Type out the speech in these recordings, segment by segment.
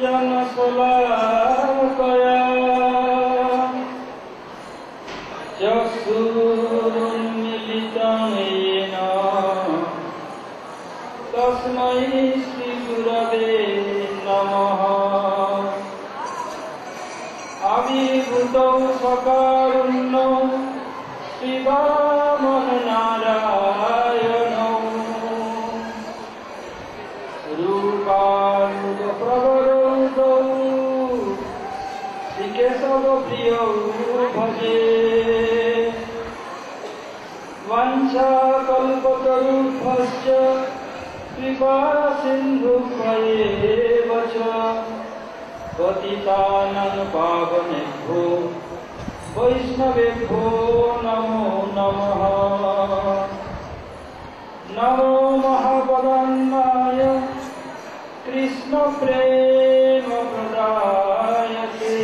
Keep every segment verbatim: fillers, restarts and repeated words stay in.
जनशलाकया चक्षुरुन्मीलितं येन तस्मै श्रीगुरवे नमः। आविर्भूतौ सकारुण्यौ श्रीवामननारायणौ रूपानुगप्रवरौ श्रीकेशवप्रियौ भजे। वाञ्छाकल्पतरुभ्यश्च कृपासिन्धुभ्येव च पतितानां पावनेभ्यो वैष्णवेभ्यो नमो नमः। नमो महावदन्नाय कृष्णप्रेमप्रदायते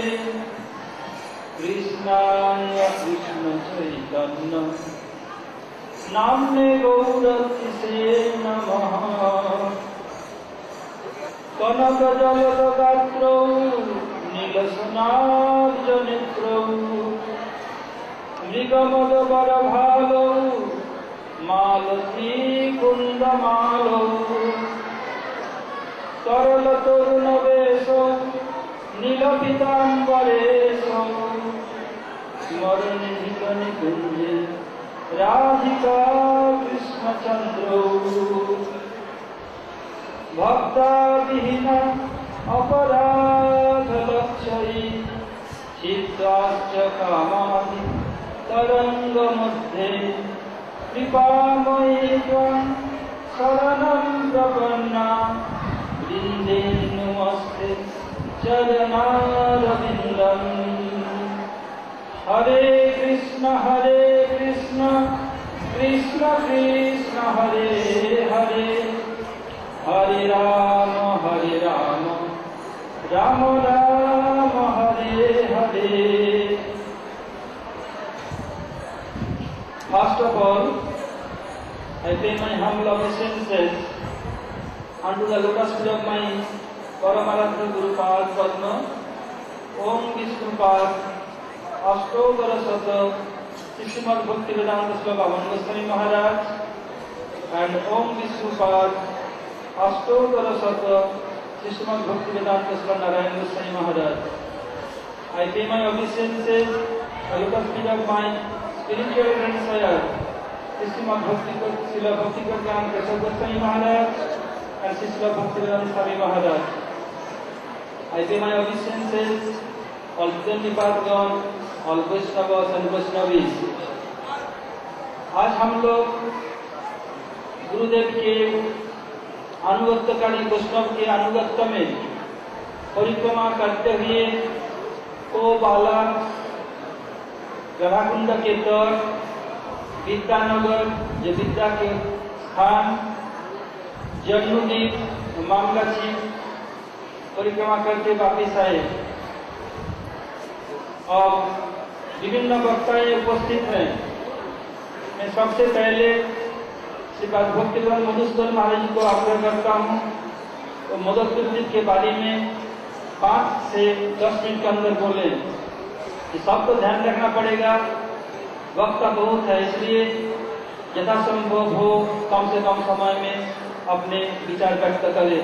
कृष्णाय कृष्णचैतन्य नाम्ने गौरतिसे नमः। कनकजलदगात्रौ नीलसनाब्जनेत्रौ मृगमदवरभालौ मालतीकुन्दमालौ तरलतरुणवेशौ नीलपीताम्बरेशौ स्मरणिधिकनिकुञ्जे राधिका कृष्णचन्द्रौ भक्ताविहीन अपराधलक्षयी चित्ताश्च कामादि तरङ्गमध्ये कृपामयी त्वां शरणं प्रपन्ना वृन्दे नमस्ते चरणारविन्दम्। हरे कृष्ण हरे कृष्ण कृष्ण कृष्ण हरे हरे हरे राम हरे Ram Ram Ram Hare Hare. First of all, I pay my humble obeisances unto the lotus feet of my Paramaratna Guru Pad Padma, Om Vishnupada, Ashtodhara Sata, Srimad Bhaktivedanta Swami Bhavan Goswami Maharaj, and Om Vishnupada, Ashtodhara Sata, Srimad Bhaktivedanta Swami Narayan Goswami Maharaj. I pay my obeisances the lotus feet of my spiritual grandsire, Srimad Bhakti Srila Bhakti Pradhan Keshav Goswami Maharaj and Srila Bhaktivedanta Swami Maharaj. I pay my obeisances all Vishnupadgण, all Vaishnavas and Vaishnavis. आज हम लोग गुरुदेव के अनुगत्यकारी वैष्णव के अनुगत्य में परिक्रमा करते हुए को बाला गढ़ाकुंड के तट विद्यानगर जो विद्या के स्थान जन्मदीप मामलाची परिक्रमा करके वापिस आए और विभिन्न वक्ताएं उपस्थित हैं। मैं सबसे पहले श्रीपाद भक्तिवेदांत मधुसूदन महाराज जी को आग्रह करता हूँ तो मदद के बारे में पाँच से दस मिनट के अंदर बोले। सबको ध्यान रखना पड़ेगा, वक्त बहुत है, इसलिए यथासंभव हो कम से कम समय में अपने विचार व्यक्त करें।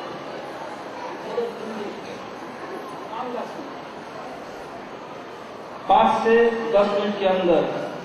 पाँच से दस मिनट के अंदर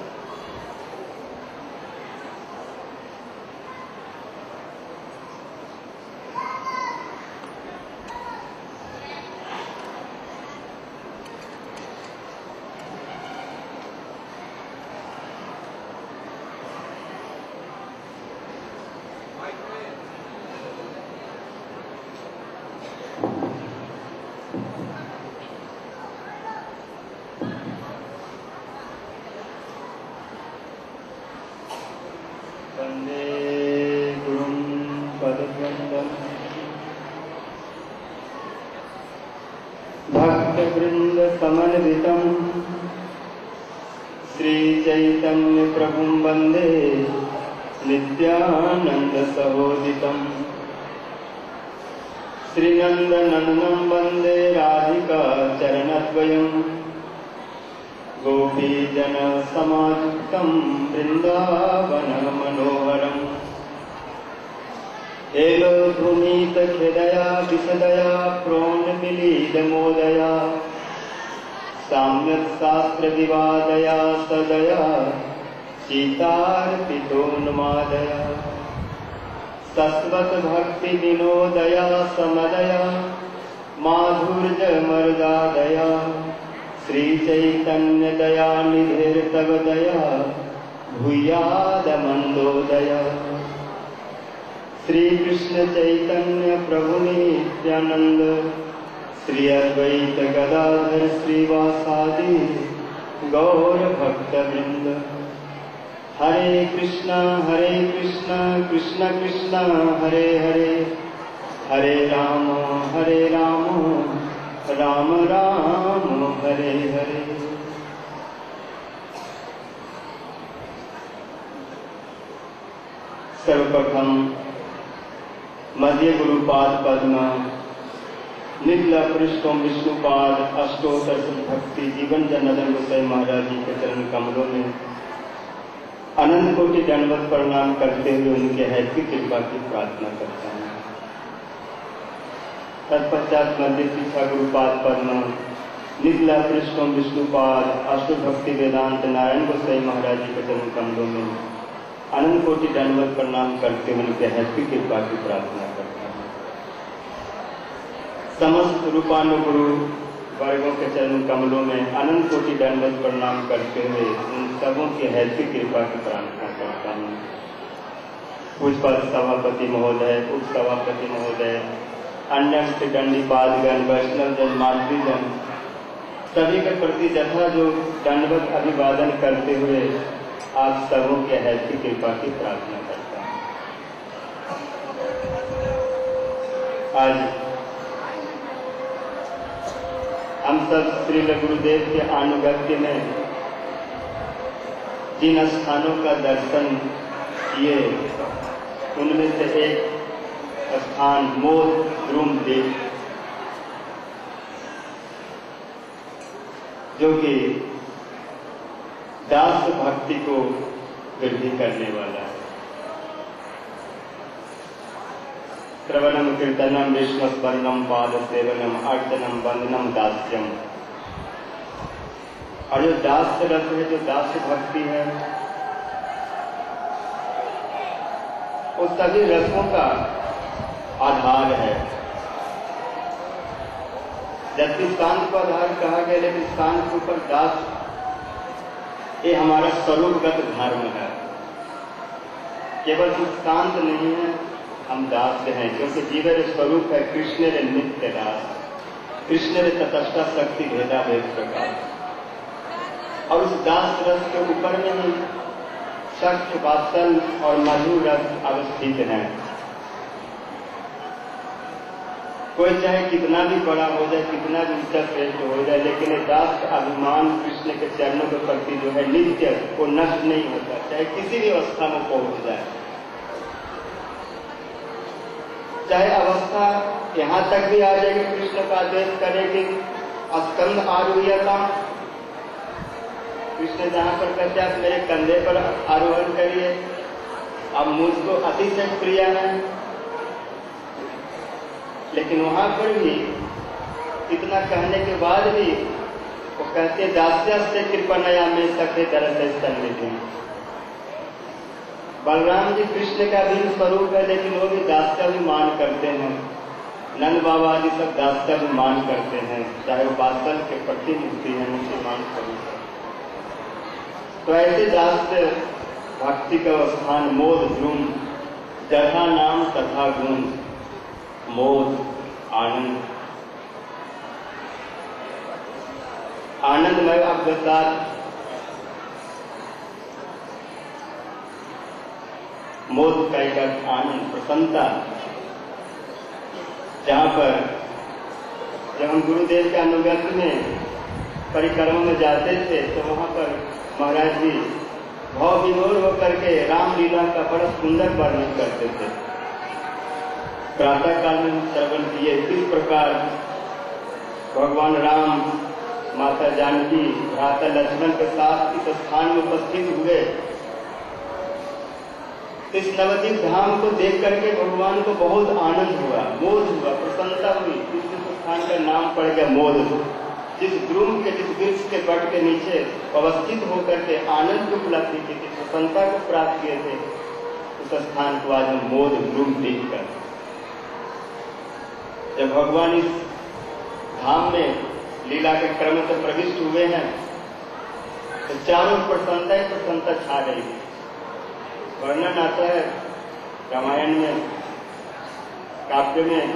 भक्तवृंद समन्वितं श्री चैतन्य प्रभुं वंदे नित्यानंद सहोदितं श्रीनन्दनन्दनं वन्दे राधिका चरणद्वयं गोपीजनसमायुक्तं वृन्दावनमनोहरम् एव भूमितखेदया विशदया प्रोन्मिलितमोदया साम्यक् शास्त्रविवादया सदया सीतार्पितोन्मादया सस्वत भक्ति विनोदया समदया माधुर्यमर्यादया श्री चैतन्य दया निधिर्तव दया भूयादमन्दोदया श्री कृष्ण चैतन्य प्रभु नित्यानंद श्री अद्वैत गदाधर श्रीवासादि गौर भक्त वृंद। हरे कृष्णा हरे कृष्णा कृष्ण कृष्णा हरे हरे हरे राम हरे राम राम राम हरे हरे। सर्वप्रथम मध्य गुरुपाद पद्म निखिल पृष्ठों विष्णुपाद अष्टोत्तर भक्ति जीवन जनार्दन गोसाई महाराज जी के चरण कमलों में अनंत कोटि दंडवत प्रणाम करते हुए उनके हैप्पी कृपा की प्रार्थना करता हूँ। तत्पश्चात मध्य शिक्षा गुरुपाद पद्म निखिल पृष्ठों विष्णुपाद अष्टभक्ति वेदांत नारायण गोसाई महाराज जी के चरण कमलों में अनंत कोटि दंडवत प्रणाम करते हुए उनके हैप्पी कृपा की प्रार्थना करता हूँ। समस्त रूपानुगुरु वर्गों के चरण कमलों में अनंत कोटि दंडवत प्रणाम करते हुए उन सबों की हैप्पी कृपा की प्रार्थना करता हूँ। पूज्यपाद सभापति महोदय, उप सभापति महोदय, अन्य दंडीपादगण, वैष्णव जन, मातृजन सभी के प्रति जथा जो दंडवत अभिवादन करते हुए आप सबों के हैप्पी कृपा की प्रार्थना करता हूँ। आज हम सब श्री गुरुदेव के अनुगत्य में जिन स्थानों का दर्शन किए उनमें से एक स्थान मोद ध्रुम देव जो कि दास भक्ति को वृद्धि करने वाला है। श्रवणम कीर्तनम विष्णुस्मरणम पाद सेवनम अर्चनम वंदनम दास्यम। और जो दास्य रस है, जो दास्य भक्ति है, उस सभी रसों का आधार है। जबकि शांत को आधार कहा गया, लेकिन शांत के ऊपर दास ये हमारा स्वरूपगत धर्म है। केवल हम शांत नहीं है, हम दास हैं, क्योंकि जीवन स्वरूप है कृष्ण रे नित्य दास, कृष्ण रे तटस्थ शक्ति भेदा भेद प्रकार। और उस दास रस के ऊपर में ही सख्त वात्सल और मधुर रस अवस्थित है। कोई चाहे कितना भी बड़ा हो जाए, कितना भी उच्च श्रेष्ठ हो जाए, लेकिन दास का अभिमान कृष्ण के चरणों के प्रति जो है नित्य, वो नष्ट नहीं होता, चाहे किसी भी अवस्था में पहुंच जाए। चाहे अवस्था यहाँ तक भी आ जाएगी, कृष्ण का आदेश करेगी स्कंद आरोहता, कृष्ण जहाँ पर कहते आप मेरे कंधे पर आरोहण करिए, अब मुझको अतिशय प्रिय है। लेकिन वहां पर भी इतना कहने के बाद भी वो कहते दास्या से कृपणया में सखे दरस सन्निधि। बलराम जी कृष्ण का भी स्वरूप है, लेकिन वो भी दास्याभिमान करते हैं। नंद बाबा जी सब दास्याभिमान करते हैं, चाहे वो बादल के प्रतिनिधि हैं, मुसलमान स्वरूप है। तो ऐसे दास्य भक्ति का स्थान मोद ध्रुम, जथा नाम तथा गुण, मोद आनंद, आनंदमय अवसाद, मोद का एक आनंद, प्रसन्नता। जहाँ पर जब हम गुरुदेव के अनुगत्य में परिक्रमा में जाते थे, तो वहाँ पर महाराज जी भाव विभोर होकर के रामलीला का बड़ा सुंदर वर्णन करते थे। प्रातः काल में श्रवण किए किस प्रकार भगवान राम, माता जानकी, भ्राता लक्ष्मण के साथ इस स्थान में उपस्थित हुए। इस नवद्वीप धाम को देख करके भगवान को बहुत आनंद हुआ, मोद हुआ, प्रसन्नता हुई। इस स्थान का नाम पड़ गया मोद। जिस द्रुम के, जिस वृक्ष के बट के नीचे अवस्थित होकर के आनंद को उपलब्धि की थी, प्रसन्नता को प्राप्त किए थे, उस स्थान को आज हम मोद द्रुम देखकर, जब भगवान इस धाम में लीला के क्रम से प्रविष्ट हुए हैं तो चारों प्रसन्नता ही प्रसन्नता छा रही है। वर्णन आता है रामायण में, काव्य में,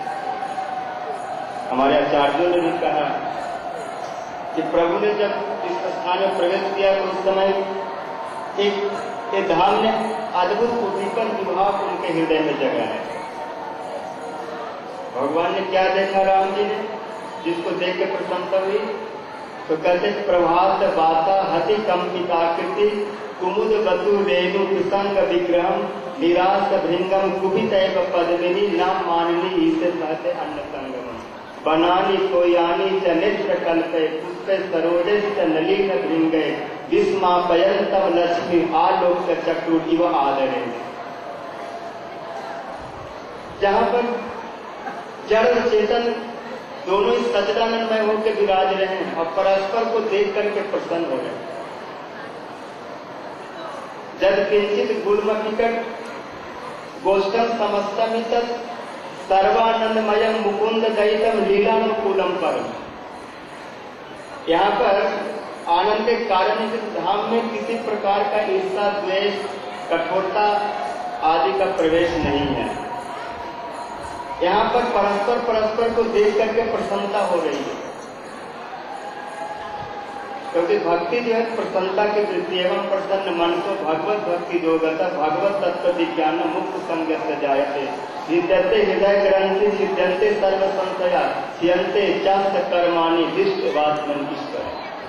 हमारे आचार्यों ने भी कहा कि प्रभु ने जब इस स्थान में प्रवेश किया तो उस समय एक ये धाम ने अद्भुत उद्दीपन विभाव उनके हृदय में जगाया। भगवान ने क्या देखा राम जी ने, जिसको देख के प्रसन्नता हुई? तो कहते प्रभात बाता हति कंपिताकृति कुमुद बतु रेणु प्रसंग विग्रहम निराश भृंगम कुपित पद्मिनी नाम माननी इसे कहते अन्न संगम बनानी कोयानी च नेत्र कल्पे पुष्पे सरोजे च नलिन भृंगे विस्मापयन तब लक्ष्मी आलोक चक्र इव आदरे। जहां पर जड़ और चेतन दोनों ही सच्चिदानंदमय होकर विराज रहे हैं और परस्पर को देख करके प्रसन्न हो रहे हैं। जब किंचित गुलमकिकट गोष्ठम समस्तमित सर्वानंदमयम मुकुंद दयितम लीलानुकूलम पर, यहाँ पर आनंद के कारण इस धाम में किसी प्रकार का ईर्षा, द्वेष, कठोरता आदि का प्रवेश नहीं है। यहाँ पर परस्पर परस्पर को देख करके प्रसन्नता हो रही है, क्योंकि भक्ति जो है प्रसन्नता की वृत्ति एवं प्रसन्न मन को भगवत भक्ति योगता भगवत तत्व विज्ञान मुक्त संगत से जायते सिद्धते हृदय ग्रंथि सिद्धते सर्व संशया सियंते चास्त कर्माणि दिष्ट वासमन ईश्वर।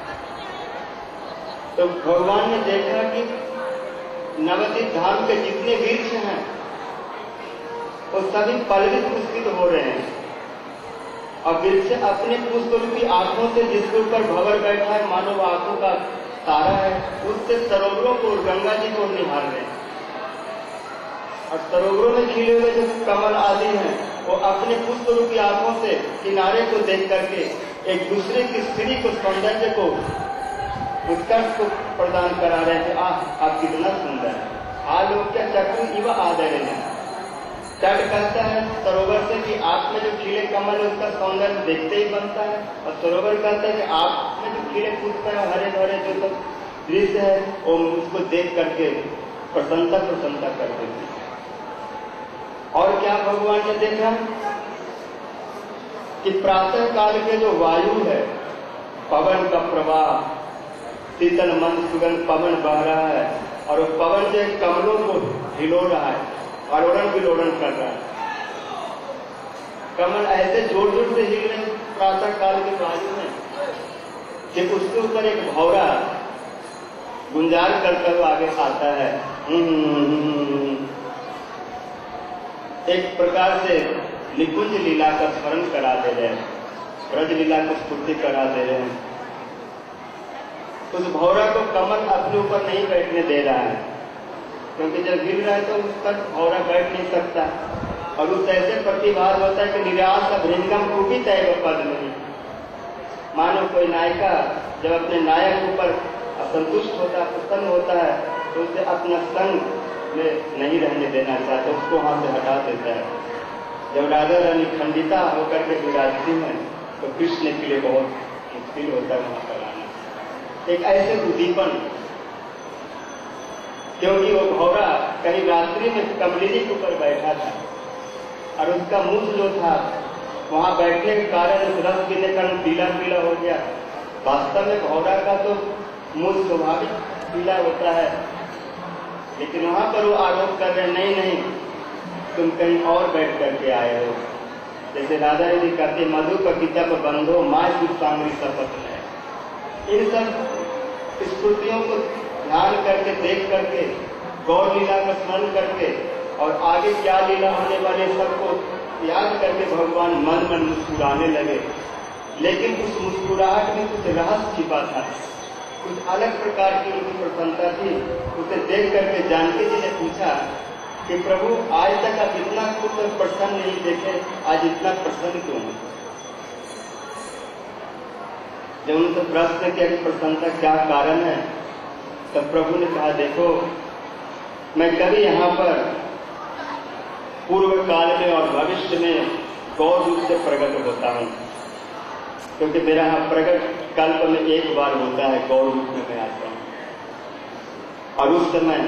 तो भगवान ने देखा कि नवद्वीप धाम के जितने वृक्ष हैं वो सभी पल्लवित पुष्पित हो रहे हैं और वृक्ष अपने पुष्प रूपी आंखों से, जिसके ऊपर भंवर बैठा है मानव आंखों का तारा है, उससे सरोवरों को, गंगा जी को निहार रहे हैं। और सरोवरों में खिले हुए जो कमल आदि हैं वो अपने पुष्प रूपी आंखों से किनारे को देख करके एक दूसरे की स्त्री को, सौंदर्य को, उत्कर्ष को प्रदान करा रहे हैं। आह आप कितना सुंदर है, आलोक्य चक्र इव आदर है। तट कहता है सरोवर से कि आंख में जो खिले कमल है उसका सौंदर्य देखते ही बनता है, और सरोवर कहता है कि आंख में जो खिले पुष्प है, हरे भरे जो सब दृश्य है वो उसको देख करके प्रसन्नता प्रसन्नता कर देती है। और क्या भगवान ने देखा कि प्रातः काल के जो वायु है, पवन का प्रवाह, शीतल मंद सुगंध पवन बह रहा है और वो पवन जो कमलों को हिलो रहा है, आलोड़न विलोड़न कर रहा है। कमल ऐसे जोर जोर से हिल रहे प्रातः काल के वायु में कि उसके ऊपर एक भौरा गुंजार करता हुआ आगे आता है। एक प्रकार से निकुंज लीला का स्मरण करा दे रहे हैं, ब्रज लीला को स्फूर्ति करा दे रहे हैं। उस भौरा को कमल अपने ऊपर नहीं बैठने दे रहा है, क्योंकि जब हिल रहा है तो उस पर भौरा बैठ नहीं सकता। और उस ऐसे प्रतिभास होता है कि निराश भृंगम कुपित है पद नहीं। मानो कोई नायिका जब अपने नायक ऊपर असंतुष्ट होता, प्रसन्न होता है तो उसे अपना संग में नहीं रहने देना चाहता, उसको वहां से हटा देता है। जब राधा रानी खंडिता होकर के विराजती है तो कृष्ण के लिए बहुत मुश्किल होता है वहां पर आना। एक ऐसे उद्दीपन, क्योंकि वो भौरा कहीं रात्रि में कमलिनी के ऊपर बैठा था और उसका मुंह जो था वहां बैठने के कारण उस रस गिरने के कारण पीला पीला हो गया। वास्तव में भौरा का तो मुंह स्वाभाविक पीला होता है, लेकिन वहां पर वो आरोप कर रहे नहीं नहीं तुम कहीं और बैठ करके आए हो। जैसे राधा जी कहते मधु पपीता पर बंधो माँ सांगरी शपथ है। इन सब स्फूर्तियों को ध्यान करके, देख करके, गौर लीला का स्मरण करके और आगे क्या लीला होने वाले सबको याद करके भगवान मन मन मुस्कुराने लगे। लेकिन उस मुस्कुराहट में कुछ रहस्य छिपा था, कुछ अलग प्रकार की उनकी प्रसन्नता थी। उसे देख करके जानकी जी ने पूछा कि प्रभु आज तक आप इतना खुश और प्रसन्न नहीं देखे, आज इतना प्रसन्न क्यों है? जब उनसे प्रश्न किया कि प्रसन्नता क्या कारण है, तब प्रभु ने कहा देखो, मैं कभी यहाँ पर पूर्व काल में और भविष्य में गौर रूप से प्रकट होता हूँ, क्योंकि मेरा यहाँ प्रकट कल्प में एक बार होता है, गौर रूप में मैं आता हूँ। और उस समय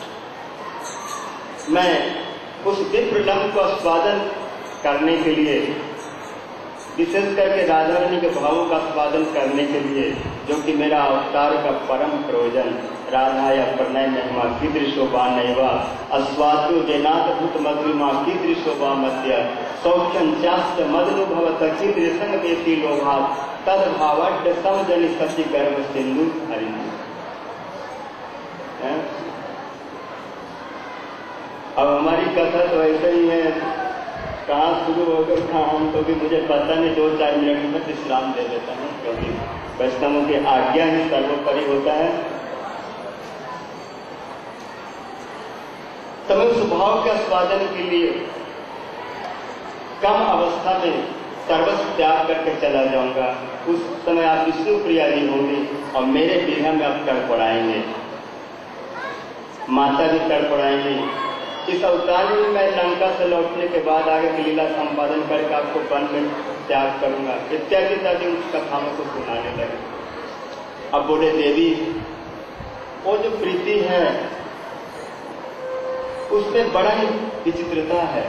मैं उस दिव्य लम्ब को आस्वादन करने के लिए, विशेष करके राधा रानी के भावों का आस्वादन करने के लिए, जो कि मेरा अवतार का परम प्रयोजन, राधा या प्रणय महिमा कीदृशोभा नैवा अस्वाद्यो जैनाथ भूत मधुरिमा कीदृशोभा मध्य सौख्यं चास्य मदनुभवत कीदृशं वेति लोभात् तद भावाढ्य समजनि सचि गर्भ सिंधु हरिणी। अब हमारी कथा तो ऐसे ही है, कहाँ शुरू होकर कहाँ हम, तो भी मुझे पता नहीं, दो चार मिनट में विश्राम दे देता हूँ, क्योंकि वैष्णवों की आज्ञा ही सर्वोपरि होता है। तो मैं उस भाव के आस्वादन के लिए कम अवस्था में सर्वस्व त्याग करके चला जाऊंगा। उस समय आप विष्णु प्रिया जी होंगी और मेरे विरह में आप तड़पड़ाएंगे, माता भी तड़पड़ाएंगी। इस अवतार में मैं लंका से लौटने के बाद आगे की लीला संपादन करके आपको वन में त्याग करूंगा, इत्यादि इत्यादि उस कथाओं को सुनाने लगे। अब बोले देवी, वो जो प्रीति है उसमें बड़ा ही विचित्रता है।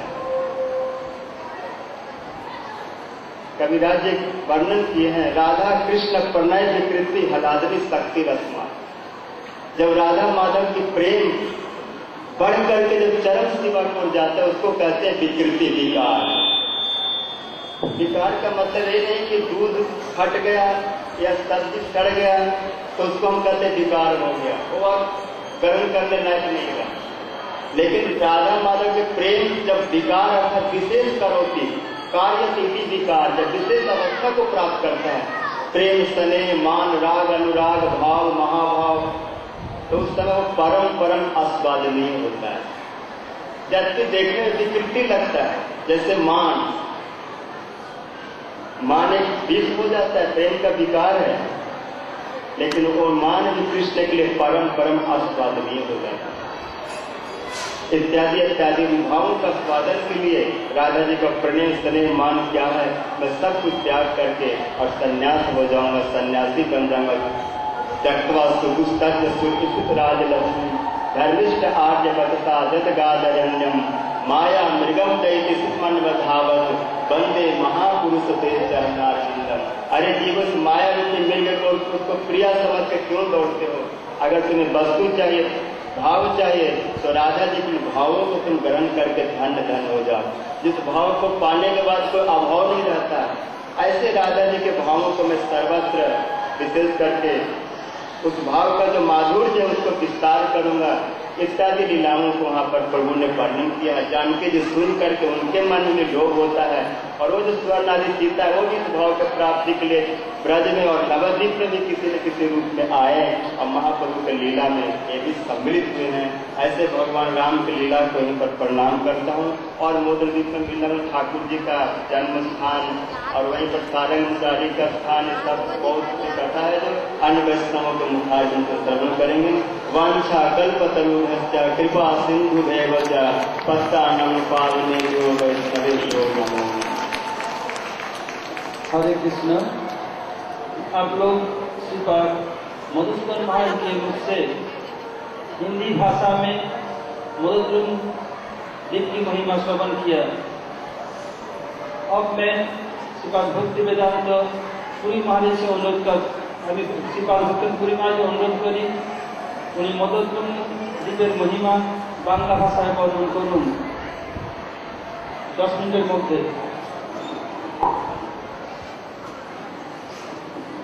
कविराज जी वर्णन किए हैं, राधा कृष्ण प्रणय विकृति हलादनी शक्ति रस्मा। जब राधा माधव की प्रेम बढ़ करके जब चरम सीमा को जाता है, उसको कहते हैं विकृति, विकार। विकार का मतलब ये नहीं कि दूध फट गया या सब्जी सड़ गया तो उसको हम कहते हैं विकार हो गया, वो आप ग्रहण करने लायक नहीं रहा। लेकिन राधा माधव के प्रेम जब विकार अर्थात विशेष करोती कार्य तीति विकार, जब विशेष अवस्था को प्राप्त करता है, प्रेम स्नेह मान राग अनुराग भाव महाभाव, तो उस समय वो परम परम आस्वादनीय होता है। जबकि देखने में विकृति लगता है, जैसे मान मान एक विष हो जाता है, प्रेम का विकार है, लेकिन वो मान भी कृष्ण के लिए परम परम आस्वादनीय हो जाता है। इत्यादि इत्यादि भावों का स्वादन के लिए राधा जी का प्रणय स्नेह मान क्या है, मैं सब कुछ त्याग करके और संन्यास हो जाऊंगा, सन्यासी बन जाऊंगा। त्यक्त्वा सुगुस्तस्य सुखित राजलक्ष्मी धर्मिष्ठ आर्य भक्ता जतगादरण्यम माया मृगम दैत्य सुमन्वधावत वंदे महापुरुष ते चरणारविंदम। अरे जीवन माया रूपी मृग को उसको प्रिया समझ के क्यों दौड़ते हो? अगर तुम्हें वस्तु चाहिए, भाव चाहिए, तो राधा जी के भावों को तुम ग्रहण करके धन धन हो जाओ। जिस भाव को पाने के बाद कोई अभाव नहीं रहता, ऐसे राधा जी के भावों को मैं सर्वत्र विशेष करके उस भाव का जो माधुर्य है उसको विस्तार करूंगा। इत्यादि लीलाओं को वहाँ पर प्रभु ने वर्णन किया। जानकी जी सुन करके उनके मन में लोभ होता है, और वो जो स्वर्ण आदि सीता है वो भी इस भाव के प्राप्ति के लिए ब्रज में और नवद्वीप में भी किसी न किसी रूप में आए और महाप्रभु के लीला में ये भी सम्मिलित हुए हैं। ऐसे भगवान राम की लीला को यहीं पर प्रणाम करता हूँ। और मोदरद्वीप में मिलन ठाकुर जी का जन्म स्थान और वहीं पर सारंग मुरारी का स्थान, सब बहुत कथा है जो अन्य वैष्णवों के मुखारबिंद को श्रवण करेंगे। वांछा कल्पतरुभ्यश्च कृपा सिंधुभैव च पतितानां पावनेभ्यो वैष्णवेभ्यो नमो। हरे कृष्ण। आप लोग श्रीपाद मधुसूदन भाई के मुख से हिंदी भाषा में मधुद्रुम द्वीप की महिमा श्रवण किया। अब मैं श्रीपाद भक्ति वेदांत पुरी महाराज से अनुरोध कर আমি শ্রীপাদ ভক্তের পুরী মহারাজ অনুরোধ করি উনি মধুদ্রুম দ্বীপের মহিমা বাংলা ভাষায় বর্ণন করুন দশ মিনিটের মধ্যে।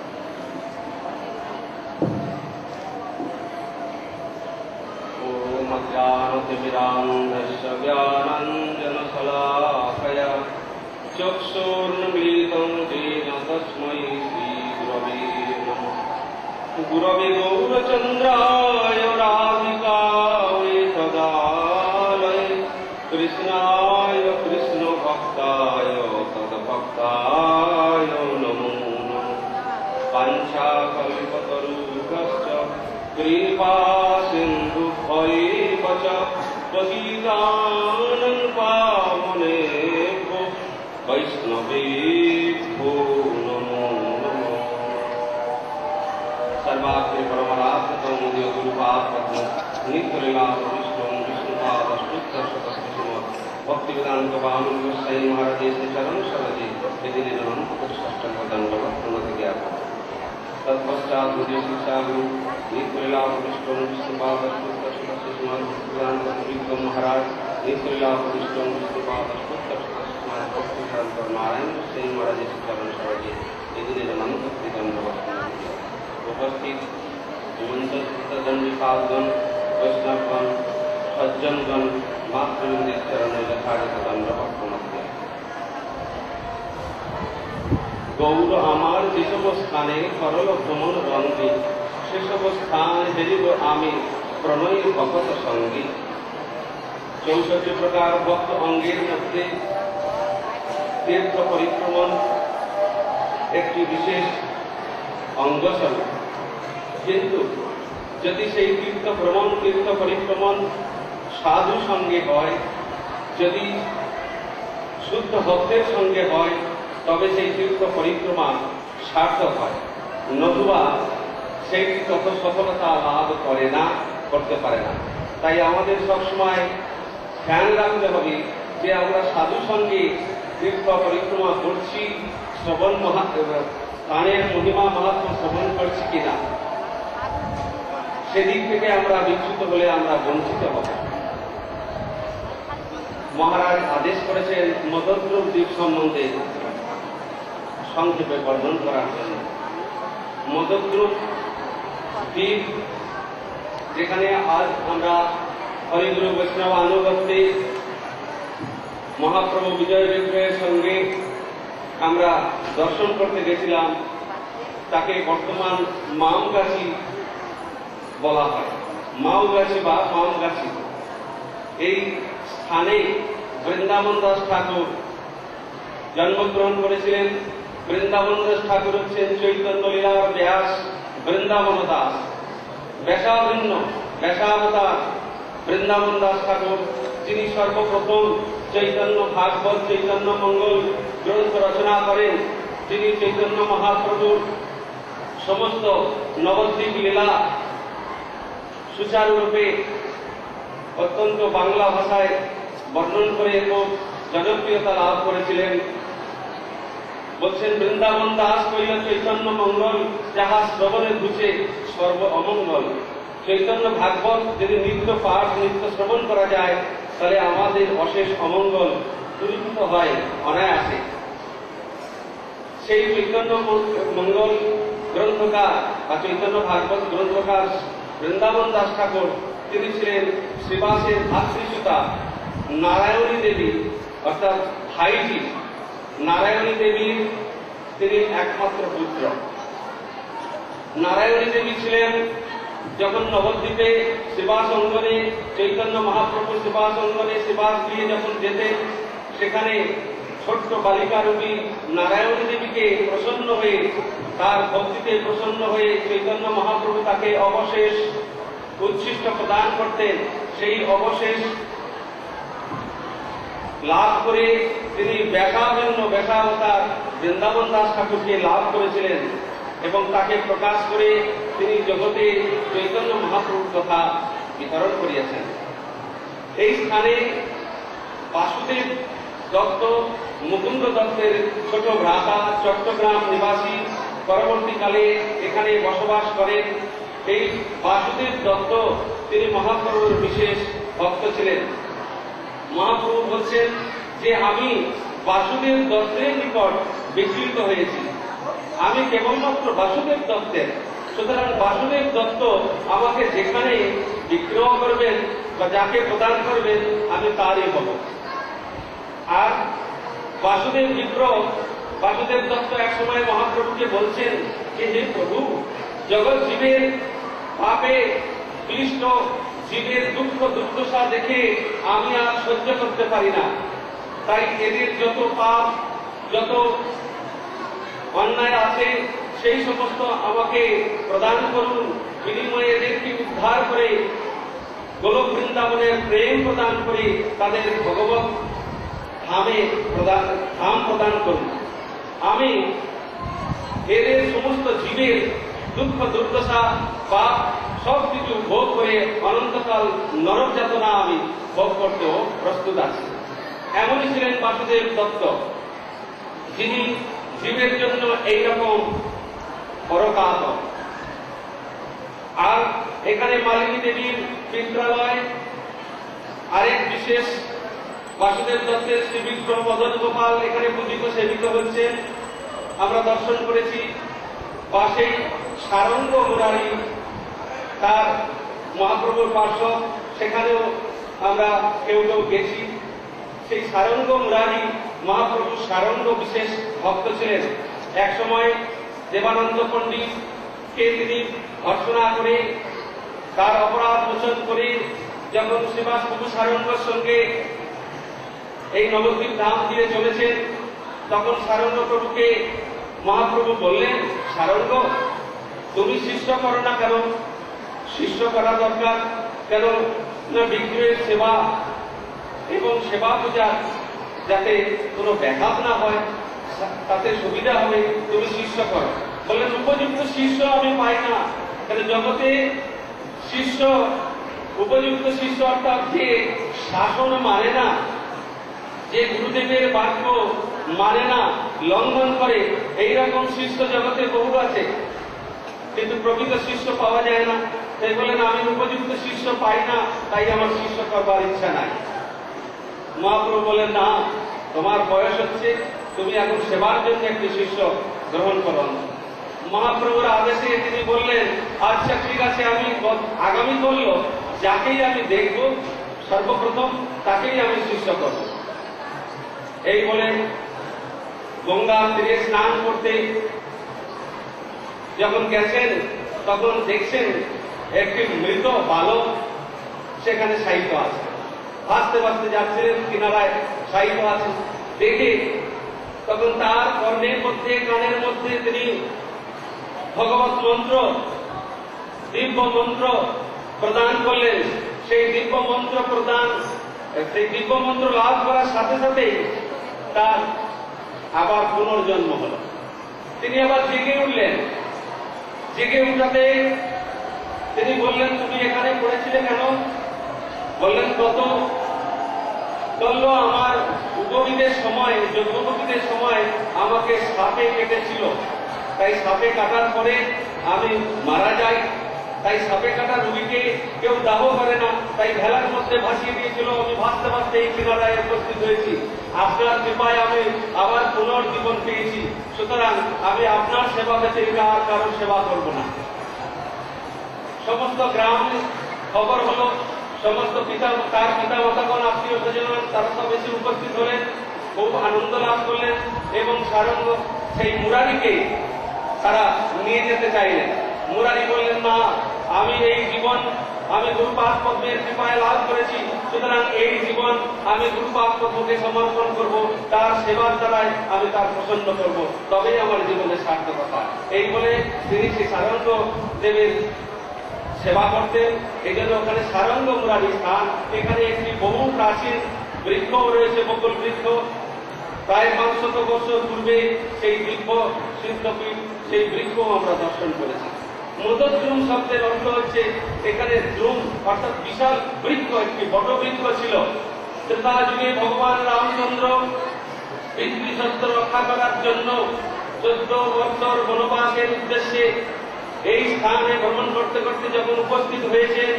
ओम अज्ञानतिमिरान्धस्य ज्ञानाञ्जनशलाकया चक्षुर्मीलितं येन तस्मै श्रीगुरवे नमः। गुरवे गौरचन्द्राय राधिकाय तदालये कृष्णाय कृष्णभक्ताय तद्भक्ताय नमो नमः। वाञ्छाकल्पतरुभ्यश्च कृपा सिन्धुभ्यैव च पतितानां पावनेभ्यो वैष्णवेभ्यो नमो नमः। सर्वाग्रे परमरात्मकं गुरुपादपद्म नित्यलीलाविष्णुं विष्णुपादस्तुत्यर्थकस्मि भक्तिवेदान्त स्वामी गोसाई महाराज श्री चरण शरदे यदि निरनंतष्टदंडवत्नज्ञात तत्पश्चात मुझे शिक्षा गुरु नित्यलीलाविष्णुं विष्णुपादस्तुत्यर्थकस्मि भक्तिवेदान्त महाराज नित्यलीलाविष्णुं विष्णुपादस्तुत्यर्थकस्मि भक्तिवेदान्त नारायण गोसाई महाराज श्री चरण शरदे यदि निरनंतष्टदंडवत्नज्ञात उपस्थित दंडिकागण वैष्णवगण सज्जनगण मातृवृंदे चरणे यथार्थ दंडवत प्रणाम। गौर आमार जेसब स्थाने सरल भ्रमण रंगे सेसब स्थान हेरिब आमी प्रणय भगत संगे। चौषट्टी प्रकार भक्त अंगेर मध्य तीर्थ परिक्रमण एक विशेष अंगस्वरूप, किन्तु यदि সেই तीर्थ भ्रमण तीर्थ परिक्रमण साधु संगे হয়, যদি शुद्ध भक्तेर संगे হয়, তবে সেই तीर्थ परिक्रमा सार्थक হয়, নতুবা সেটি তত সফলতা লাভ করে না, করতে পারে না। তাই আমাদের সবসময় ধ্যান রাখতে হবে যে আমরা সাধু সঙ্গে तीर्थ परिक्रमा করছি, শ্রবণ মহা প্রাণের মহিমা মাহাত্ম শ্রবণ করছি কিনা, সেদিক থেকে আমরা বিচ্যুত হলে আমরা বঞ্চিত হব। মহারাজ আদেশ করেছেন মদদ্রব দ্বীপ সম্বন্ধে সংক্ষেপে বর্ণন করার জন্য। মদদ্রব দ্বীপ যেখানে আজ আমরা হরিগুরু বৈষ্ণব আনুগত্যে মহাপ্রভু বিজয় বিগ্রহের সঙ্গে আমরা দর্শন করতে গেছিলাম, তাকে বর্তমান মামগাছি বলা হয়, মাওগাছি বা মামগাছি। এই স্থানে বৃন্দাবন দাস ঠাকুর জন্মগ্রহণ করেছিলেন। বৃন্দাবন দাস ঠাকুর হচ্ছেন চৈতন্য লীলার ব্যাস বৃন্দাবন দাস, ব্যাসাভিন্ন ব্যাসাবতার বৃন্দাবন দাস ঠাকুর, যিনি সর্বপ্রথম চৈতন্য ভাগবত চৈতন্য মঙ্গল গ্রন্থ রচনা করেন, যিনি চৈতন্য মহাপ্রভুর সমস্ত নবদ্বীপ লীলা সুচারুরূপে অত্যন্ত বাংলা ভাষায় বর্ণন করে খুব জনপ্রিয়তা লাভ করেছিলেন। বলছেন বৃন্দাবন দাস কইল চৈতন্য মঙ্গল, যাহা শ্রবণে ঘুচে সর্ব অমঙ্গল। চৈতন্য ভাগবত যদি নিত্য পাঠ নিত্য শ্রবণ করা যায়, তাহলে আমাদের অশেষ অমঙ্গল দূরীভূত হয় অনায়াসে। সেই চৈতন্য মঙ্গল গ্রন্থকার বা চৈতন্য ভাগবত গ্রন্থকার বৃন্দাবন দাস ঠাকুর, তিনি ছিলেন শ্রীবাসের ভাতৃসুতা নারায়ণী দেবী, অর্থাৎ ভাইজি নারায়ণী দেবীর তিনি একমাত্র পুত্র। নারায়ণী দেবী ছিলেন যখন নবদ্বীপে শ্রীবাস অঙ্গনে চৈতন্য মহাপ্রভু শ্রীবাস অঙ্গনে শ্রীবাস দিয়ে যখন যেতেন, সেখানে ছোট্ট বালিকা রূপী নারায়ণী দেবীকে প্রসন্ন হয়ে, তার ভক্তিতে প্রসন্ন হয়ে চৈতন্য মহাপ্রভু তাকে অবশেষ উচ্ছিষ্ট প্রদান করতেন। সেই অবশেষ লাভ করে তিনি ব্যাসাভিন্ন ব্যাসাবতার বৃন্দাবন দাস ঠাকুরকে লাভ করেছিলেন এবং তাকে প্রকাশ করে তিনি জগতে চৈতন্য মহাপ্রভুর কথা বিতরণ করিয়াছেন। এই স্থানে বাসুদেব দত্ত মুকুন্দ দত্তের ছোট ভ্রাতা চট্টগ্রাম নিবাসী পরবর্তীকালে এখানে বসবাস করেন। এই বাসুদেব দত্ত তিনি মহাপ্রভুর বিশেষ ভক্ত ছিলেন। মহাপ্রভু বলছেন যে আমি বাসুদেব দত্তের নিকট বিকৃত হয়েছি, আমি কেবলমাত্র বাসুদেব দত্তের, সুতরাং বাসুদেব দত্ত আমাকে যেখানে বিগ্রহ করবেন বা যাকে প্রদান করবেন আমি তারই হব। আর বাসুদেব বিপ্র বাসুদেব দত্ত এক সময় মহাপ্রভুকে বলছেন যে হে প্রভু, জগৎ জীবের পাপে ক্লিষ্ট, জীবের দুঃখ দুর্দশা দেখে আমি আর সহ্য করতে পারি না, তাই এদের যত পাপ যত অন্যায় আছে সেই সমস্ত আমাকে প্রদান করুন, বিনিময়ে এদেরকে উদ্ধার করে গোলক বৃন্দাবনের প্রেম প্রদান করে তাদের ভগবত ধামে প্রদান ধাম প্রদান করুন। আমি এদের সমস্ত জীবের দুঃখ দুর্দশা পাপ সব কিছু ভোগ করে অনন্তকাল নরক যাতনা আমি ভোগ করতেও প্রস্তুত আছি। এমনই ছিলেন বাসুদেব দত্ত, যিনি জীবের জন্য এইরকম পরকাত। আর এখানে মালিনী দেবীর পিত্রালয় আরেক বিশেষ বাসুদেব দত্তের শ্রী বিক্রম মদন গোপাল এখানে পূজিত সেবিত হচ্ছেন, আমরা দর্শন করেছি। পাশেই সারঙ্গ মুরারি, তার মহাপ্রভুর পার্শ্বদ, সেখানেও আমরা কেউ কেউ গেছি। সেই সারঙ্গ মুরারি মহাপ্রভু সারঙ্গ বিশেষ ভক্ত ছিলেন। এক সময় দেবানন্দ পণ্ডিতকে তিনি ভর্ৎসনা করে তার অপরাধ মোচন করে যখন শ্রীবাস প্রভু সারঙ্গের সঙ্গে এই নবদ্বীপ ধাম দিয়ে চলেছেন, তখন সারঙ্গ প্রভুকে মহাপ্রভু বললেন, সারঙ্গ তুমি শিষ্য করো না কেন? শিষ্য করা দরকার কেন না বিগ্রহের সেবা এবং সেবা পূজা যাতে কোনো ব্যাঘাত না হয়, তাতে সুবিধা হবে, তুমি শিষ্য করো। বললেন উপযুক্ত শিষ্য আমি পাই না, কেন জগতে শিষ্য উপযুক্ত শিষ্য অর্থাৎ যে শাসন মানে না, যে গুরুদেবের বাক্য মানে না, লঙ্ঘন করে, এইরকম শিষ্য জগতে বহু আছে, কিন্তু প্রকৃত শিষ্য পাওয়া যায় না। তাই বলেন আমি উপযুক্ত শিষ্য পাই না, তাই আমার শিষ্য করবার ইচ্ছা নাই। মহাপ্রভু বলেন না, তোমার বয়স হচ্ছে, তুমি এখন সেবার জন্য একটি শিষ্য গ্রহণ করো। মহাপ্রভুর আদেশে তিনি বললেন, আচ্ছা ঠিক আছে, আমি আগামী করল যাকেই আমি দেখব সর্বপ্রথম তাকেই আমি শিষ্য করব। এই বলে গঙ্গা তীরে স্নান করতে যখন গেছেন, তখন দেখছেন একটি মৃত বালক সেখানে শায়িত আছে। ভাসতে ভাসতে যাচ্ছিলেন, কিনারায় শায়িত আছে দেখে তখন তার কর্ণের মধ্যে কানের মধ্যে তিনি ভগবত মন্ত্র দিব্য মন্ত্র প্রদান করলেন। সেই দিব্য মন্ত্র প্রদান সেই দিব্য মন্ত্র লাভ করার সাথে সাথে তার আবার পুনর্জন্ম হল। তিনি আবার জেগে উঠলেন। জেগে উঠাতে তিনি বললেন, তুমি এখানে পড়েছিলে কেন? বললেন, গত চলল আমার উপবিদের সময়, যজ্ঞোপবিদের সময় আমাকে সাপে কেটেছিল, তাই সাপে কাটার পরে আমি মারা যাই। তাই সাপে কাটা রোগীকে কেউ দাহ করে না, তাই ভেলার মধ্যে ভাসিয়ে দিয়েছিল। আমি ভাসতে ভাসতে এই কিনারায় উপস্থিত হয়েছি। আপনার কৃপায় আমি আবার পুনর্জীবন পেয়েছি, সুতরাং আমি আপনার সেবা ব্যতিরেকে আর কারোর সেবা করব না। সমস্ত গ্রাম খবর হলো, সমস্ত পিতা তার পিতা মাতাগণ আত্মীয় স্বজন তারা সব এসে উপস্থিত হলেন, খুব আনন্দ লাভ করলেন এবং সারঙ্গ সেই মুরারিকে তারা নিয়ে যেতে চাইলেন। মুরারি বললেন, না, আমি এই জীবন আমি গুরুপাদ পদ্মের কৃপায় লাভ করেছি, সুতরাং এই জীবন আমি গুরুপাদ পদ্মকে সমর্পণ করব, তার সেবার দ্বারাই আমি তার প্রসন্ন করব, তবেই আমার জীবনের সার্থকতা। এই বলে তিনি শ্রী সারঙ্গ দেবের সেবা করতেন। এই জন্য ওখানে সারঙ্গ মুরারি স্থান। এখানে একটি বহু প্রাচীন বৃক্ষ রয়েছে, বকুল বৃক্ষ। প্রায় পাঁচশত বছর পূর্বে সেই দিব্য সিদ্ধপীঠ, সেই বৃক্ষ আমরা দর্শন করেছি। মদদ্রুম শব্দের অর্থ হচ্ছে এখানে দ্রুম অর্থাৎ বিশাল বৃক্ষ, একটি বট বৃক্ষ ছিল। ত্রেতা যুগে ভগবান রামচন্দ্র পিতৃসত্য রক্ষা করার জন্য চোদ্দ বছর বনবাসের উদ্দেশ্যে এই স্থানে ভ্রমণ করতে করতে যখন উপস্থিত হয়েছেন,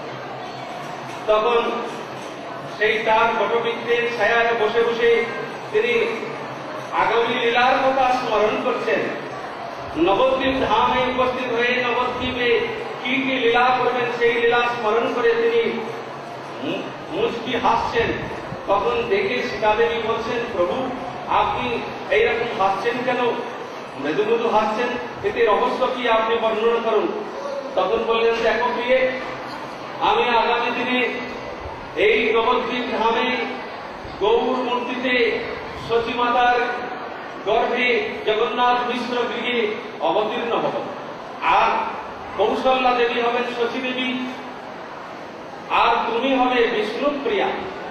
তখন সেই তার বটবৃক্ষের ছায়ায় বসে বসে তিনি আগামী লীলার কথা স্মরণ করছেন। নবদ্বীপ ধামে উপস্থিত হয়ে নবদ্বীপে কি কি লীলা করবেন সেই লীলা স্মরণ করে তিনি মু- মুচকি হাসছেন। তখন দেখে সীতাদেবী বলছেন, প্রভু আপনি এইরকম হাসছেন কেন, মৃদু মৃদু হাসছেন, এতে রহস্য কি আপনি বর্ণনা করুন। তখন বললেন, দেখো প্রিয়ে, আমি আগামী দিনে এই নবদ্বীপ ধামে গৌর মূর্তিতে সতীমাতার গর্ভে জগন্নাথ মিশ্র গৃহে অবতীর্ণ হব, আর কৌশল্যা দেবী হবেন শচী দেবী, আর তুমি হবে বিষ্ণুপ্রিয়া।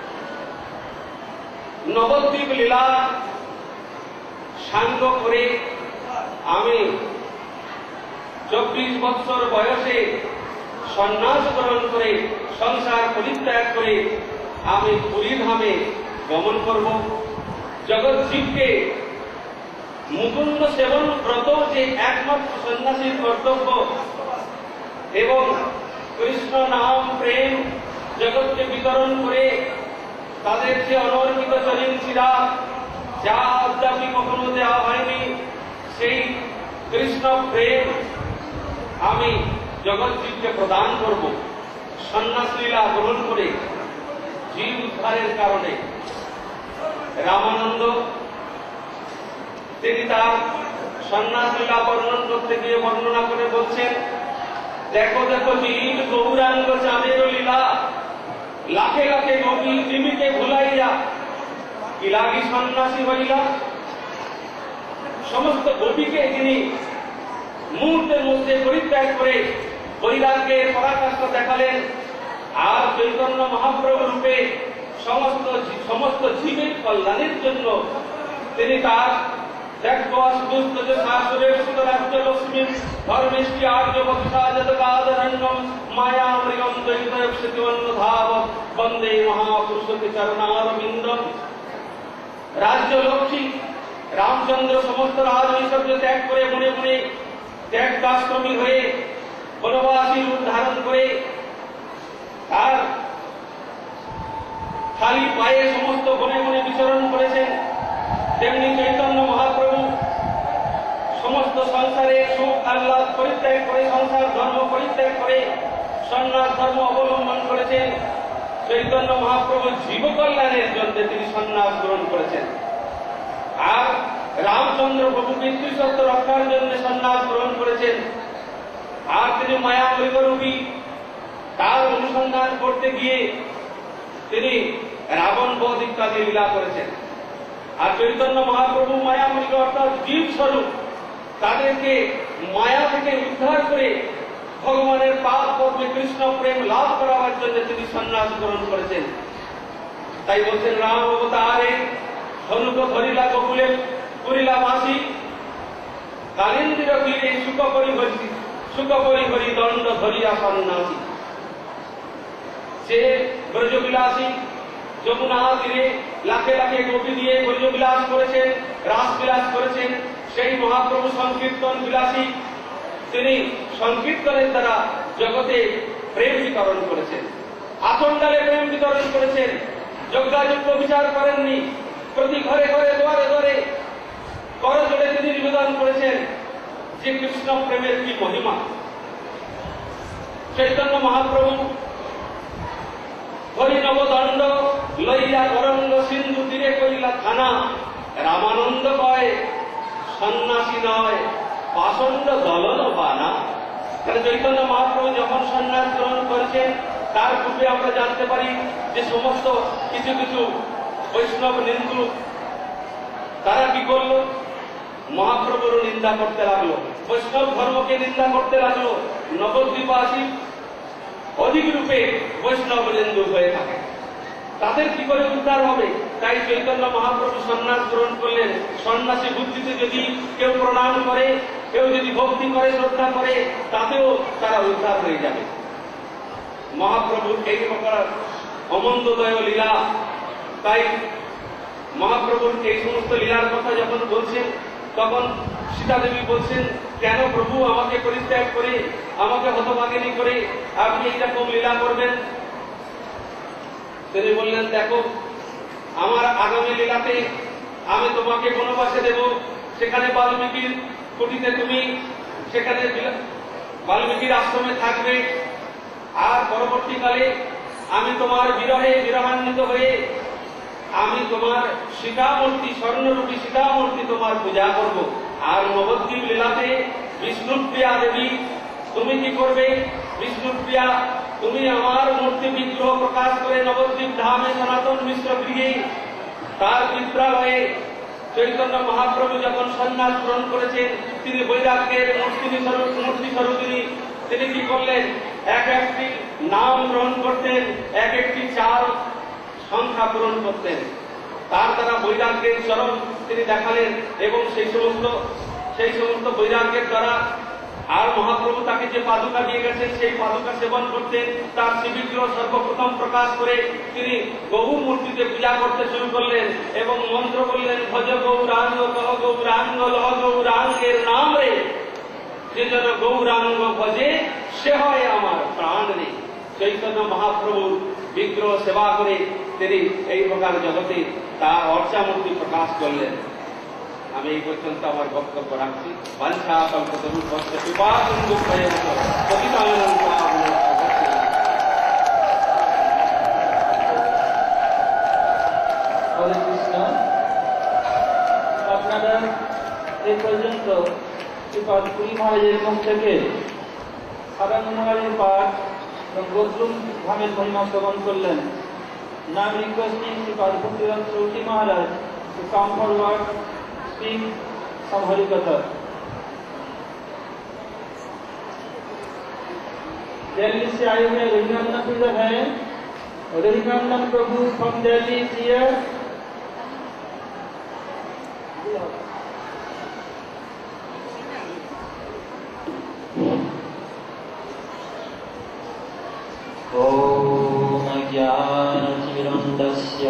নবদ্বীপ লীলা সাঙ্গ করে আমি চব্বিশ বৎসর বয়সে সন্ন্যাস গ্রহণ করে সংসার পরিত্যাগ করে আমি পুরী ধামে গমন করব। জগৎজীবকে মুকুন্দ সেবন ব্রত যে একমাত্র সন্ন্যাসীর কর্তব্য, এবং কৃষ্ণ নাম প্রেম জগৎকে বিতরণ করে তাদের যে অনর্পিত চরিন শিরা যা অদ্যাপি কখনো দেওয়া হয়নি, সেই কৃষ্ণ প্রেম আমি জগৎজীবকে প্রদান করব সন্ন্যাস লীলা গ্রহণ করে জীব উদ্ধারের কারণে। রামানন্দ তিনি তার সন্ন্যাস লীলা বর্ণন করতে গিয়ে বর্ণনা করে বলছেন, দেখো দেখো জীব গৌরাঙ্গ চাঁদের লীলা, লাখে লাখে গোপী জীবিকে ভুলাইয়া কি লাগি সন্ন্যাসী হইলা। সমস্ত গোপীকে তিনি মুহূর্তের মধ্যে পরিত্যাগ করে বৈরাগ্যের পরাকাষ্ঠা দেখালেন, আর চৈতন্য মহাপ্রভু রূপে সমস্ত সমস্ত জীবের কল্যাণের জন্য তিনি তার মায়া মৃগম বন্দে মহাপুরুষকে চরণারবিন্দম। রাজ্য লক্ষ্মী রামচন্দ্র সমস্ত রাজ ঐশ্বর্য ত্যাগ করে মনে মনে ত্যাগ দাশ্রমী হয়ে বনবাসী রূপ ধারণ করে তার খালি পায়ে সমস্ত বনে বনে বিচরণ করেছেন। তেমনি চৈতন্য মহাপ্রভু সমস্ত সংসারে সুখ আহ্লাদ পরিত্যাগ করে, সংসার ধর্ম পরিত্যাগ করে সন্ন্যাস ধর্ম অবলম্বন করেছেন। চৈতন্য মহাপ্রভু জীব কল্যাণের জন্য তিনি সন্ন্যাস গ্রহণ করেছেন, আর রামচন্দ্র প্রভু পিতৃসত্য রক্ষার জন্য সন্ন্যাস গ্রহণ করেছেন। আর তিনি মায়া মৃগরূপী তার অনুসন্ধান করতে গিয়ে তিনি রাবণ বধ ইত্যাদি লীলা করেছেন। আর চৈতন্য মহাপ্রভু মায়া মৃগ অর্থাৎ জীব স্বরূপ তাদেরকে মায়া থেকে উদ্ধার করে ভগবানের পাদ পদ্মে কৃষ্ণ প্রেম লাভ করার জন্য তিনি সন্ন্যাস গ্রহণ করেছেন। তাই বলছেন, রাম অবতারে ধনুক ধরিলা গোকুলে করিলা মাসি, কালিন্দির তীরে সুখ করি হরি সুখ করি হরি দণ্ড ধরিয়া সন্ন্যাসী। সে ব্রজবিলাসী যমুনা তীরে লাখে লাখে গোপী দিয়ে ব্রজবিলাস করেছেন, রাসবিলাস করেছেন। সেই মহাপ্রভু সংকীর্তন বিলাসী, তিনি সংকীর্তনের দ্বারা জগতে প্রেম বিতরণ করেছেন, আচণ্ডালে প্রেম বিতরণ করেছেন। যজ্ঞাযজ্ঞ বিচার করেননি, প্রতি ঘরে ঘরে দ্বারে দ্বারে করজোড়ে তিনি নিবেদন করেছেন যে কৃষ্ণ প্রেমের কি মহিমা। চৈতন্য মহাপ্রভু হরি নবদণ্ড লইয়া গরঙ্গ সিন্ধু তীরে কইলা থানা, রামানন্দ কয় সন্ন্যাসী নয় পাষণ্ড দলন বানা। তাহলে চৈতন্য মহাপ্রভু যখন সন্ন্যাস গ্রহণ করেছেন তার পূর্বে আমরা জানতে পারি যে সমস্ত কিছু কিছু বৈষ্ণব নিন্দু তারা কি করলো, মহাপ্রভুর নিন্দা করতে লাগলো, বৈষ্ণব ধর্মকে নিন্দা করতে লাগলো। নবদ্বীপবাসী অধিক রূপে বৈষ্ণব নিন্দু হয়ে থাকে, তাদের কি করে উদ্ধার হবে? তাই চৈতন্য মহাপ্রভু সন্ন্যাস গ্রহণ করলেন। সন্ন্যাসী বুদ্ধিতে যদি কেউ প্রণাম করে, কেউ যদি ভক্তি করে, শ্রদ্ধা করে, তাতেও তারা উদ্ধার হয়ে যাবে। মহাপ্রভুর এই প্রকার অমন্দদয় লীলা, তাই মহাপ্রভুর এই সমস্ত লীলার কথা যখন বলছেন তখন সীতাদেবী বলছেন, কেন প্রভু আমাকে পরিত্যাগ করে, আমাকে হতভাগিনী করে আপনি এইরকম লীলা করবেন? তিনি বললেন, দেখো আমার আগামী লীলাতে আমি তোমাকে বনবাসে দেব, সেখানে বাল্মীকির কুটিতে তুমি সেখানে বাল্মীকির আশ্রমে থাকবে, আর পরবর্তীকালে আমি তোমার বিরহে বিরহান্বিত হয়ে আমি তোমার সীতামূর্তি, স্বর্ণরূপী সীতামূর্তি তোমার পূজা করব। আর নবদ্বীপ লীলাতে বিষ্ণুপ্রিয়া দেবী তুমি কি করবে? বিষ্ণুপ্রিয়া তুমি আমার মূর্তি বিগ্রহ প্রকাশ করে নবদ্বীপ ধামে সনাতন মিশ্র গৃহে তার বিদ্যালয়ে চৈতন্য মহাপ্রভু যখন সন্ন্যাস গ্রহণ করেছেন, তিনি বৈরাগ্যের মূর্তি স্বরূপ মূর্তি স্বরূপিনী তিনি কি করলেন? এক একটি নাম গ্রহণ করতেন, এক একটি চাল সংখ্যা পূরণ করতেন। তার দ্বারা বৈরাগ্যের চরম তিনি দেখালেন এবং সেই সমস্ত সেই সমস্ত বৈরাগ্যের দ্বারা আর মহাপ্রভু তাকে যে পাদুকা দিয়ে গেছেন সেই পাদুকা সেবন করতেন। তার শিবিগ্রহ সর্বপ্রথম প্রকাশ করে তিনি বহু মূর্তিতে পূজা করতে শুরু করলেন এবং মন্ত্র বললেন, ভজ গৌরাঙ্গ কহ গৌরাঙ্গ লহ গৌরাঙ্গের নাম রে, যে যেন গৌরাঙ্গ ভজে সে হয় আমার প্রাণ রে। চৈতন্য মহাপ্রভুর বিগ্রহ সেবা করে তিনি এই প্রকার জগতে তার অর্চামূর্তি প্রকাশ করলেন। আমি এই পর্যন্ত আমার বক্তব্য রাখছি। বাঞ্ছা কল্পতরু ভক্তি কৃপা সিন্ধু ভয়েত পতিতানাং পাবনেভ্যো। হরে কৃষ্ণ। আপনারা এই পর্যন্ত শ্রীপাদ পুরী মহারাজের মুখ থেকে সারাঙ্গ মহারাজের পাঠ এবং গদ্রুম ধামের মহিমা শ্রবণ করলেন। Now requesting Sripad Bhaktivedanta Saraswati Maharaj to come forward, speak some Harikatha. Delhi से आए हुए रघुनंदन इधर है। रघुनंदन प्रभु from Delhi is here. ॐ अज्ञानतिमिरन्दस्य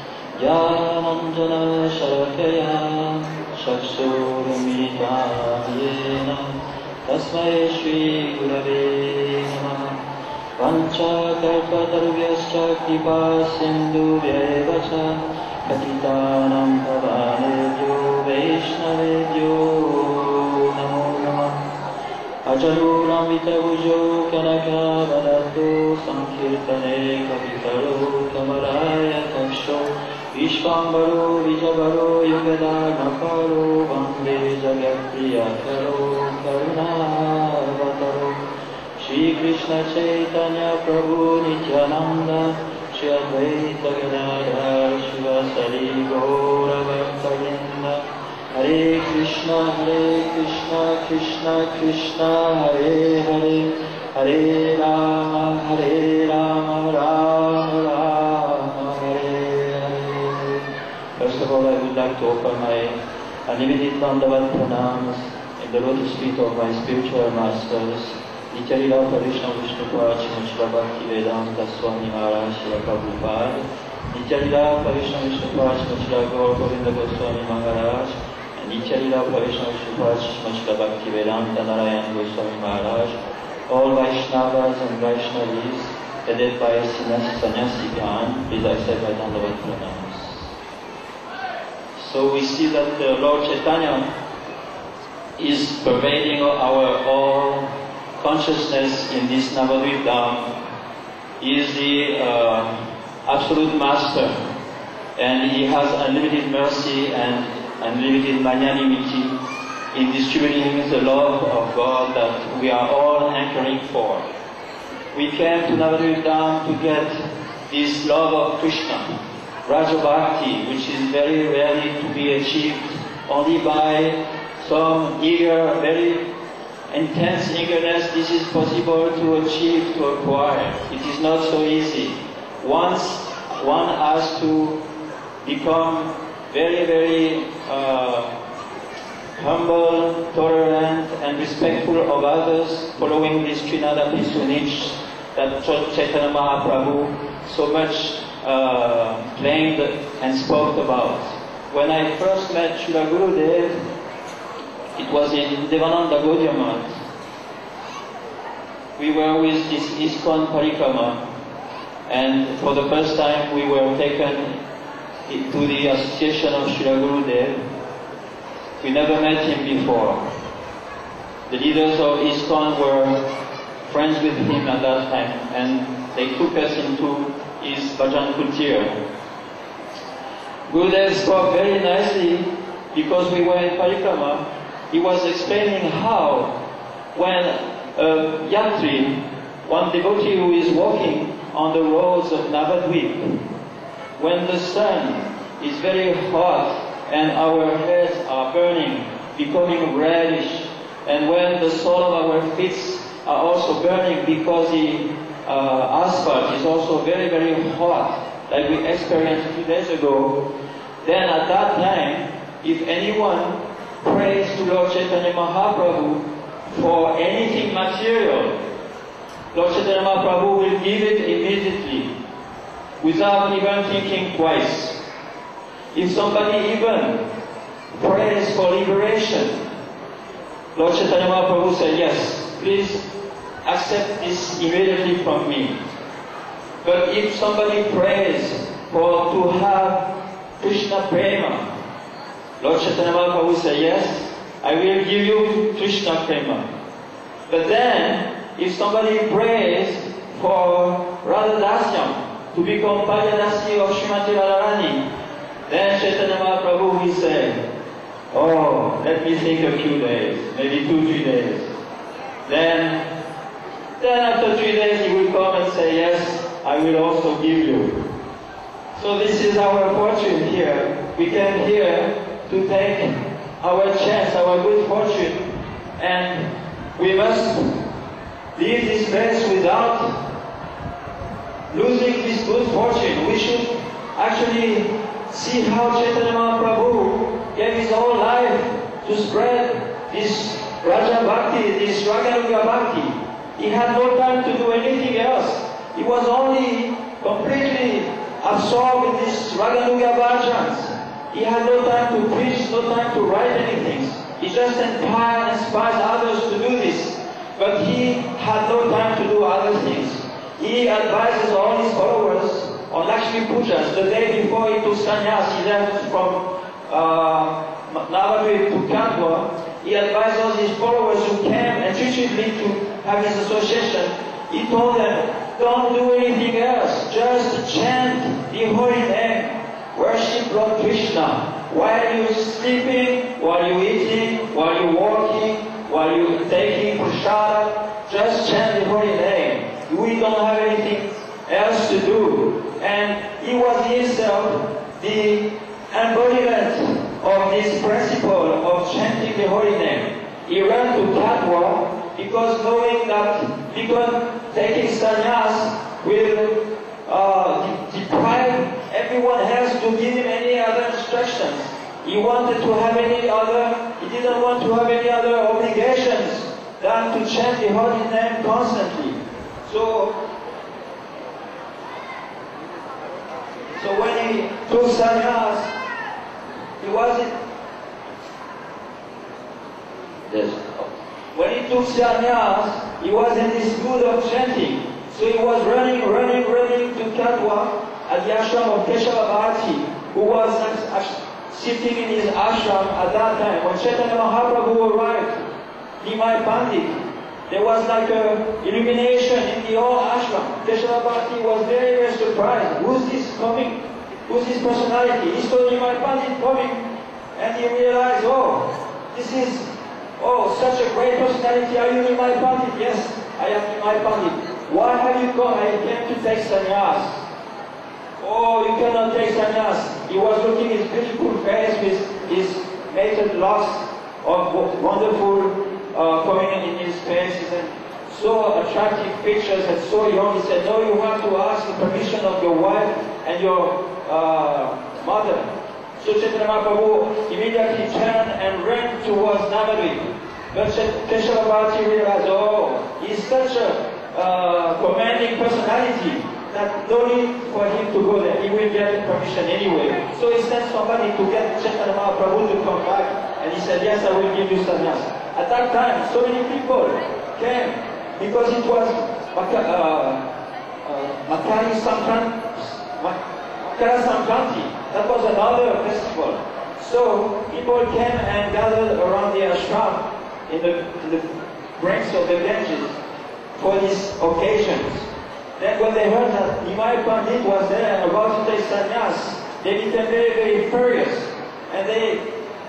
ज्ञानाञ्जनशलाकया चक्षुरुन्मिलितं येन तस्मै श्रीगुरवे नमः। पञ्चकल्पतरुभ्यश्च कृपा सिन्धुभ्यैव च पतितानां पावनेभ्यो वैष्णवेभ्यो नमो नमः। अचलूलम्बितभुजो कनकावदत्तो संकीर्तने कवितरो कमलाय कक्षो विश्वाम्बरो विजबरो युगदानकरो वन्दे जगत्प्रियकरो करुणावतरो। श्रीकृष्ण चैतन्य प्रभु नित्यानन्द श्री अद्वैत गदाधर शिवसरि गौरभक्तवृन्द। हरे कृष्णा हरे कृष्णा कृष्णा कृष्णा हरे हरे, हरे राम हरे Ram Ram Ram Hare Hare. First of all, I would like to offer my unlimited Dandavat pranams in the lotus feet of my spiritual masters, Nityalila Parishna Vishnupad Srimad Bhaktivedanta Swami Maharaj Srila Prabhupada, Nityalila Parishna Vishnupad Srimad Gaur Govinda Goswami Maharaj, Nityalila Parishna Vishnupad Srimad Bhaktivedanta Narayan Goswami Maharaj, all Vaishnavas and Vaishnavis headed by Sannyasi Gyan, please accept my Dandavat pranams. So we see that the Lord Chaitanya is pervading our all consciousness in this Navadvip Dham. He is the uh, absolute master, and he has unlimited mercy and unlimited magnanimity in distributing the love of God that we are all hankering for. We came to Navadvip Dham to get this love of Krishna, Raja Bhakti, which is very rarely to be achieved only by some eager, very intense eagerness. This is possible to achieve, to acquire. It is not so easy. Once one has to become very, very uh, humble, tolerant, and respectful of others, following this Trinada Pisunich that Chaitanya Mahaprabhu so much uh, claimed and spoke about. When I first met Srila Gurudev, it was in Devananda Gaudiya Math. We were with this ISKCON Parikrama, and for the first time we were taken to the association of Srila Gurudev. We never met him before. The leaders of ISKCON were friends with him at that time, and they took us into his Bhajan Kutir. Gurudev spoke very nicely because we were in Parikrama. He was explaining how when a yatri, one devotee who is walking on the roads of Navadvip, when the sun is very hot and our heads are burning, becoming reddish, and when the sole of our feet are also burning because the uh, asphalt is also very, very hot, like we experienced two days ago, then at that time, if anyone prays to Lord Chaitanya Mahaprabhu for anything material, Lord Chaitanya Mahaprabhu will give it immediately, without even thinking twice. If somebody even prays for liberation, Lord Chaitanya Mahaprabhu said, yes, please accept this immediately from me. But if somebody prays for to have Krishna Prema, Lord Chaitanya Mahaprabhu said, yes, I will give you Krishna Prema. But then, if somebody prays for Radha Dasyam, to become Paryadasi of Srimati Radharani, then Chaitanya Mahaprabhu will say, oh, let me think a few days, maybe two, three days. Then, then after three days he will come and say, yes, I will also give you. So this is our fortune here. We came here to take our chance, our good fortune, and we must leave this place without losing this good fortune. We should actually see how Chaitanya Mahaprabhu gave his whole life to spread this Raja Bhakti, this Raganuga Bhakti. He had no time to do anything else. He was only completely absorbed in this Raganuga Bhajans. He had no time to preach, no time to write anything. He just inspired and inspired others to do this. But he had no time to do other things. He advises all his followers on Lakshmi Pujas. The day before he took sannyas, he left from uh, Navadvip to Kandwa. He advised all his followers who came and treated me to have his association. He told them, don't do anything else. Just chant the holy name. Worship Lord Krishna. While you're sleeping, while you're eating, while you're walking, while you're taking prasada, just chant the holy name. We don't have anything else to do. And he was himself the embodiment of this principle of chanting the holy name. He ran to Katwa because knowing that because taking sannyas will uh, deprive everyone else to give him any other instructions. He wanted to have any other, he didn't want to have any other obligations than to chant the holy name constantly. So, so when he took sannyas, he wasn't, yes. When he took sannyas, he was in this mood of chanting. So he was running, running, running to Katwa at the ashram of Keshava Bharati, who was sitting in his ashram at that time. When Chaitanya Mahaprabhu arrived, Nimai Pandit, there was like a illumination in the whole ashram. Keshava Bharati was very, very surprised. Who's this coming? Who's this personality? He saw Nimai Pandit coming, and he realized, oh, this is, oh, such a great personality. Are you Nimai Pandit? Yes, I am Nimai Pandit. Why have you come? I came to take sannyas. Oh, you cannot take sannyas. He was looking at his beautiful face with his mated locks of wonderful uh, coming in his face and so attractive pictures and so young. He said, no, you have to ask the permission of your wife and your uh, mother. So Chaitanya Mahaprabhu immediately turned and ran towards Navadvip. But Keshava Bharati realized, oh, he's such a uh, commanding personality that no need for him to go there. He will get permission anyway. So he sent somebody to get Chaitanya Mahaprabhu to come back. And he said, yes, I will give you sannyas. At that time, so many people came because it was Maka, uh, uh, Makari Sankranti. Makara Sankranti. That was another festival. So people came and gathered around the ashram in the, in the banks of the Ganges for these occasions. Then when they heard that Nimai Pandit was there and about to take sannyas, they became very, very furious. And they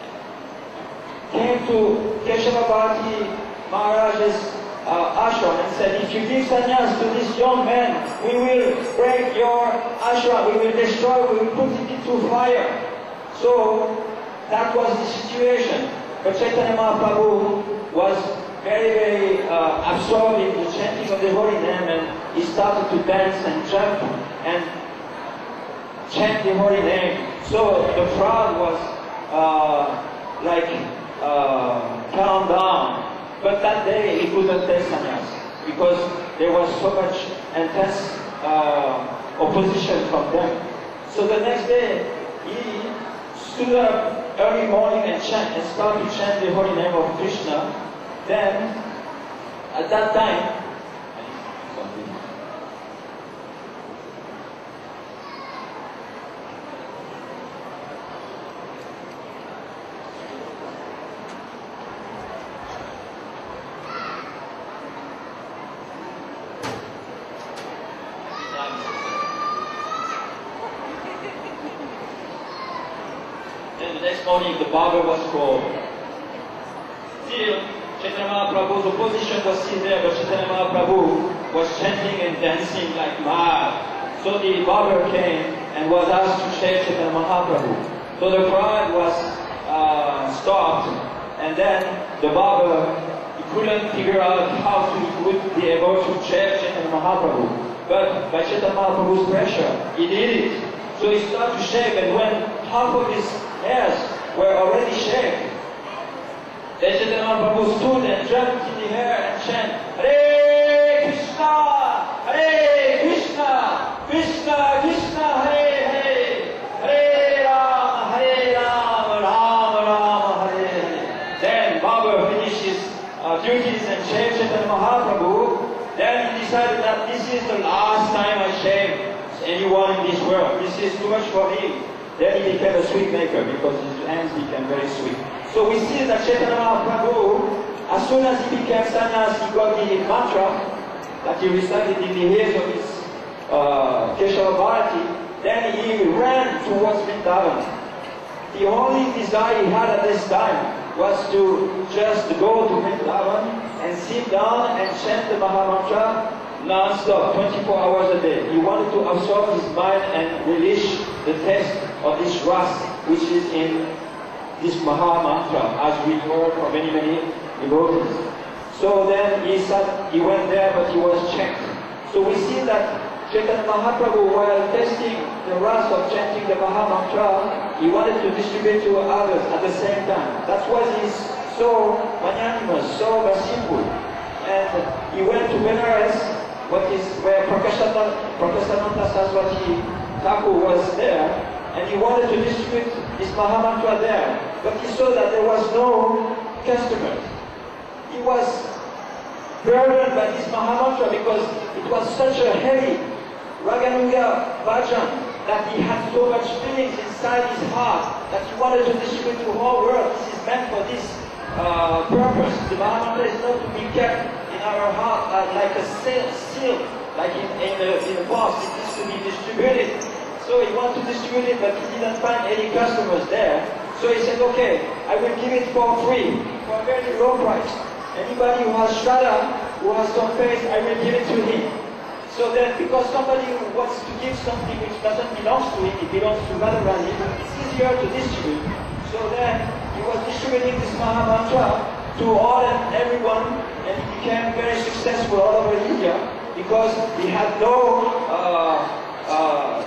came to Keshava Bharati Maharaj's uh, ashram and said, if you give sannyas to this young man, we will break your ashram, we will destroy, we will put it into fire. So that was the situation. But Chaitanya Mahaprabhu was very, very uh, absorbed in the chanting of the holy name, and he started to dance and jump and chant the holy name. So the crowd was uh, like uh, calmed down. But that day he couldn't take sannyas because there was so much intense uh, opposition from them. So the next day he stood up early morning and chant and started to chant the holy name of Krishna. Then at that time Then the next morning the barber was called. Still, Chaitanya Mahaprabhu's opposition was still there, but Chaitanya Mahaprabhu was chanting and dancing like mad. So the barber came and was asked to shave Chaitanya Mahaprabhu. So the crowd was uh, stopped, and then the barber he couldn't figure out how to would be able to shave Chaitanya Mahaprabhu. But by Chaitanya Mahaprabhu's pressure, he did it. So he started to shave, and when half of his hairs were already shaved, then Chaitanya Mahaprabhu stood and jumped in the air and chanted, Hare Krishna, Hare Krishna, Krishna Krishna, Hare Hare, Hare Rama, Hare Rama, Rama Rama, Hare Hare. Then Baba finished his uh, duties and shaved Chaitanya Mahaprabhu. Then he decided that this is the last time I shave anyone in this world. This is too much for me. Then he became a sweet maker because his hands became very sweet. So we see that Chaitanya Mahaprabhu, as soon as he became sannyas, he got the mantra that he recited in the ears of his uh, Keshava Bharati. Then he ran towards Vrindavan. The only desire he had at this time was to just go to Vrindavan and sit down and chant the Mahamantra non-stop, twenty-four hours a day. He wanted to absorb his mind and release the taste of this ras, which is in this Maha Mantra, as we heard from many, many devotees. So then he sat, he went there, but he was checked. So we see that Chaitanya Mahaprabhu, while testing the ras of chanting the Maha Mantra, he wanted to distribute to others at the same time. That's why he's so magnanimous, so merciful. And he went to Benares, what is where Prakasananda Saraswati Thakur was there, and he wanted to distribute his Mahamantra there, but he saw that there was no customers. He was burdened by this Mahamantra because it was such a heavy Raganuga bhajan that he had so much feelings inside his heart that he wanted to distribute to the whole world. This is meant for this uh, purpose. The Mahamantra is not to be kept in our heart uh, like a seal, like in, in, the, in the box. It is to be distributed. So he wanted to distribute it, but he didn't find any customers there. So he said, okay, I will give it for free, for a very low price. Anybody who has Shraddha, who has some faith, I will give it to him. So then, because somebody who wants to give something which doesn't belong to him, it belongs to Radharani, it's easier to distribute. So then, he was distributing this Mahamantra to all and everyone, and he became very successful all over India, because he had no uh, uh,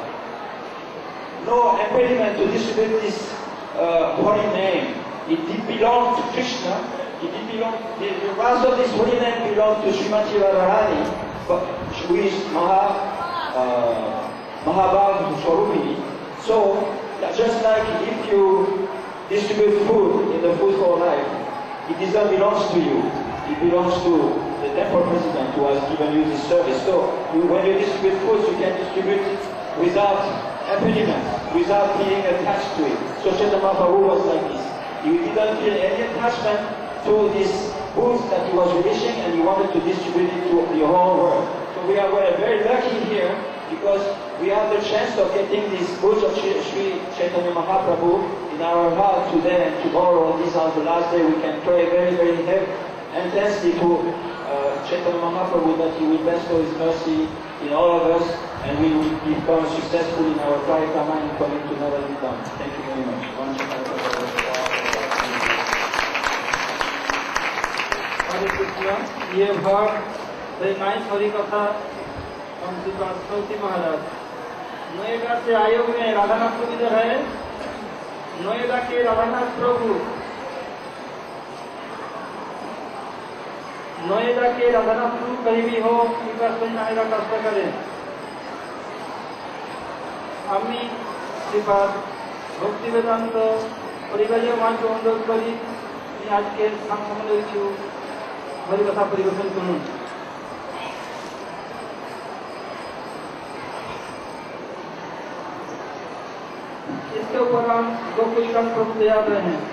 no impediment to distribute this uh, holy name. It did belong to Krishna. It did belong. The, the rest of this holy name belonged to Srimati Radharani, but who is Maha uh, Mahabhav Swarupini. So just like if you distribute food in the Food for Life, it doesn't belong to you. It belongs to the temple president who has given you this service. So you, when you distribute food, you can distribute without impediment, without feeling attached to it. So Chaitanya Mahaprabhu was like this. He didn't feel any attachment to this booth that he was releasing, and he wanted to distribute it to the whole world. So we are very lucky here because we have the chance of getting this book of Sri Chaitanya Mahaprabhu in our heart today and tomorrow. These are the last day we can pray very, very intensely to uh, Chaitanya Mahaprabhu that he will bestow his mercy in all of us and we will become successful in our parikrama and coming to Navadvipam. Thank you very much. Hare Krishna. We have heard the nice Hari Katha from Sri Parshvati Maharaj. Noida से आयोग में राधानाथ प्रभु इधर है. नोएडा के राधानाथ प्रभु नोएडा के राधानाथ प्रभु कहीं भी हो कृपा से नायरा कष्ट करें. আমি শ্রীপাদ ভক্তি বেদান্ত পরিবারীয় মঞ্চ অনুরোধ করি তিনি আজকে সামনে কিছু হরিকথা পরিবেশন করুন. इसके ऊपर हम गोकुलकांत प्रभु तैयार रहे हैं.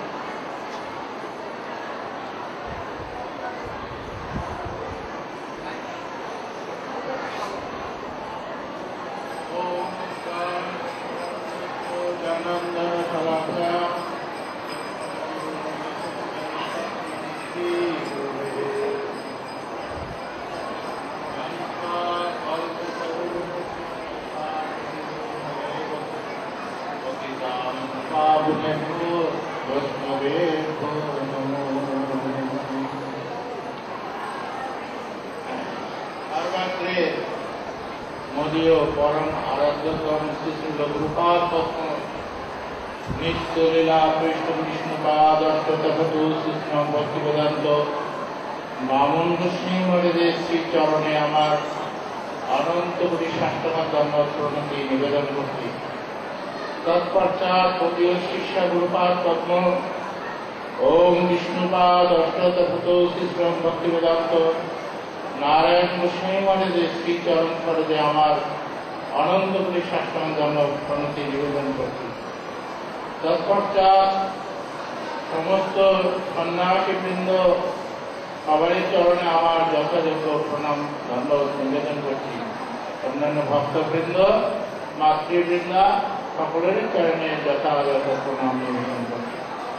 मोदीय परम आराध्यतम श्री श्री लघुपाद पद्म नित्य लीला कृष्ण विष्णुपाद अष्टतपतु कृष्ण भक्ति वेदांत बामन गोस्वामी महाराज श्री चरणे आमार अनंत कोटि साष्टांग धन्यवाद प्रणति निवेदन करছি. तत्पश्चात मोदीय शिष्य गुरुपाद पद्म ओम विष्णुपाद अष्टतपतु कृष्ण भक्ति वेदांत नारायण गोस्वामी महाराज श्री चरण सरोजे आमार अनंत कोटि साष्टांग धन्यवाद प्रणति निवेदन करছি. तत्पश्चात समस्त सन्यासी बृंद सबार चरणे आमार यथायोग्य प्रणाम धन्यवाद निवेदन करছি. अन्यान्य भक्तबृंद मातृवृंद सकलेर चरणे यथायोग्य प्रणाम निवेदन करছি.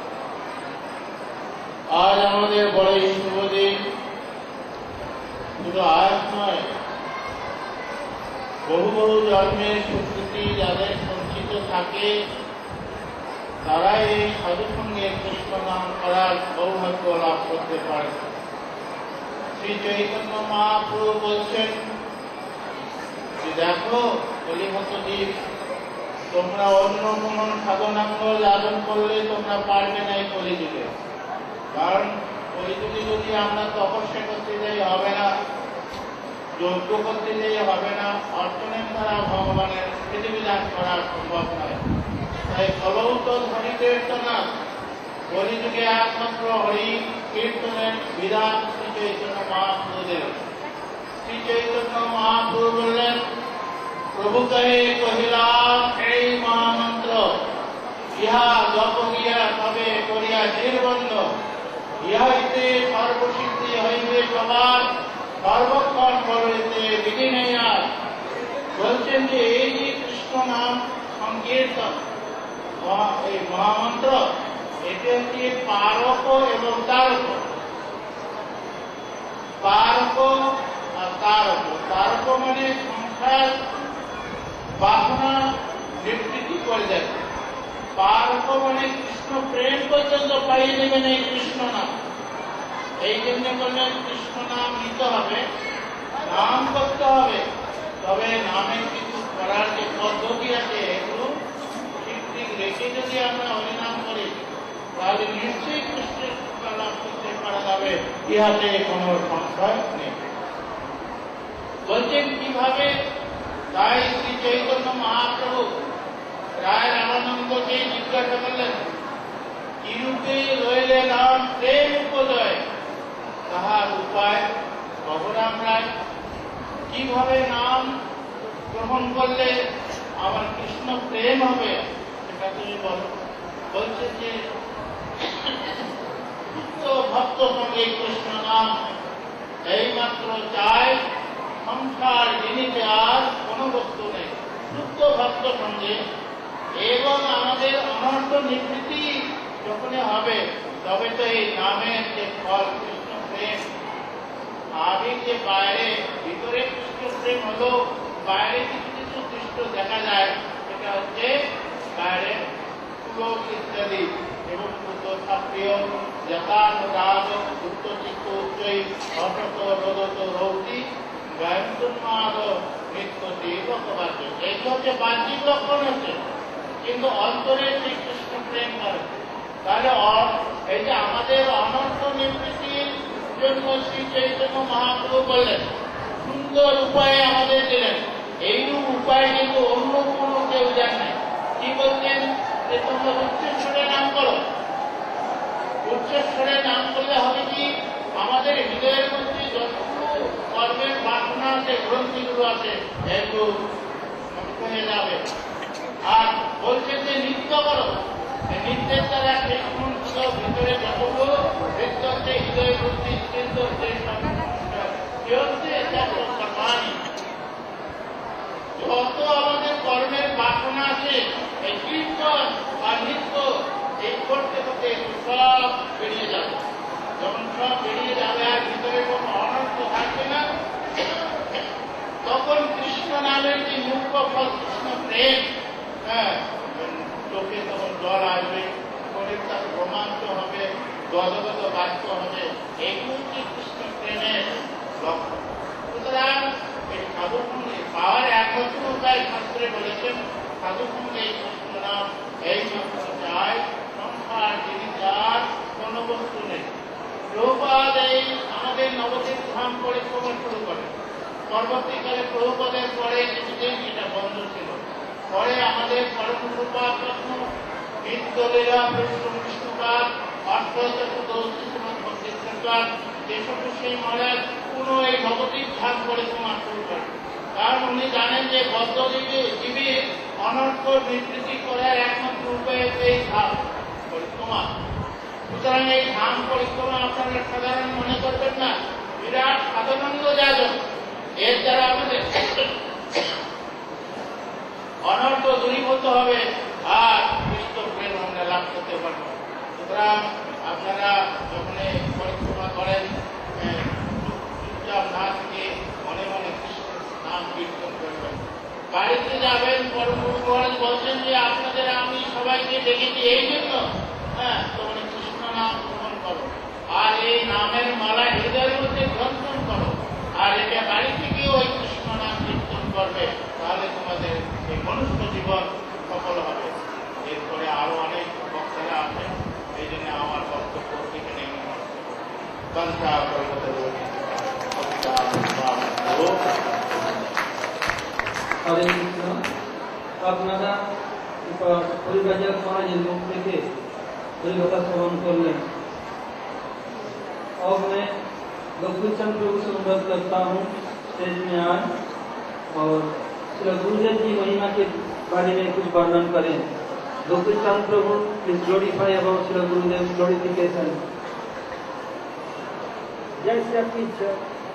आज आमादेर बड़ई शुभ दिन. শুধু আজ নয়, বহু বহু জন্মের সুকৃতি যাদের সঞ্চিত থাকে তারা এই সাধুসঙ্গে কৃষ্ণ নাম করার সৌভাগ্য লাভ করতে পারে. শ্রী চৈতন্য মহাপ্রভু বলছেন যে দেখো কলিহত দ্বীপ, তোমরা অন্য কোন সাধনাঙ্গ লালন করলে তোমরা পারবে না এই কলিযুগে. কারণ কলিযুগে যদি আমরা তপস্যা করতে যাই হবে না, যজ্ঞ করতে যাই হবে না, অর্চনের দ্বারা ভগবানের পৃথিবী লাভ করা সম্ভব নয়. তাই কলৌত হরি কীর্তনা, কলিযুগে একমাত্র হরি কীর্তনের বিধান শ্রী চৈতন্য মহাপ্রভুদেব. শ্রী চৈতন্য মহাপ্রভু বললেন, প্রভু কহে কহিলাম এই মহামন্ত্র, ইহা জপ গিয়া তবে করিয়া নির্বন্ধ, ইহাইতে সর্বসিদ্ধি হইবে সবার, সর্বক্ষণ বলিতে বিধি নেই আর. বলছেন যে এই যে কৃষ্ণ নাম সংকীর্তন, এই মহামন্ত্র, এটি হচ্ছে পারক এবং তারক. পারক আর তারক. তারক মানে সংসার বাসনা নিবৃত্তি করে দেয়. পারক মানে কৃষ্ণ প্রেম পর্যন্ত পাইয়ে দেবেন এই কৃষ্ণ নাম. এই জন্য বললেন কৃষ্ণ নাম নিতে হবে, নাম করতে হবে. তবে নামের কিছু করার যে পদ্ধতি আছে এগুলো ঠিক ঠিক রেখে যদি আমরা হরিনাম করি তাহলে নিশ্চয়ই কৃষ্ণের কৃপা লাভ করতে পারা যাবে, ইহাতে কোনো সংশয় নেই. বলছেন কিভাবে? তাই শ্রী চৈতন্য মহাপ্রভু রায় রামানন্দকে জিজ্ঞাসা করলেন, কিরূপে রইলে নাম প্রেম উপজয়, তাহার উপায় বলরাম রায়. কিভাবে নাম গ্রহণ করলে আমার কৃষ্ণ প্রেম হবে সেটা তুমি বলো. বলছে যে ভক্ত সঙ্গে কৃষ্ণ নাম এইমাত্র চায়, সংসার জিনিসে আর কোনো বস্তু নেই, শুদ্ধ ভক্ত সঙ্গে এবং আমাদের অনন্ত নিবৃত্তি যখনই হবে তবে তো এই নামের যে ফল কৃষ্ণ প্রেম আবেগ যে বাইরে ভিতরে কৃষ্ণ প্রেম হলো, বাইরে কিছু কিছু কৃষ্ণ দেখা যায়, সেটা হচ্ছে বাইরে পুলক ইত্যাদি এবং প্রিয় যথানুরাগ উত্ত চিত্ত উচ্চৈ অসত রোদত রৌতি গায়ন্তুন্মাদ নৃত্য দীপকবাদ্য। এগুলো হচ্ছে বাহ্যিক লক্ষণ হচ্ছে, কিন্তু অন্তরে সেই কৃষ্ণ প্রেম করে। তাহলে এই যে আমাদের অনন্ত নিবৃত্তির জন্য শ্রী চৈতন্য মহাপ্রভু বললেন, সুন্দর উপায়ে আমাদের দিলেন। এইরূপ উপায় কিন্তু অন্য কোনো কেউ দেন নাই। কি বলছেন? যে তোমরা উচ্চস্বরে নাম করো। উচ্চস্বরে নাম করলে হবে কি, আমাদের হৃদয়ের মধ্যে যতগুলো কর্মের বাসনা আছে, গ্রন্থিগুলো আছে, এগুলো হয়ে যাবে। আর বলছেন যে নৃত্য করো, নৃত্যের দ্বারা সেই সমস্ত ভিতরে যতগুলো নৃত্য হচ্ছে হৃদয় বুদ্ধি চিন্ত হচ্ছে যত আমাদের কর্মের বাসনা আছে, এই কীর্তন আর নৃত্য এই করতে করতে সব বেরিয়ে যাবে। যখন সব বেরিয়ে যাবে আর ভিতরে কোনো অনর্থ থাকবে না, তখন কৃষ্ণ নামের যে মুখ্য ফল কৃষ্ণ প্রেম, হ্যাঁ, চোখে তখন জল আসবে, শরীর তার রোমাঞ্চ হবে, গদগদ বাক্য হবে। এগুলো হচ্ছে কৃষ্ণ প্রেমের লক্ষ্য। সুতরাং এই সাধুসঙ্গে পাওয়ার একমাত্র উপায় শাস্ত্রে বলেছেন, সাধুসঙ্গে এই কৃষ্ণ নাম এই মাত্র চায়, সংসার যিনি যার কোন বস্তু নেই। প্রভুপাদ এই আমাদের নবদ্বীপ ধাম পরিক্রমা শুরু করেন। পরবর্তীকালে প্রভুপাদের পরে কিছুদিন এটা বন্ধ ছিল। পরে আমাদের পরম কৃপাপ্রাপ্ত নিত্যলীলা কৃষ্ণ বিষ্ণুপাদ অষ্টদশী শ্রীমৎ ভক্তিপ্রসাদ যেসব সেই মহারাজ পুনঃ এই নবদ্বীপ ধাম পরিক্রমা শুরু করেন। কারণ উনি জানেন যে বদ্ধজীবী জীবীর অনর্থ নিবৃত্তি করার একমাত্র উপায় এই ধাম পরিক্রমা। সুতরাং এই ধাম পরিক্রমা আপনারা সাধারণ মনে করবেন না, বিরাট সাধারণানন্দ যাজন। এর দ্বারা আমাদের অনর্থ দূরীভূত হবে আর কৃষ্ণ প্রেম আমরা লাভ করতে পারবো। সুতরাং আপনারা যখন পরিক্রমা করেন, চুপচাপ না থেকে মনে মনে কৃষ্ণ নাম কীর্তন করবেন। বাড়িতে যাবেন, পরম মহারাজ বলছেন যে আপনাদের আমি সবাইকে দেখেছি এই জন্য, হ্যাঁ, তোমরা কৃষ্ণ নাম গ্রহণ করো আর এই নামের মালা হৃদয়ের মধ্যে গ্রন্থন করো, আর এটা বাড়ি থেকে ওই কৃষ্ণ নাম কীর্তন করবে, তাহলে তোমাদের এই মনুষ্য জীবন সফল হবে। এরপরে আরো অনেক বক্তারা আছেন, এই জন্য আমার বক্তব্য এখানে হরে কৃষ্ণ। আপনারা হরিবাজার মহারাজের মুখ থেকে হরিকথা শ্রবণ करने और मैं गोकुल चंद प्रभु से अनुरोध करता हूँ स्टेज में आए और श्री गुरुदेव की महिमा के बारे में कुछ वर्णन करें। Gokul Chand Prabhu please glorify about Shri Gurudev glorification. जैसे आपकी इच्छा।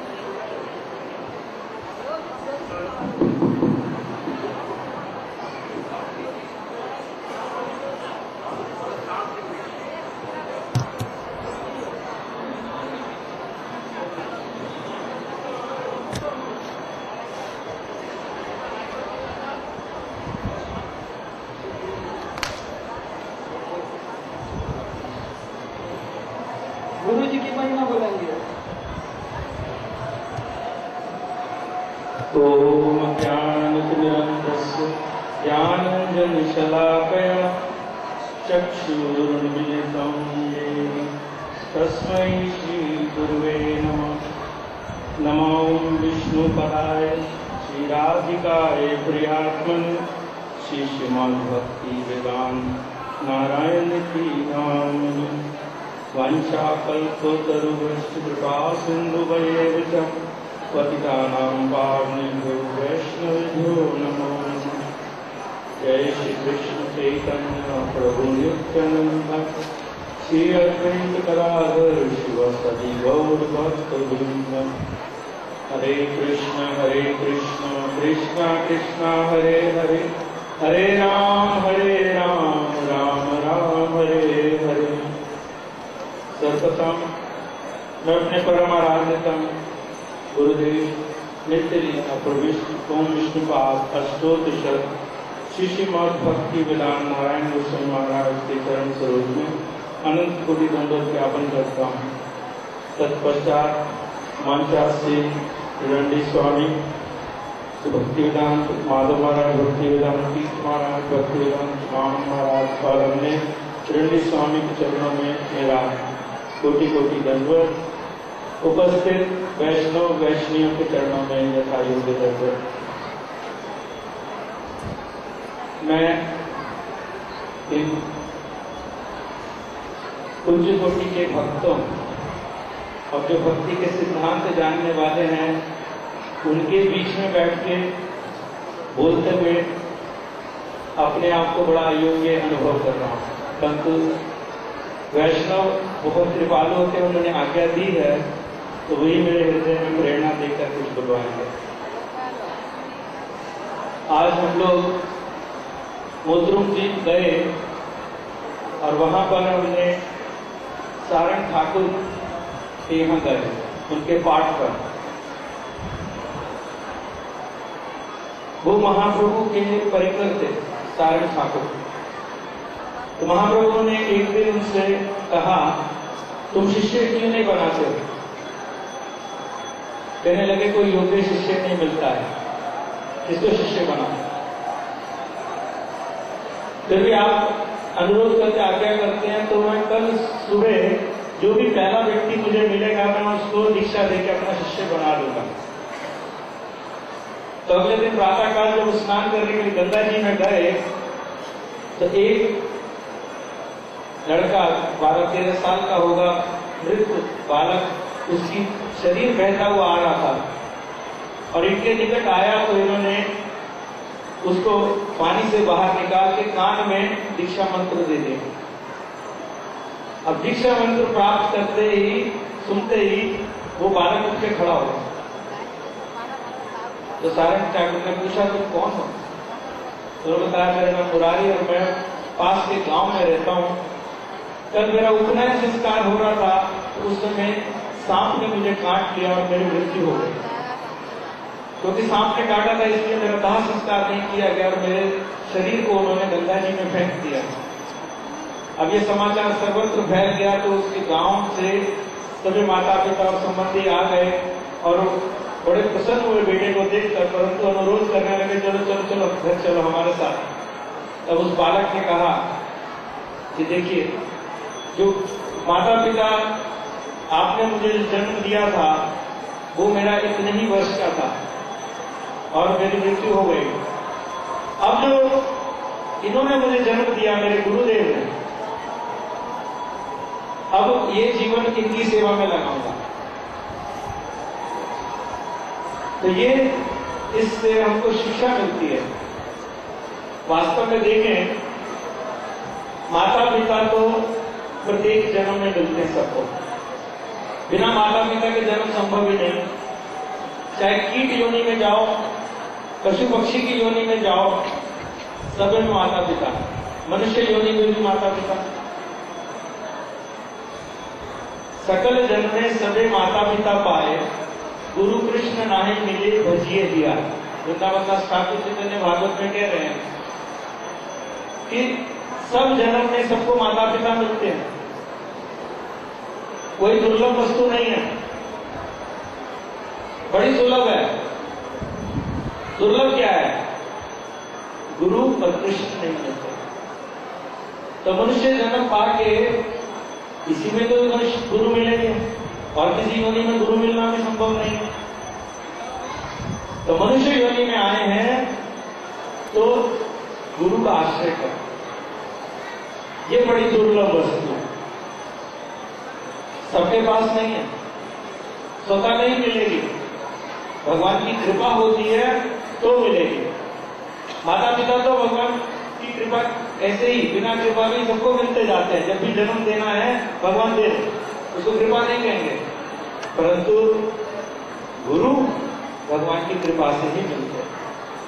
गुरु जी की महिमा बोलेंगे। ओम ज्ञानतिमिरन्धस्य ज्ञानाञ्जनशलाकया चक्षुरुन्मिलितं येन तस्मै श्रीगुरुवे नमः। नमो विष्णुपदाय श्रीराधिकाय प्रियात्मने श्रीश्रीमद्भक्तिवेदान्त नारायणीति नामिने। वाञ्छाकल्पतरुभ्यश्च कृपासिन्धुभ्येव च पतितानां पावनेभ्यो वैष्णवेभ्यो नमो नमः। जय श्री कृष्ण चैतन्य प्रभु नित्यानंद श्री अद्वैत गदाधर शिवसदि गौर भक्तवृंद। हरे कृष्ण हरे कृष्ण कृष्ण कृष्ण हरे हरे हरे राम हरे राम राम राम हरे हरे। सर्वप्रथम मैं अपने परम आराध्यतम गुरुदेव नित्य लीला प्रविष्ट ओम विष्णुपाद अष्टोत्तर श्री श्रीमद् भक्ति वेदांत नारायण गोस्वामी महाराज के चरण स्वरूप में अनंत कोटि दंडवत ज्ञापन करता हूँ। तत्पश्चात मंचासी रंडी स्वामी भक्ति वेदांत माधव महाराज, भक्ति वेदांत तीर्थ महाराज, भक्ति वेदांत मामन महाराज और हमने रंडी स्वामी के चरणों में मेरा कोटि कोटि दंडवत। उपस्थित वैष्णव वैष्णवियों के चरणों में यथा योग्य दंडवत। मैं इन पूज्य कोटि के भक्तों और जो भक्ति के सिद्धांत जानने वाले हैं उनके बीच में बैठ के बोलते हुए अपने आप को बड़ा योग्य अनुभव कर रहा हूँ। परंतु वैष्णव बहुत कृपालु होते हैं, उन्होंने आज्ञा दी है तो वही मेरे हृदय में प्रेरणा देकर कुछ बुलवाएंगे। आज हम लोग मोद्रुम जी गए और वहां पर हमने सारंग ठाकुर के यहाँ गए, उनके पाठ पर। वो महाप्रभु के परिकर थे सारंग ठाकुर। तो महाप्रभु ने एक दिन उनसे कहा तुम शिष्य क्यों नहीं बनाते हो? कहने लगे कोई योग्य शिष्य नहीं मिलता है, किसको शिष्य बना? फिर भी आप अनुरोध करके आज्ञा करते हैं तो मैं कल सुबह जो भी पहला व्यक्ति मुझे मिलेगा मैं उसको दीक्षा देकर अपना शिष्य बना लूंगा। तो अगले दिन प्रातः काल जब स्नान करने के लिए गंगा जी में गए तो एक लड़का बारह तेरह साल का होगा, मृत बालक, उसकी शरीर बहता हुआ आ रहा था और इनके निकट आया तो इन्होंने उसको पानी से बाहर निकाल के कान में दीक्षा मंत्र दे दिया। अब दीक्षा मंत्र प्राप्त करते ही सुनते ही वो बालक उठ के खड़ा हो गया। तो सारंग ठाकुर ने पूछा तुम कौन हो? तो उन्होंने बताया मेरा नाम मुरारी और मैं पास के गांव में रहता हूँ। कल मेरा उपनयन संस्कार हो रहा था तो उस समय सांप ने मुझे काट लिया और मेरी मृत्यु हो गई। क्योंकि तो सांप ने काटा था इसलिए मेरा दाह संस्कार नहीं किया गया और मेरे शरीर को उन्होंने गंगा जी में फेंक दिया। अब ये समाचार सर्वत्र फैल गया तो उसके गांव से सभी माता पिता और संबंधी आ गए और बड़े प्रसन्न हुए बेटे को देखकर, परंतु अनुरोध करने लगे चलो चलो चलो घर चलो हमारे साथ। तब उस बालक ने कहा कि देखिए जो माता पिता आपने मुझे जन्म दिया था वो मेरा इतने ही वर्ष का था और मेरी मृत्यु हो गई। अब जो इन्होंने मुझे जन्म दिया मेरे गुरुदेव ने, अब ये जीवन इनकी सेवा में लगाऊंगा। तो ये इससे हमको शिक्षा मिलती है। वास्तव में देखें माता पिता तो प्रत्येक जन्म में मिलते हैं सबको, बिना माता पिता के जन्म संभव ही नहीं। चाहे कीट योनि में जाओ, पशु पक्षी की योनि में जाओ, सब में माता पिता, मनुष्य योनि में भी माता पिता। सकल जन्मे सबे माता पिता पाए, गुरु कृष्ण नाहे मिले भजिए दिया। वृंदावन दास ठाकुर चैतन्य भागवत में कह रहे हैं कि सब जन्म में सबको माता पिता मिलते हैं, कोई दुर्लभ वस्तु नहीं है, बड़ी सुलभ है। दुर्लभ क्या है? गुरु और कृष्ण नहीं मिलते। तो मनुष्य जन्म पाके इसी में तो मनुष्य गुरु मिलेंगे और किसी योनि में गुरु मिलना भी संभव नहीं है। तो मनुष्य योनि में आए हैं तो गुरु का आश्रय कर, ये बड़ी दुर्लभ वस्तु है, सबके पास नहीं है, स्वतः नहीं मिलेगी, भगवान की कृपा होती है तो मिलेगी। माता पिता तो भगवान की कृपा ऐसे ही बिना कृपा भी सबको मिलते जाते हैं। जब भी जन्म देना है भगवान दे, उसको कृपा नहीं कहेंगे। परंतु गुरु भगवान की कृपा से ही मिलते हैं।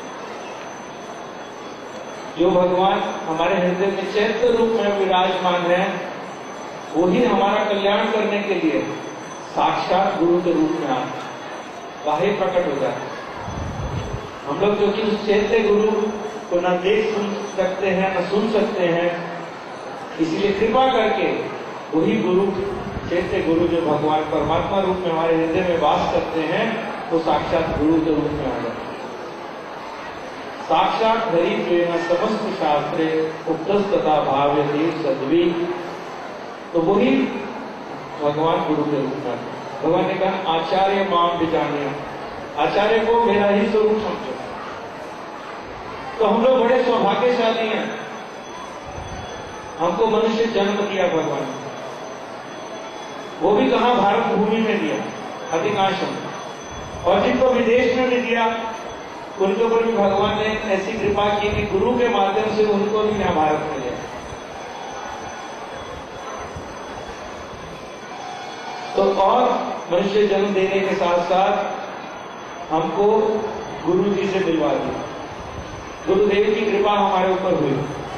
जो भगवान हमारे हृदय में चैत्य रूप में विराजमान है, वो ही हमारा कल्याण करने के लिए साक्षात गुरु के रूप में आते, बाहर प्रकट हो जाते। हम लोग जो कि उस चैत्य गुरु को न देख सुन सकते हैं न सुन सकते हैं, इसलिए कृपा करके वही गुरु, चैत्य गुरु जो भगवान परमात्मा रूप में हमारे हृदय में वास करते हैं, वो साक्षात गुरु के रूप में आ जाते हैं। साक्षात हरि प्रेम समस्त शास्त्रे उक्तस तथा भाव्यति सद्वी, तो वही भगवान गुरु के रूप में। भगवान ने कहा आचार्य माम विजानिया, आचार्य को मेरा ही स्वरूप समझो। तो हम लोग बड़े सौभाग्यशाली हैं, हमको मनुष्य जन्म दिया भगवान ने, वो भी कहा भारत भूमि में दिया अधिकांश, और जिनको विदेश में भी दिया उनके ऊपर भी भगवान ने ऐसी कृपा की कि गुरु के माध्यम से उनको भी यहाँ भारत में लिया। तो और मनुष्य जन्म देने के साथ साथ हमको गुरु जी से मिलवा दिया, गुरुदेव की कृपा हमारे ऊपर हुई।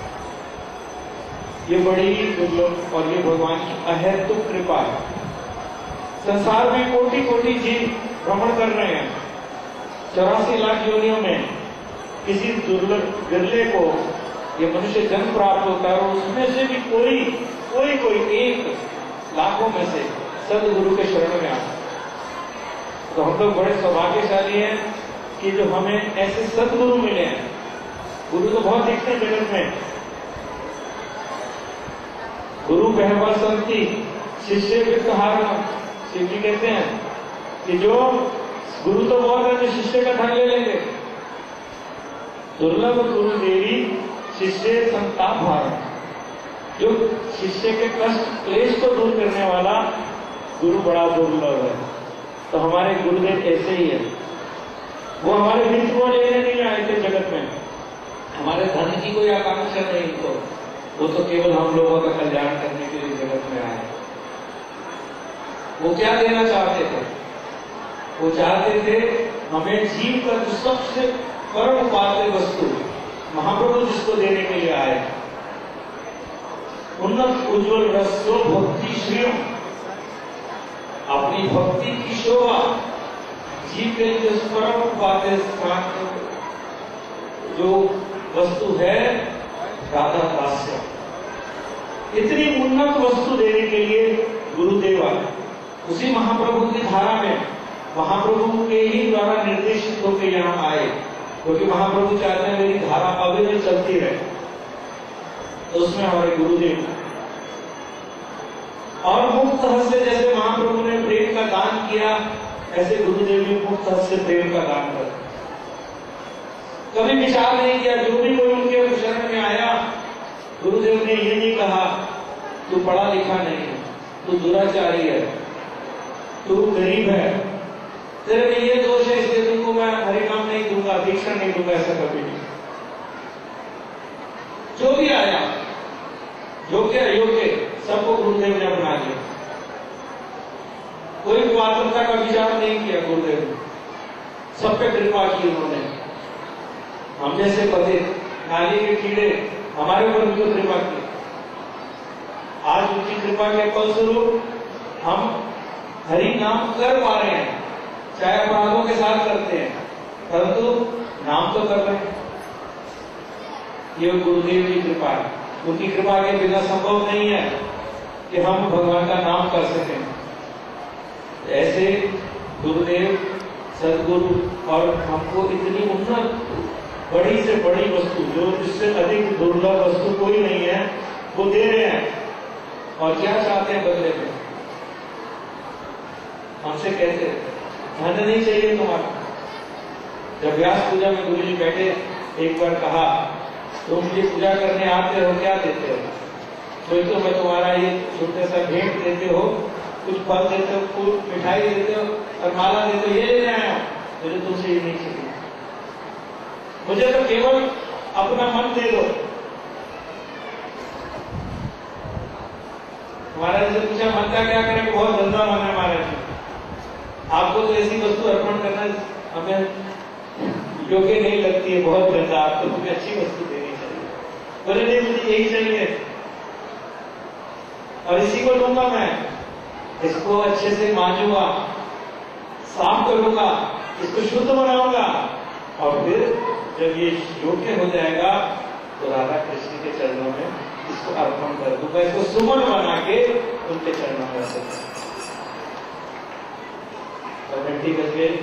ये बड़ी दुर्लभ और ये भगवान की अहेतुक कृपा है। संसार में कोटि कोटि जीव भ्रमण कर रहे हैं, चौरासी लाख योनियों में किसी दुर्लभ विरले को ये मनुष्य जन्म प्राप्त होता है, और उसमें से भी कोई कोई कोई एक लाखों में से सदगुरु के शरण में आता। तो हम लोग बड़े सौभाग्यशाली हैं कि जो हमें ऐसे सदगुरु मिले हैं। गुरु तो बहुत दिखते हैं जगत में, गुरु बहवा संति शिष्य वित्तहारण, शिव जी कहते हैं कि जो गुरु तो बहुत है जो शिष्य का धन ले लेंगे। दुर्लभ गुरु देवी शिष्य संताप हारण, जो शिष्य के कष्ट क्लेश को दूर करने वाला गुरु बड़ा दुर्लभ है। तो हमारे गुरुदेव ऐसे ही है, वो हमारे हित को लेने नहीं आए थे जगत में, हमारे धन की कोई आकांक्षा नहीं इनको, वो तो केवल हम लोगों का कल्याण करने के लिए जगत में आए। वो क्या देना चाहते थे? वो चाहते थे हमें जीव का जो सबसे परम पात्र वस्तु महाप्रभु जिसको देने के लिए आए, उन्नत उज्जवल रसो भक्ति श्री, अपनी भक्ति की शोभा जीव के लिए परम पात्र जो वस्तु है राधा दास्य, इतनी उन्नत वस्तु देने के लिए गुरुदेव आए। उसी महाप्रभु की धारा में महाप्रभु के ही द्वारा निर्देशित होकर यहाँ आए, क्योंकि महाप्रभु चाहते हैं मेरी धारा अविरल चलती रहे। तो उसमें हमारे गुरुदेव और मुक्त हस्त से, जैसे महाप्रभु ने प्रेम का दान किया, ऐसे गुरुदेव भी मुक्त हस्त से प्रेम का दान कर। कभी विचार नहीं किया, जो भी कोई उनके शरण में आया, गुरुदेव ने ये नहीं कहा तू पढ़ा लिखा नहीं है, तू दुराचारी है, तू गरीब है, तेरे में ये दोष है, इसलिए तुमको मैं हरि नाम नहीं दूंगा, दीक्षा नहीं दूंगा, ऐसा कभी नहीं। जो भी आया, योग्य अयोग्य, सबको गुरुदेव ने अपना लिया। कोई पात्रता का विचार नहीं किया गुरुदेव ने, सब पे कृपा की उन्होंने। हम जैसे पते नाली के कीड़े, हमारे ऊपर भी तो कृपा की। आज उनकी कृपा के फलस्वरूप हम हरि नाम कर पा रहे हैं, चाहे अपराधों के साथ करते हैं, परंतु नाम तो कर रहे हैं। ये गुरुदेव की कृपा है, उनकी कृपा के बिना संभव नहीं है कि हम भगवान का नाम कर सकें। ऐसे गुरुदेव सदगुरु और हमको इतनी उन्नत बड़ी से बड़ी वस्तु, जो इससे अधिक दुर्लभ वस्तु कोई नहीं है, वो दे रहे हैं। और क्या चाहते हैं बदले में? हमसे कहते धन नहीं चाहिए तुम्हारा। जब व्यास पूजा में गुरु जी बैठे, एक बार कहा तुम मुझे पूजा करने आते हो, क्या देते हो? कोई तो मैं तुम्हारा ये छोटे सा भेंट देते हो, कुछ फल देते हो, कुछ मिठाई देते हो और माला देते हो, ये लेने आया हूं। मुझे तुमसे ये नहीं चाहिए, मुझे तो केवल अपना मन दे दो। महाराज से पूछा मन का क्या करें? बहुत धंधा मन है महाराज जी, आपको तो ऐसी वस्तु अर्पण करना हमें योग्य नहीं लगती है, बहुत गंदा, आपको तुम्हें अच्छी वस्तु देनी चाहिए। बोले नहीं, मुझे यही चाहिए और इसी को लूंगा मैं, इसको अच्छे से मांजूंगा, साफ करूंगा, इसको शुद्ध बनाऊंगा और फिर जब ये योग्य हो जाएगा तो राधा कृष्ण के चरणों में इसको अर्पण कर दूंगा, इसको सुमन बना के उनके चरणों में रख दूंगा। घंटी बज गई,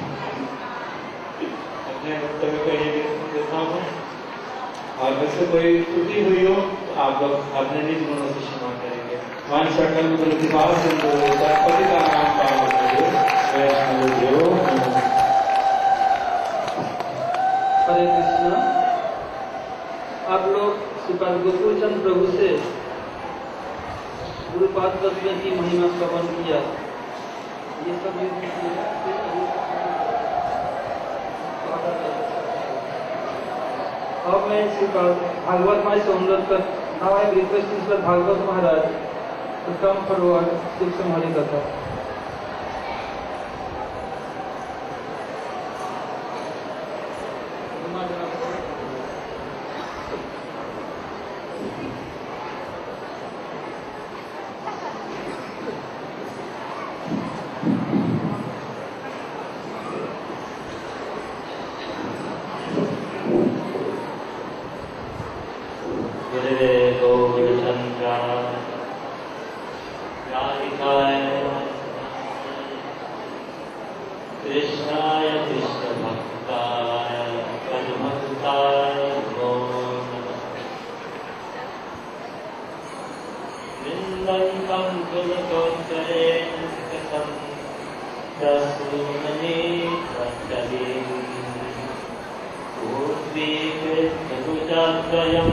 अपने वक्तव्य को ये देता हूँ और वैसे कोई त्रुटि हुई हो तो आप लोग अपने निज गुणों से क्षमा करेंगे। मान सकल प्रतिभाव सिंधु सरस्वती का नाम पाओ। हरे कृष्णा। आप लोग श्रीपाद गोकुल चंद प्रभु से गुरुपाद तत्व की महिमा श्रवण किया। ये सब अब मैं श्रीपाद भागवत माई से अनुरोध कर now I am requesting Shripad Bhagwat Maharaj to come forward Shiv समाधि कथा। कृष्णाय कृष्ण भक्ताय पद्मभक्ताय नमो नमः। वृन्दन्तं कुलकोत्तरेण कृतं प्रसूनने प्रत्यलीम् पूर्वीकृतभुजद्वयं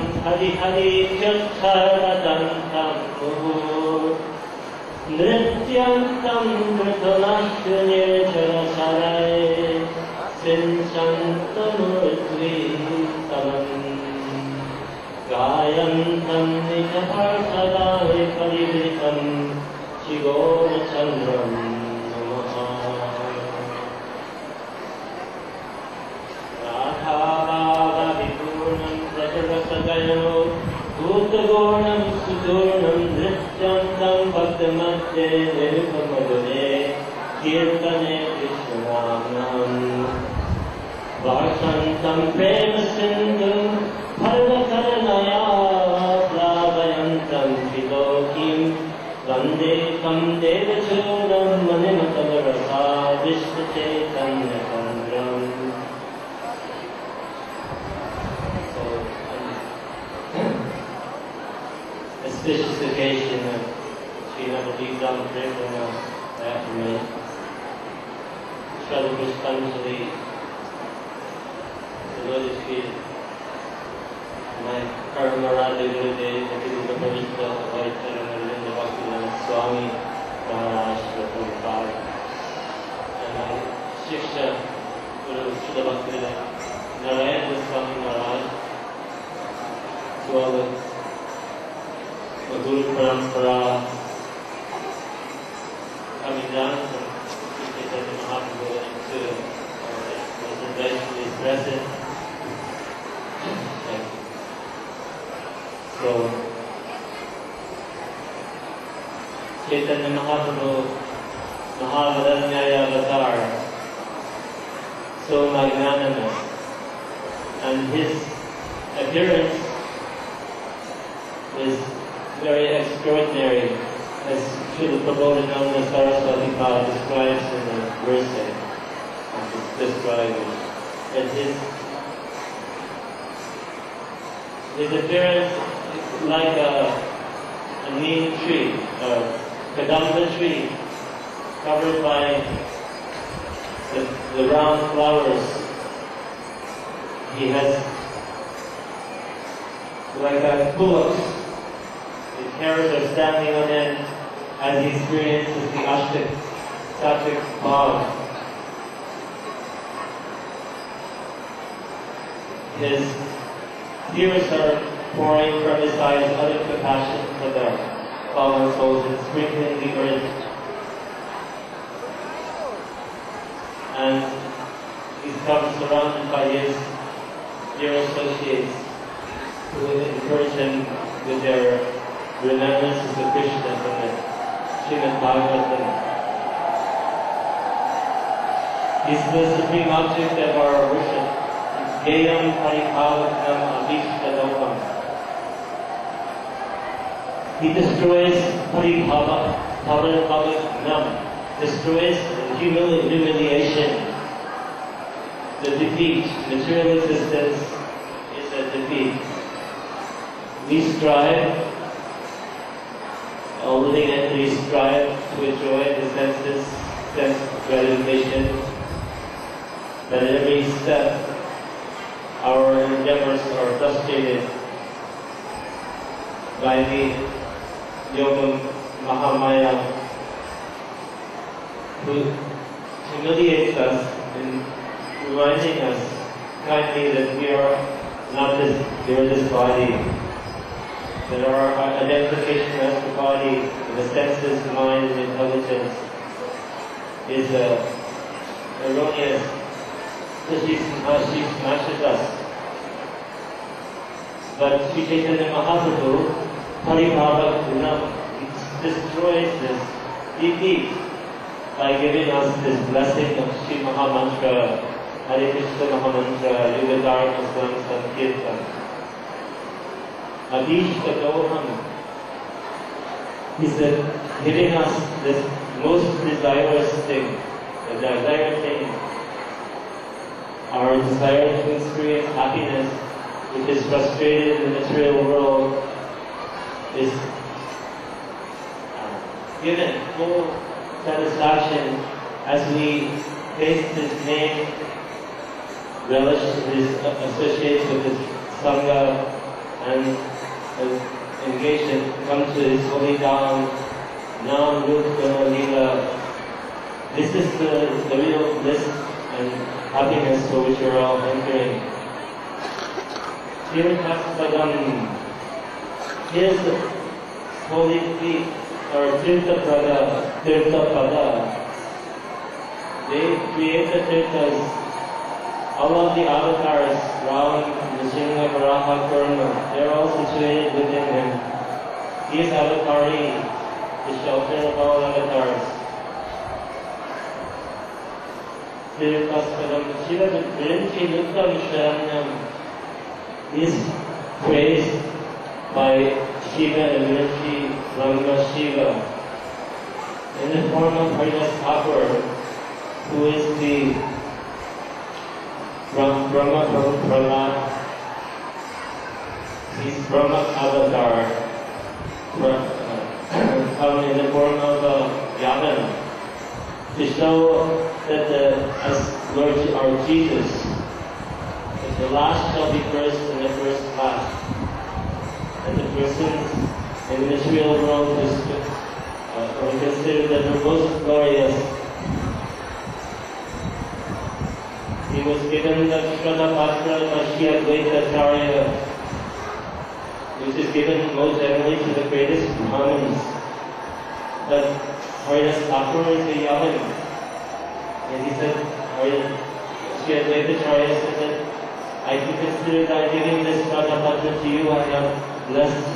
हरिहरीक्षरदन्तं मुहुः नृत्यन्तं मृदुनश्च निर्जरसरये सिञ्चन्तमुद्रीतमम् गायन्तं निजहर्षदाय परिवृतं शिगोरचन्द्रं नमः। राधाभावविपूर्णं प्रजरसगयो भूतगोणं सुदूर्णं नृत्यन्तं भक्तमध्ये निरुपमधुरे कीर्तने कृष्णनाम्नम् वासन्तं प्रेम सिन्धुं फलकर्णया प्लावयन्तं त्रिलोकीं वन्देकं देवचूडं मणिमकररसा विश्वचैतन्यतन्द्रम्। Auspicious occasion of Sri Navadipam Prerana afternoon. Shraddha Pushpanjali, the lotus feet, my Karnamarada Gurudev, the Guru Pavitra, the White Charanarvinda Bhaktivedanta Swami Maharaj, the Prabhupada, and my Shiksha Guru Shuddha Bhaktivedanta Narayana Swami Maharaj, to all the Guru Parampara coming down from Chaitanya Mahaprabhu into was eventually present. And so Chaitanya Mahaprabhu Mahavadanyaya Avatar, so magnanimous, and his appearance is very extraordinary, as Srila Prabodhananda Saraswati Pad describes in the verse of this describing that his his appearance is like a, a neem tree, a kadamba tree, covered by the, the round flowers. He has like a pull-ups. His hairs are standing on end as he experiences the ashtik, sattvic bhav. His tears are pouring from his eyes out of compassion for the fallen souls and sprinkling the earth and he's come surrounded by his dear associates who encourage him with their remembrances of Krishna from the Srimad Bhagavatam. He's the supreme object of our worship. Gayam Paribhavatam Abhishtadokam. He destroys Paribhava, Paribhavatam, destroys humili humiliation. The defeat, material existence is a defeat. We strive, all living entities strive to enjoy the senses, sense gratification, but at every step our endeavors are frustrated by the Yoga Mahamaya, who humiliates us in reminding us kindly that we are not this, we are this body, that our identification as the body, the senses, the mind, and intelligence is uh, erroneous. So she, uh, she smashes us. But Sri Chaitanya Mahaprabhu, Paribhava Gunam, destroys this defeat by giving us this blessing of Sri Mahamantra, Hare Krishna Mahamantra, Yugadharma Swaram Sankirtan. Abhishtadoham. He said, giving us this most desirous thing, the desired thing, our desire to experience happiness, which is frustrated in the material world, is uh, given full satisfaction as we taste His name, relish His uh, associates with His Sangha, and uh, engage in, come to His holy Dham, Nam Rupa Lila. This is the, the real bliss and happiness for which we are all entering. Tirthapadam. Here's the holy feet, or Tirthapada, Tirthapada. They create the Tirthas. All of the avatars, Ram, Nrsimha, Varaha, Kurma, they're all situated within him. He is Avatari, the shelter of all avatars. Tirthapadam. Shiva Virinchi Nuttam Sharanyam is praised by Shiva and Virinchi Ranga Shiva in the form of Haridas Thakur, who is the Brahma Prahlad. He's Brahma Avatar, come in the form of uh, Yavana, to show that the, as Lord our Jesus, that the last shall be first and the first last. And the persons in the material world is uh, are considered that the most glorious. He was given the Shradapatra Mashya Dvaitacharya, which is given most generally to the greatest Brahmins. But Haridas Thakur is a Yavan. And he said, Mashya Dvaitacharya said that I can consider that giving this Shradapatra to you, I have blessed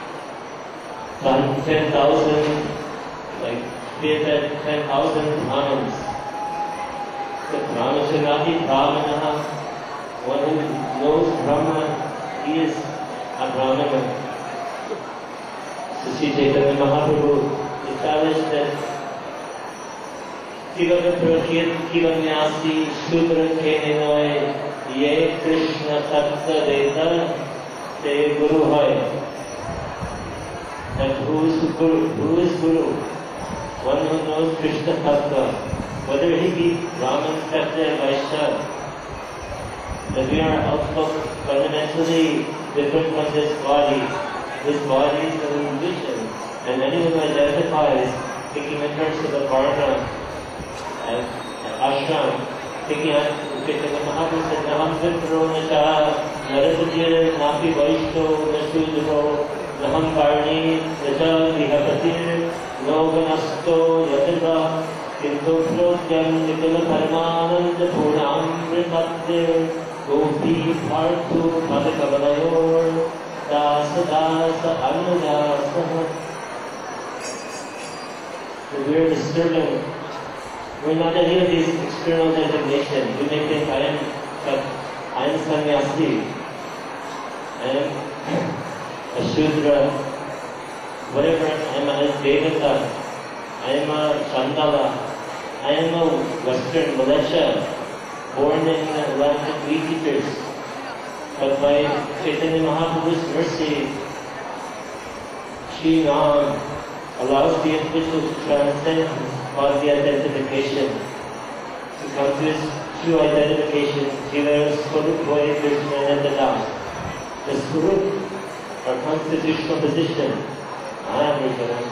ten thousand, like ten thousand Brahmins. The Brahmacharati Brahmana, one who knows Brahma, he is a Brahmana. So Sri Chaitanya Mahaprabhu established that Kivana Prakrit Kivanyasi Sudra Keninoy Ye Krishna Tattva Deta Te Guru Hoy. And who is Guru? Who is Guru? One who knows Krishna Tattva. Whether he be Brahmin, Kshatriya, Vaishya, that we are outlook fundamentally different from this body. This body is an illusion, and anyone who identifies taking in terms of the varna and ashram, taking on Chaitanya Mahaprabhu said, Naham Vipro Nasha, Narasatir, Napi Vaishto, Nashudro, Naham Karni, Naja Vihapatir, Noganasto, Yatira. किंतु प्रोज्ञं निखिल परमानंद पूर्णामृतस्य गोपी पार्थो पद कमलयोर दास दास अनुदासः. We're disturbing. We're not any of these external designations. You may think I am, I am sannyasi, I am a Shudra, whatever. I am a Devata, I am a Chandala, I am a Western militia, born in the land of Greek eaters. But by Chaitanya Mahaprabhu's mercy, Shri Ram allows the individual to transcend body identification, to come to his true identification, Jiva Swarup Boy Krishna and the last. The Swarup, our constitutional position, I am Nijana.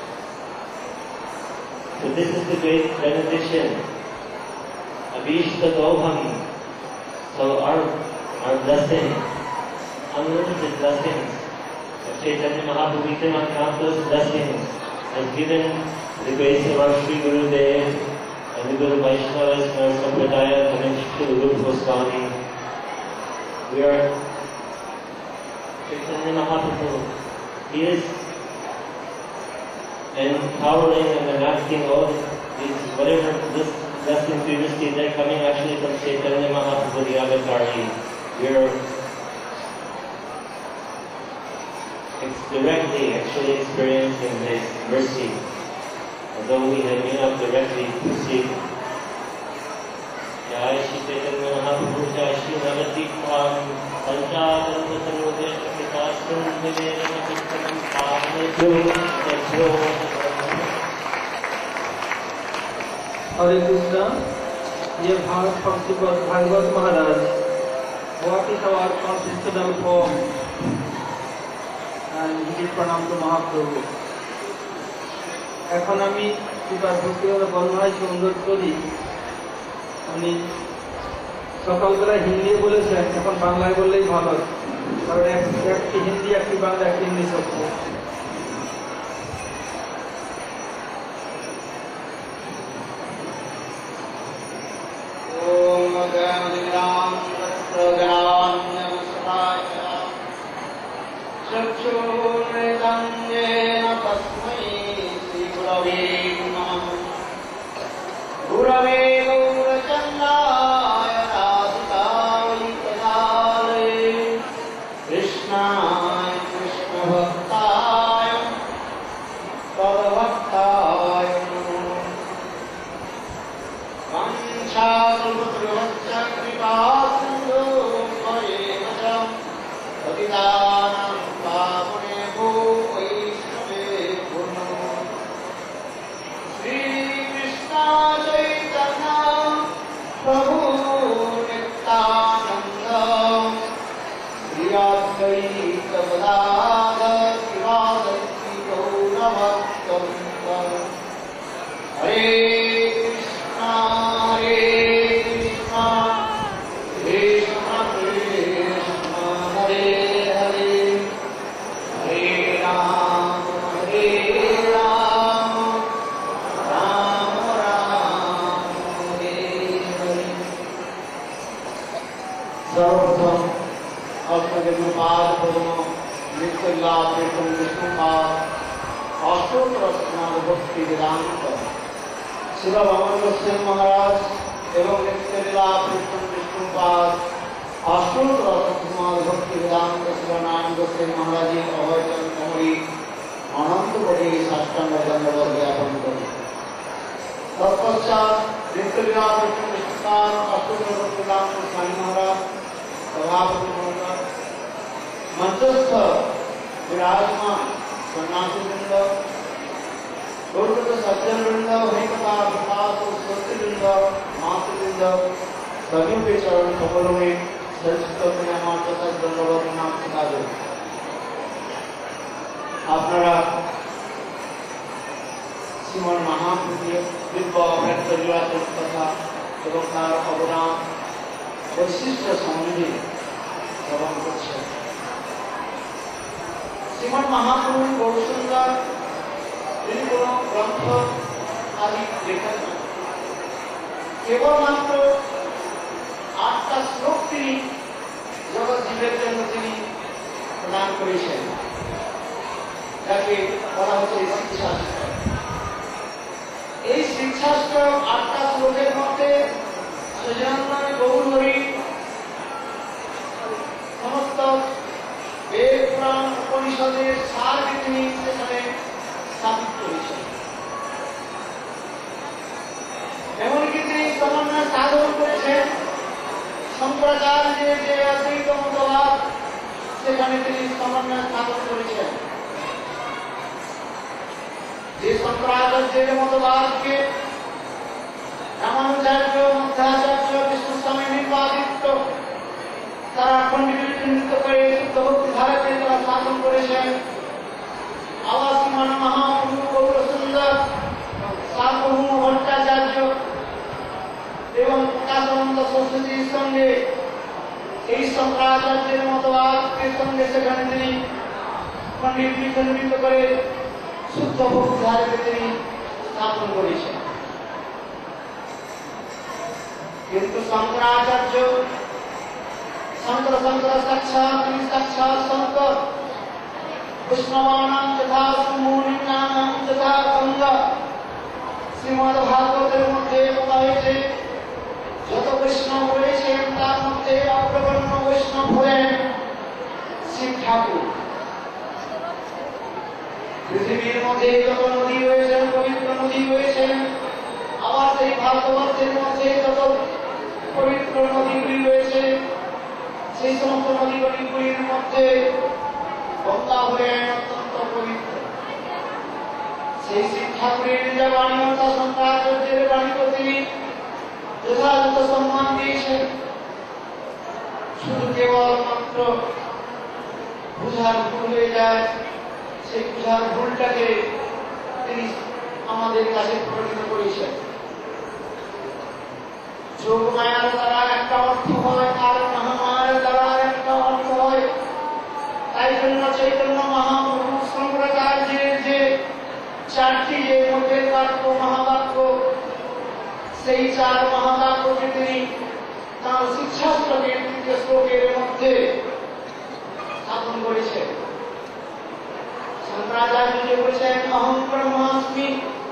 So this is the great benediction of Ishta Doham. So our, our blessing, unlimited blessings of Chaitanya Mahaprabhu, we cannot count those blessings, has given the grace of our Sri Guru Dev and the Guru Vaishnavas and our Sampradaya coming to the Rupa Goswami. We are Chaitanya Mahaprabhu. He is empowering and enacting all these, whatever this blessings we received, they're coming actually from Chaitanya Mahaprabhu, the Avatari. We are It's directly actually experiencing His mercy, although we have may not directly perceived. Jai Shri Chaitanya Mahaprabhu, Jai Shri Navati Prabhu, Panchadana Sarvodesha Pikasam Nivedana Vikram Pavnetu Tetro. Hare Krishna, dear Bharat Bhakti Bhagavad Maharaj, what is our constitutional form? And he did pranam to Mahaprabhu. এখন আমি কৃপার ভক্তিভাবে বর্ণনায় সুন্দর করি। উনি সকালবেলায় হিন্দি বলেছেন, এখন বাংলায় বললেই ভালো, কারণ একটি হিন্দি, একটি বাংলা, একটি ইংলিশ হচ্ছে। चक्षुर्मृतञ्जेन तस्मै श्रीगुरवे नमः। गुरवे गौरचन्द्राय राधिकायै तदालये कृष्णाय कृष्णभक्ताय तद्भक्ताय नमो। वंशाकल्पतरुश्च कृपासिन्धु भवेम च पतितानां पावनेभ्यो वैष्णवेभ्यो नमो। श्रीकृष्ण चैतन्य प्रभु नित्यानन्द श्री अद्वैत गदाधर शिवासक्ति गौरभक्तवृन्द। हरे कृष्ण हरे कृष्ण कृष्ण कृष्ण हरे हरे हरे राम हरे राम राम राम हरे हरे। सर्वप्रथम আপনাদের পাদ পদ্ম নিত্যলীলা প্রেতম বিষ্ণুপাদ অষ্টোত্তর স্নান ভক্তি বেদান্ত শিল ভগবান গোস্বামী মহারাজ এবং নিত্যলীলা প্রেতম বিষ্ণুপাদ অষ্টোত্তর স্নান ভক্তি বেদান্ত শিবনারায়ণ গোস্বামী মহারাজের অভয়চরণ কমরি অনন্ত কোটি সাষ্টাঙ্গ দণ্ডবত জ্ঞাপন করি। তৎপশ্চাৎ নিত্যলীলা প্রেতম বিষ্ণুপাদ অষ্টোত্তর ভক্তি বেদান্ত স্বামী মহারাজ सभापति महोदय, मंचस्थ विराजमान सन्यासी वृंद, गुरुकृत सज्जन वृंद, हरिकथा विकास वृंद, मातृवृंद, सभी के चरण कमलों में संस्कृत में हमारे तथा दंडवत नाम सिखा दो। আপনারা শ্রীমন মহাপ্রভুর দিব্য অভ্যর্থ লীলাচরিত কথা এবং তার অবদান বৈশিষ্ট্য সম্বন্ধে শ্রবণ করছে। শ্রীমন মহাপ্রভু গৌরসুন্দর তিনি কোন গ্রন্থ আদি লেখেন না, কেবলমাত্র আটটা শ্লোক তিনি জগৎ জীবের জন্য তিনি প্রদান করেছেন, যাকে বলা হচ্ছে শিক্ষাশাস্ত্র। এই শিক্ষাশাস্ত্র আটটা শ্লোকের মধ্যে সচিদানন্দ গৌর হরি সমস্ত বেদ পুরাণ উপনিষদের সারকে তিনি সেখানে স্থাপিত করেছেন। এমনকি তিনি সমন্বয় সাধন করেছেন শঙ্করাচার্যের যে অদ্বৈত মতবাদ, সেখানে তিনি সমন্বয় সাধন করেছেন। যে শঙ্করাচার্যের মতবাদকে রামানুজাচার্য, মধ্যাচার্য, কৃষ্ণস্বামী নির্বাদিত তারা খণ্ডিত করে শুদ্ধ ভক্তি ধারাকে তারা শাসন করেছেন। আবাসমান মহাপ্রভু গৌর সুন্দর, সার্বভৌম ভট্টাচার্য এবং প্রকাশানন্দ সরস্বতীর সঙ্গে এই শঙ্করাচার্যের মতবাদকে সঙ্গে সেখানে তিনি খণ্ডিত বিখণ্ডিত করে শুদ্ধ ভক্তি ধারাকে তিনি স্থাপন করেছেন। কিন্তু শঙ্করাচার্য শঙ্কর শঙ্কর সাক্ষাৎ তিনি সাক্ষাৎ শঙ্কর, বৈষ্ণবানাম যথা মুনিনাম যথা গঙ্গা। শ্রীমদ ভাগবতের মধ্যে বলা হয়েছে যত বৈষ্ণব রয়েছেন তার মধ্যে অগ্রগণ্য বৈষ্ণব হলেন শিব ঠাকুর। পৃথিবীর মধ্যে যত নদী রয়েছেন, পবিত্র নদী রয়েছেন, আবার সেই ভারতবর্ষের মধ্যে যত পবিত্র নদীগুলি রয়েছে, সেই সমস্ত নদীগুলির মধ্যে গঙ্গা হলেন অত্যন্ত পবিত্র। সেই শিব ঠাকুরের যে বাণী অর্থাৎ শঙ্করাচার্যের বাণীকে তিনি যথাযথ সম্মান দিয়েছেন। শুধু কেবলমাত্র বুঝার ভুল হয়ে যায়, সেই বুঝার ভুলটাকে তিনি আমাদের কাছে প্রকটিত করেছেন। যোগ মায়ার দ্বারা একটা অর্থ হয়, আর মহামায়ার দ্বারা একটা অর্থ হয়। তাই জন্য চৈতন্য মহাপ্রভু শঙ্করাচার্যের যে চারটি যে মধ্যের বাক্য মহাবাক্য, সেই চার মহাবাক্যকে তিনি তাঁর শিক্ষাশ্রমের তৃতীয় শ্লোকের মধ্যে স্থাপন করেছেন। শঙ্করাচার্য যে বলেছেন অহং ব্রহ্মাস্মি,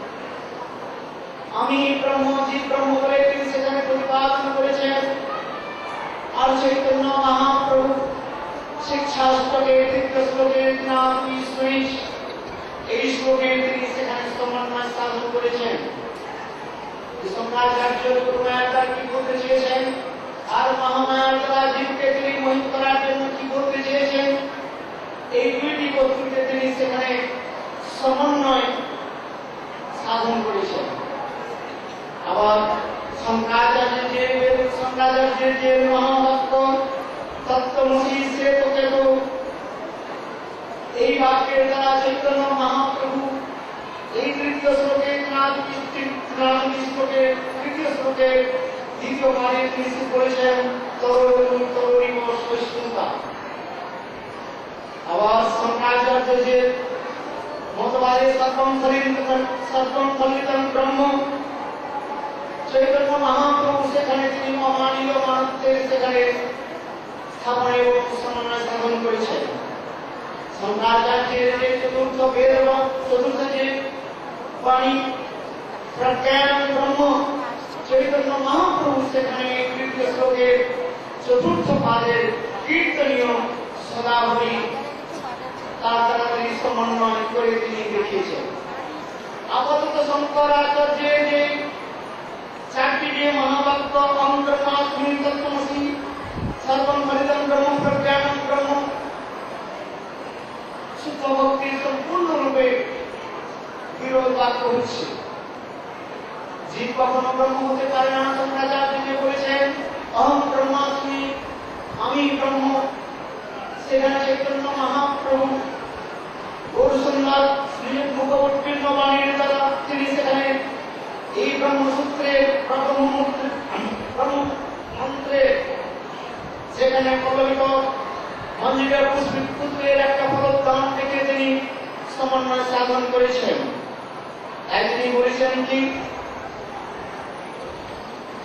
আমি ব্রহ্ম, জীব ব্রহ্ম বলে তিনি সেখানে প্রতিপাদন করেছেন। আর চৈতন্য মহাপ্রভু শিক্ষাশ্রমের তৃতীয় শ্লোকের নাম ঈশ্বরী, এই শ্লোকে তিনি সেখানে সমন্বয় সাধন করেছেন। শঙ্করাচার্য গুরুমায়ার দ্বারা কি বলতে চেয়েছেন, আর মহামায়ার দ্বারা জীবকে তিনি মোহিত করার জন্য কি বলতে চেয়েছেন, এই দুইটি বস্তুকে তিনি সেখানে সমন্বয় সাধন করেছেন। আবার শঙ্করাচার্যের যে শঙ্করাচার্যের যে মহাবাক্য তত্ত্বমসি সে তোকে তো, এই বাক্যের দ্বারা চৈতন্য মহাপ্রভু এই তৃতীয় শ্লোকে শ্লোকে তৃতীয় শ্লোকে দ্বিতীয় বারে তিনি করেছেন তরুণ তরুণী বৈষ্ণবতা। আবার শঙ্করাচার্য যে মতবাদে সর্বম সর্বম ফলিতম ব্রহ্ম, চৈতন্য মহাপ্রভু সেখানে তিনি অমানীয় মানবদের সেখানে স্থাপন এবং সমন্বয় সাধন করেছেন। শঙ্করাচার্যের যে চতুর্থ বেদ এবং চতুর্থ যে বাণী প্রজ্ঞান ব্রহ্ম, চৈতন্য মহাপ্রভু সেখানে তৃতীয় শ্লোকের চতুর্থ পাদের কীর্তনীয় সদাহরি তার দ্বারা তিনি সমন্বয় করে তিনি দেখিয়েছেন। আপাতত শঙ্করাচার্যের যে চারটি যে মহাবাক্য অহং ব্রহ্মাস্মি তত্ত্বমসি সর্বম ফলিতম ব্রহ্ম প্রজ্ঞানম ব্রহ্ম, শুদ্ধ ভক্তির সম্পূর্ণরূপে বিরোধ বাক্য হচ্ছে। জীব কখনো ব্রহ্ম হতে পারে না। শঙ্করাচার্য যে বলেছেন অহং ব্রহ্মাস্মি, আমি ব্রহ্ম, সেখানে চৈতন্য মহাপ্রভু গৌরসুন্দর মুখোৎকীর্ণ বাণীর দ্বারা তিনি সেখানে এই ব্রহ্মসূত্রের ব্রহ্মমন্ত্রে সেখানে প্রবলিত মঞ্জিকার পুত্রের একটা ফলোদ্ধান থেকে তিনি সমন্বয় সাধন করেছেন। তাই তিনি বলেছেন কি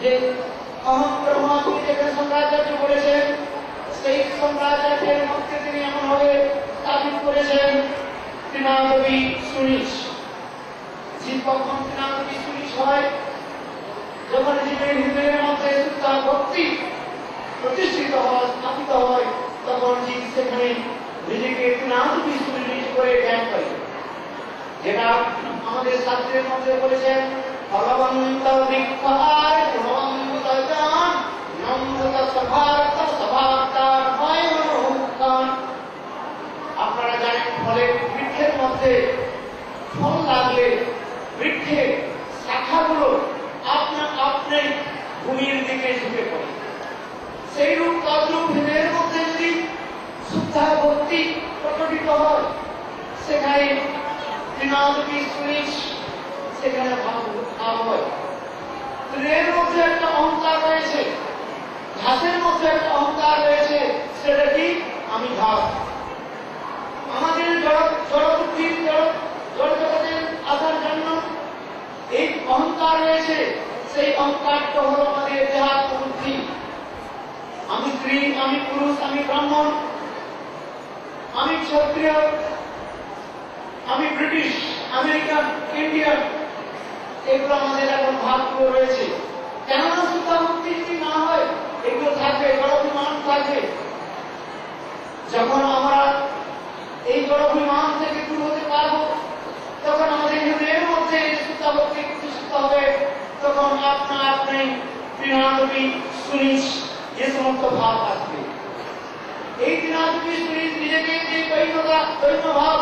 যে অহং ব্রহ্মাস্মি যেখানে শঙ্করাচার্য বলেছেন, সেই শঙ্করাচার্যের মধ্যে তিনি এমনভাবে স্থাপিত করেছেন ত্রিনাদবী সুনিশ। জীব কখন ত্রিনাদবী সুনিশ হয়? যখন জীবের হৃদয়ের মধ্যে শুদ্ধ ভক্তি প্রতিষ্ঠিত হয়, স্থাপিত হয়, তখন জীব সেখানে নিজেকে ত্রিনাদবী সুনিশ করে জ্ঞান করে। যেটা আমাদের শাস্ত্রের মধ্যে বলেছেন, ভগবন্ত বিক্ষার গুণবন্ত জ্ঞান নম্রতা সভার্থ সভার্তার ময়মনুকান। আপনারা জানেন ফলের বৃক্ষের মধ্যে ফল লাগলে বৃক্ষের শাখাগুলো আপনা আপনি ভূমির দিকে ঝুঁকে পড়ে। সেই রূপ তদ্রূপ হৃদয়ের মধ্যে যদি শুদ্ধা ভক্তি প্রকটিত হয়, সেখানে ত্রিনাদবী সুনিশ সেখানে ভাব হয়। হৃদয়ের মধ্যে একটা অহংকার রয়েছে, ঘাসের মধ্যে একটা অহংকার রয়েছে, সেটা কি? আমি ঘাস। আমাদের জড়বুদ্ধির জড় জগতের আসার জন্য এই অহংকার রয়েছে। সেই অহংকারটা হলো আমাদের দেহাত্ম বুদ্ধি। আমি স্ত্রী, আমি পুরুষ, আমি ব্রাহ্মণ, আমি ক্ষত্রিয়, আমি ব্রিটিশ, আমেরিকান, ইন্ডিয়ান, এগুলো আমাদের এখন ভাবগুলো রয়েছে। কেননা শুদ্ধা ভক্তি যদি না হয়, এগুলো থাকবে, জড়াভিমান থাকবে। যখন আমরা এই জড়াভিমান থেকে দূর হতে পারবো, তখন আমাদের হৃদয়ের মধ্যে শুদ্ধা ভক্তি প্রতিষ্ঠিত হবে। তখন আপনা আপনি ত্রিনাদবী সুনিশ যে সমস্ত ভাব আসবে। এই ত্রিনাদবী সুনিশ নিজেকে যে দৈন্যতা, দৈন্য ভাব,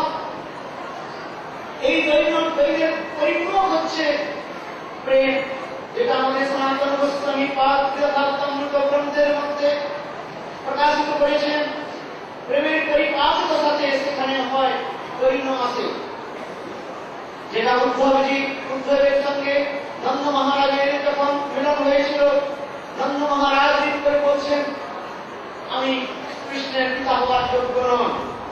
এই দৈন্য দৈন্যের পরিপূরক হচ্ছে প্রেম, যেটা আমাদের সনাতন গোস্বামী পাদ যথার্থামৃত গ্রন্থের মধ্যে প্রকাশিত করেছেন। প্রেমের পরিপাকতার সাথে সেখানে হয় দৈন্য আসে। যেটা উদ্ধবজি, উদ্ধবের সঙ্গে নন্দ মহারাজের যখন মিলন হয়েছিল, নন্দ মহারাজ করে বলছেন, আমি কৃষ্ণের পিতা হওয়ার যোগ্য নন।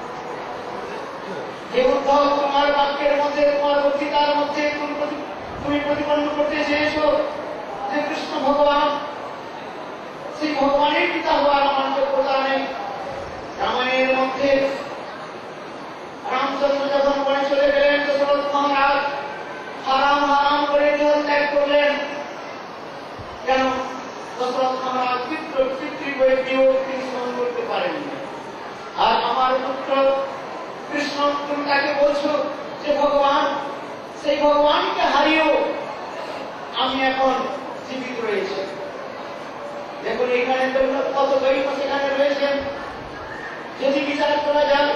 যে উদ্ধব তোমার বাক্যের মধ্যে, তোমার বক্তৃতার মধ্যে তুমি প্রতিপন্ন করতে চেয়েছো যে কৃষ্ণ ভগবান, সেই ভগবানের পিতা হওয়ার আমার যোগ্যতা নেই। রামায়ণের মধ্যে রামচন্দ্র যখন বনে চলে গেলেন, দশরথ মহারাজ হারাম হারাম করে দেহ ত্যাগ করলেন। কেন? দশরথ মহারাজ পিতৃ পিতৃবয়ের বিয়োগ তিনি স্মরণ করতে পারেননি। আর আমার পুত্র কৃষ্ণ, তুমি তাকে বলছো যে ভগবান, সেই ভগবানকে হারিয়েও আমি এখন জীবিত রয়েছে। দেখুন এখানে কত দৈন্য সেখানে রয়েছেন। যদি বিচার করা যায়,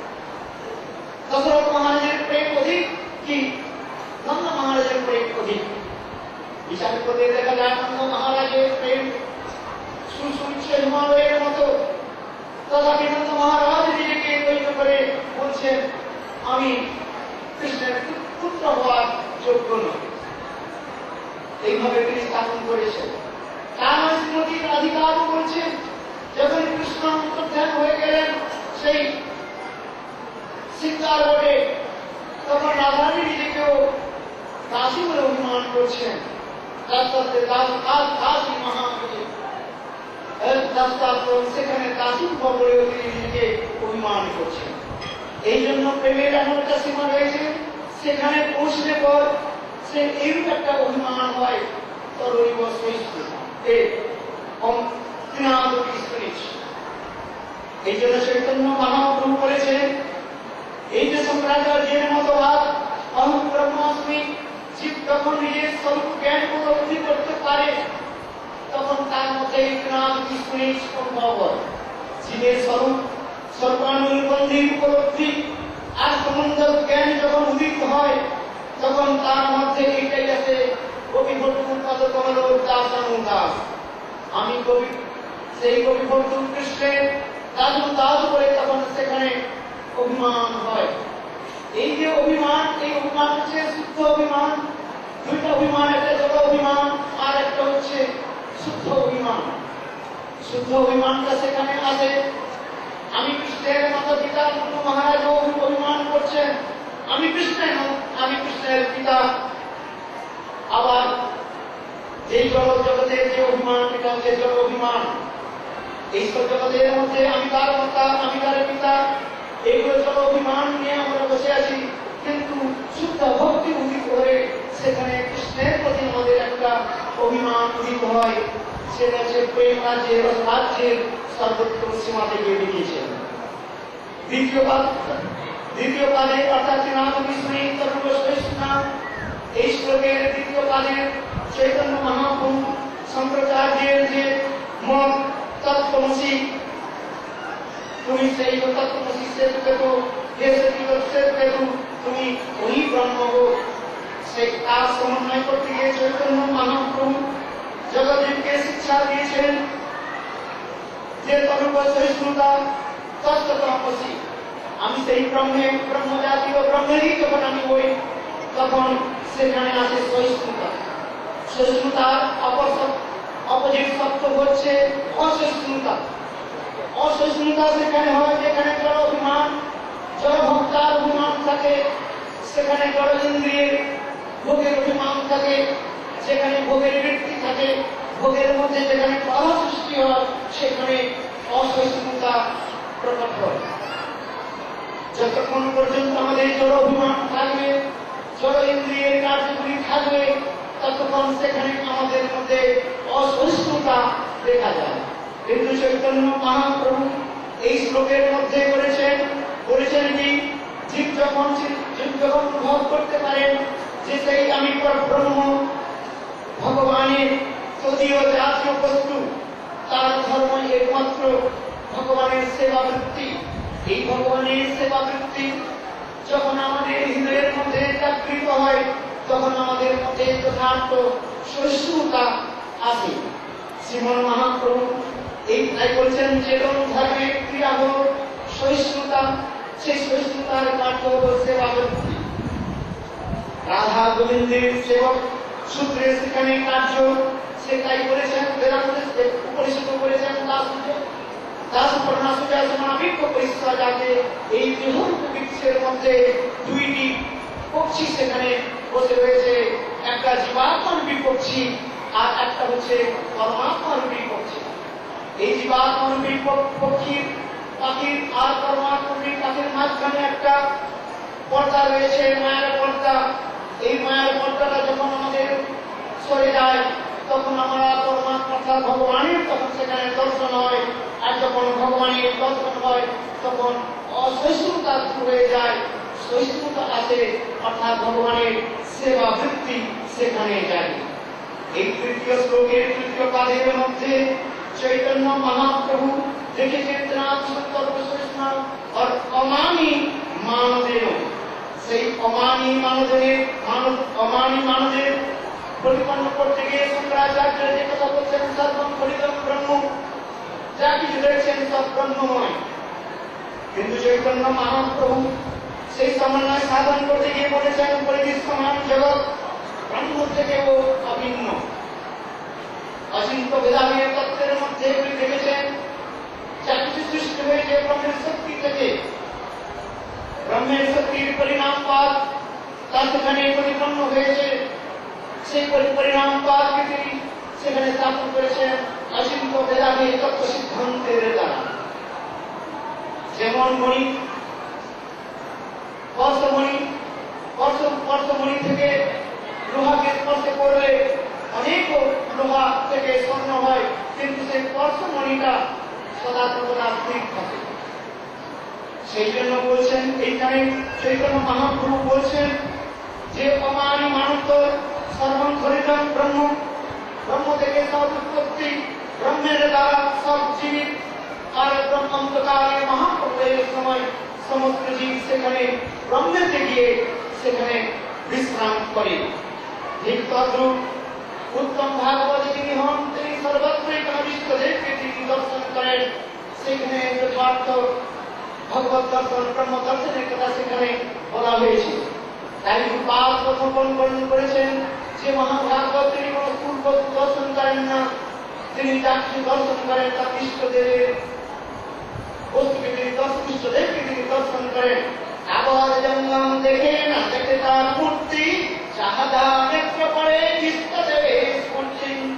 দশরথ মহারাজের প্রেম অধিক কি নন্দ মহারাজের প্রেম অধিক? বিচার করতে দেখা যায় নন্দ মহারাজের প্রেম সুসুচ্ছে হিমালয়ের মতো। তথাপি নন্দ মহারাজ নিজেকে দৈন্য করে বলছেন, আমি কৃষ্ণের পুত্র হওয়ার যোগ্য নয়। এইভাবে তিনি স্থাপন করেছেন। তার শ্রীমতীর অধিকারও বলছেন। যখন কৃষ্ণ অন্তর্ধান হয়ে গেলেন সেই সিদ্ধার বটে, তখন রাধারানী নিজেকেও দাসী বলে অভিমান করছেন। দাসী মহাবলী সেখানে দাসী বলে তিনি নিজেকে অভিমান করছেন। এই জন্য প্রেমের এমন একটা সীমা রয়েছে, সেখানে পৌঁছলে পর সে এইরূপ একটা অভিমান হয়। তরৈব এই জন্য চৈতন্য মহাপ্রভু বলেছেন, এই যে শঙ্করাচার্যের মতবাদ অহং ব্রহ্মাস্মি, জীব যখন নিজের স্বরূপ জ্ঞান উপলব্ধি করতে পারে, তখন তার মধ্যে ত্রিনাদবী সুনিশ সম্ভব হয়। জীবের স্বরূপ সর্বানুবন্ধী উপলব্ধি আর সম্বন্ধ জ্ঞান যখন উদিত হয়, তখন তার মধ্যে এইটাই আছে, কবি ভট্টুর পদ কমল দাস। আমি কবি, সেই কবি ভট্টু কৃষ্ণের দাস দাস বলে তখন সেখানে অভিমান হয়। এই যে অভিমান, এই অভিমান হচ্ছে শুদ্ধ অভিমান। দুইটা অভিমান, একটা জড় অভিমান আর একটা হচ্ছে শুদ্ধ অভিমান। শুদ্ধ অভিমানটা সেখানে আছে, আমি কৃষ্ণের মাতা পিতা। মহারাজ অভিমান করছেন, আমি কৃষ্ণের আমি কৃষ্ণের পিতা। আবার এই জগৎ জগতের যে অভিমান, এটা হচ্ছে জড় অভিমান। এই সব জগতের মধ্যে আমি তার মাতা, আমি তার পিতা, এইগুলো জড় অভিমান নিয়ে আমরা বসে আছি। কিন্তু শুদ্ধ ভক্তি উদিত হয়ে সেখানে কৃষ্ণের প্রতি আমাদের একটা অভিমান উদিত হয়। সেটা হচ্ছে প্রেম রাজ্যের রাজ্যের সর্বোত্তম সীমাতে গিয়ে দেখিয়েছেন। দ্বিতীয় পাদ দ্বিতীয় পাদে অর্থাৎ নাম বিষ্ণু সর্বশ্রেষ্ঠা, এই শ্লোকের দ্বিতীয় পাদে চৈতন্য মহাপ্রভু শঙ্করাচার্যের যে মত তত্ত্বমসি, তুমি সেই তত্ত্বমসি সে পেত হে সে পেত তুমি ওই ব্রহ্ম গো, সেই তার সমন্বয় করতে গিয়ে চৈতন্য মহাপ্রভু জগৎকে শিক্ষা দিয়েছেন যে তরুপ সহিষ্ণুতা তত্ত্বমসি, আমি সেই ব্রহ্মে ব্রহ্ম জাতীয় ব্রহ্মেরই যখন আমি হই তখন সেখানে আছে সহিষ্ণুতা। সহিষ্ণুতার অপর অপোজিট শব্দ হচ্ছে অসহিষ্ণুতা। অসহিষ্ণুতা সেখানে হয় যেখানে জড় অভিমান, জড় ভক্তার অভিমান থাকে, সেখানে জড় ইন্দ্রিয়ের ভোগের অভিমান থাকে, সেখানে ভোগের বৃত্তি থাকে, ভোগের মধ্যে যেখানে বাধা সৃষ্টি হয় সেখানে অসহিষ্ণুতা প্রকট হয়। যতক্ষণ পর্যন্ত আমাদের জড় অভিমান থাকবে, জড় ইন্দ্রিয়ের কার্যগুলি থাকবে, ততক্ষণ সেখানে আমাদের মধ্যে অসহিষ্ণুতা দেখা যায়। কিন্তু চৈতন্য মহাপ্রভু এই শ্লোকের মধ্যে করেছেন বলেছেন কি, জীব যখন জীব যখন অনুভব করতে পারেন যে সেই আমি ব্রহ্ম ভগবানের তদীয় জাতীয় বস্তু, তার ধর্ম একমাত্র ভগবানের সেবা বৃত্তি। এই ভগবানের সেবা বৃত্তি যখন আমাদের হৃদয়ের মধ্যে জাগৃত হয় তখন আমাদের মধ্যে যথার্থ সহিষ্ণুতা আসে। শ্রীমন মহাপ্রভু এই তাই বলছেন যে ধর্মের ক্রিয়া হল সহিষ্ণুতা, সেই সহিষ্ণুতার কার্য হল সেবা বৃত্তি। রাধা গোবিন্দের সেবক সূত্রে সেখানে কার্য, সে তাই বলেছেন বেদান্ত উপনিষদ করেছেন দাস দাস পড়না সুজা সমাবিক পরিষ্কার যাতে এই বৃহৎ বৃক্ষের মধ্যে দুইটি পক্ষী সেখানে বসে রয়েছে, একটা জীবাত্মারূপী পক্ষী আর একটা হচ্ছে পরমাত্মারূপী পক্ষী। এই জীবাত্মারূপী পক্ষীর পাখির আর পরমাত্মারূপী পাখির মাঝখানে একটা পর্দা রয়েছে, মায়ের পর্দা। এই মায়ের পর্দাটা যখন আমাদের সরে যায় তখন আমরা পরমাত্মা ভগবানের তখন সেখানে দর্শন হয়, আর যখন ভগবানের দর্শন হয় তখন অসহিষ্ণুতা দূর হয়ে যায়, সহিষ্ণুতা আসে, অর্থাৎ ভগবানের সেবা বৃত্তি সেখানে যায়। এই তৃতীয় শ্লোকের তৃতীয় পাদের মধ্যে চৈতন্য মহাপ্রভু দেখেছেন অমানি মানবের, সেই অমানি মানবের মানব অমানি মানবের পরিপন্ন করতে গিয়ে শঙ্করাচার্য যে কথা বলছেন সর্বম পরিদম ব্রহ্ম, যা কিছু দেখছেন সব ব্রহ্মময়। কিন্তু চৈতন্য মহাপ্রভু সেই সমন্বয় সাধন করতে গিয়ে বলেছেন পরিদৃশ্যমান জগৎ ব্রহ্ম থেকেও অভিন্ন। অচিন্ত ভেদাভেদ তত্ত্বের মধ্যে দেখেছেন যা কিছু সৃষ্টি হয়েছে ব্রহ্মের শক্তি থেকে, ব্রহ্মের শক্তির পরিণাম পাদ তার সেখানে পরিপন্ন হয়েছে। সেই পরিণাম পাদকে তিনি সেখানে স্থাপন করেছেন অচিন্ত ভেদাভেদ তত্ত্ব সিদ্ধান্তের দ্বারা। যেমন মণি স্পর্শমণি, স্পর্শমণি থেকে লোহাকে স্পর্শ করলে অনেক লোহা থেকে স্বর্ণ হয়, কিন্তু সেই স্পর্শমণিটা সদা সর্বদা স্থির থাকে। সেই জন্য বলছেন এইখানে চৈতন্য মহাপ্রভু বলছেন যে অমানি মানুষ সর্বম ধরিতম ব্রহ্ম, ব্রহ্ম থেকে সব উৎপত্তি, ব্রহ্মের দ্বারা সব জীবিত, আর ব্রহ্মকালে মহাপ্রলয়ের সময় সমস্ত জীব সেখানে ব্রহ্মেতে গিয়ে সেখানে বিশ্রাম করে। ঠিক তদ্রূপ উত্তম ভাগবত যিনি হন তিনি সর্বত্রই কোন বিশ্বদেবকে তিনি দর্শন করেন, সেখানে যথার্থ ভগবত দর্শন ব্রহ্ম দর্শনের কথা সেখানে বলা হয়েছে। তাই পাল প্রথম বর্ণন করেছেন যে মহাভাগবত তিনি কোন পূর্ব দর্শন করেন না, তিনি যা কিছু দর্শন করেন তা ইষ্টদেবের বস্তুকে তিনি দর্শন ইষ্টদেবকে তিনি দর্শন করেন। আবার জঙ্গম দেখে না দেখে তার মূর্তি চাহাদা নেত্র পড়ে ইষ্টদেবের স্ফুর্তি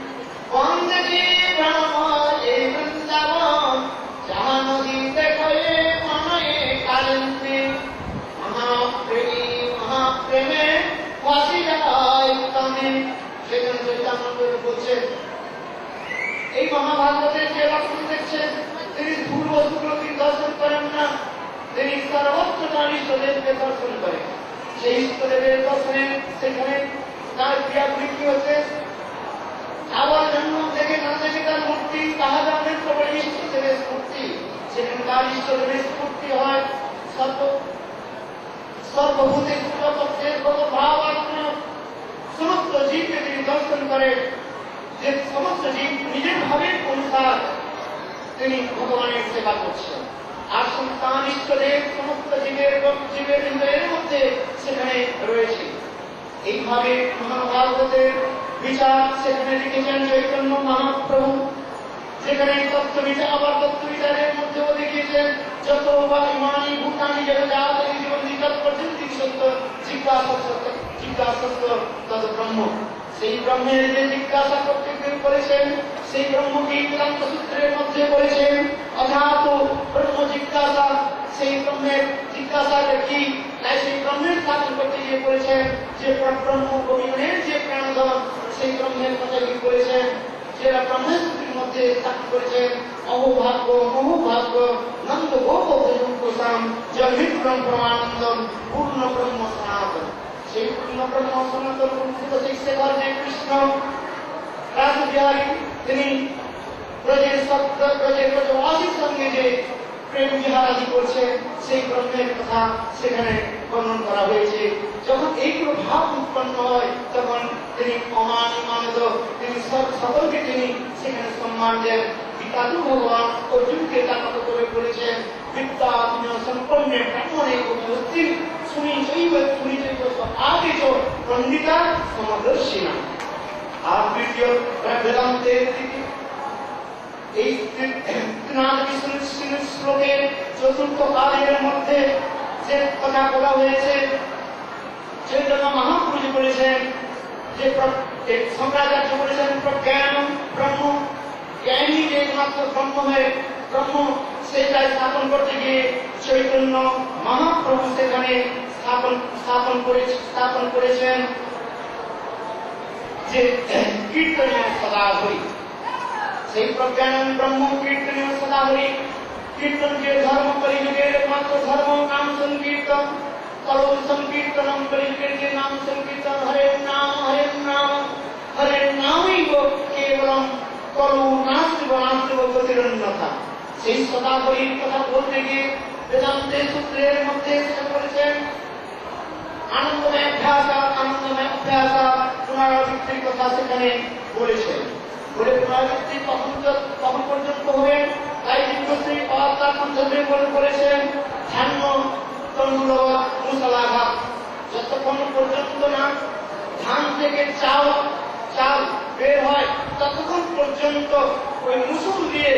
মহাভারতের যে লক্ষণ দেখছেন, তিনি স্থূল বস্তুগুলোকে দর্শন করেন না, তিনি সর্বত্র তার ইষ্টদেবকে দর্শন করেন। সেই ইষ্টদেবের দর্শনে সেখানে তার ক্রিয়াগুলি কি হচ্ছে, আবার জন্ম থেকে না থেকে তার মূর্তি, তাহা জানেন তো বলে ইষ্টদেবের মূর্তি, সেখানে তার ইষ্টদেবের মূর্তি হয়। সর্ব সর্বভূতে পূর্বপক্ষের গত ভাবাত্ম সমস্ত জীবকে তিনি দর্শন করেন, যে সমস্ত জীব নিজের ভাবের অনুসার তিনি ভগবানের সেবা করছেন। আর সন্তান ইষ্টদেব সমস্ত জীবের জীবের হৃদয়ের মধ্যে সেখানে রয়েছে। এইভাবে মহাভারতের বিচার সেখানে লিখেছেন চৈতন্য মহাপ্রভু, যেখানে তত্ত্ববিচার আবার তত্ত্ববিচারের মধ্যেও দেখিয়েছেন যত বা ইমানি ভূতানি জগৎ জীবন নিকট পর্যন্ত সত্য জিজ্ঞাসা সত্য জিজ্ঞাসা তদ ব্রহ্ম। সেই ব্রহ্মের যে জিজ্ঞাসা করতে করেছেন, সেই ব্রহ্মকে বেদান্ত সূত্রের মধ্যে বলেছেন অথাত ব্রহ্ম জিজ্ঞাসা। সেই ব্রহ্মের জিজ্ঞাসাটা কি, তাই সেই ব্রহ্মের স্থাপন করতে গিয়ে বলেছেন যে ব্রহ্ম অভিমানের যে প্রাণধন, সেই ব্রহ্মের কথা কি বলেছেন, যেটা ব্রহ্মের সূত্রের মধ্যে স্থাপন করেছেন অহোভাগ্য মহোভাগ্য নন্দ গোপাম জন্মিত্রম প্রমানন্দম পূর্ণ ব্রহ্ম সনাতন। সেই পূর্ণ ব্রহ্ম সনাতন শেখর যে কৃষ্ণ রাসবিহারী, তিনি ব্রজের শব্দ ব্রজের ব্রজবাসীর সঙ্গে যে প্রেম বিহারাদি করছে, সেই ব্রহ্মের কথা সেখানে বর্ণন করা হয়েছে। যখন এইগুলো ভাব উৎপন্ন হয়, তখন তিনি অমান মানদ, তিনি সকলকে তিনি সেখানে সম্মান দেন। গীতাদু ভগবান অর্জুনকে তার মতো করে বলেছেন বিদ্যা সম্পন্ন ব্রাহ্মণে অভিবস্তি শুনি শৈব শুনি শৈব আগে চ পণ্ডিতা সমদর্শী না। আর দ্বিতীয় বেদান্তের দিকে এই শ্লোকের চতুর্থ কালের মধ্যে যে কথা বলা হয়েছে, চৈতন্য মহাপ্রভু বলেছেন যে শঙ্করাচার্য বলেছেন প্রজ্ঞান ব্রহ্ম, জ্ঞানী যে একমাত্র ব্রহ্ম হয়ে ব্রহ্ম, সেটা স্থাপন করতে গিয়ে চৈতন্য মহাপ্রভু সেখানে স্থাপন স্থাপন করে স্থাপন করেছেন যে কীর্তনীয় সদা হরি। সেই প্রজ্ঞান ব্রহ্ম কীর্তনীয় সদা হরি, কীর্তন যে ধর্ম কলিযুগের একমাত্র ধর্ম, নাম সংকীর্তন করো সংকীর্তনম কলিযুগের যে নাম সংকীর্তন, হরে নাম হরে নাম হরে নামই কেবলম করু নাস্তিব নাস্তিব গতিরন্যথা। সেই সদা হরির কথা বলতে গিয়ে বেদান্তের সূত্রের মধ্যে সেটা বলেছেন আনন্দময় অভ্যাস আনন্দময় অভ্যাস পুনরাবৃত্তির কথা সেখানে বলেছেন। বলে পুনরাবৃত্তি তখন তখন পর্যন্ত হবে, তাই বিজ্ঞশ্রী তার মধ্যে বলেছেন ধ্যান্য তন্ডুল মুসলাঘাত, যতক্ষণ পর্যন্ত না ধান থেকে চাল চাল বের হয় ততক্ষণ পর্যন্ত ওই মুসুল দিয়ে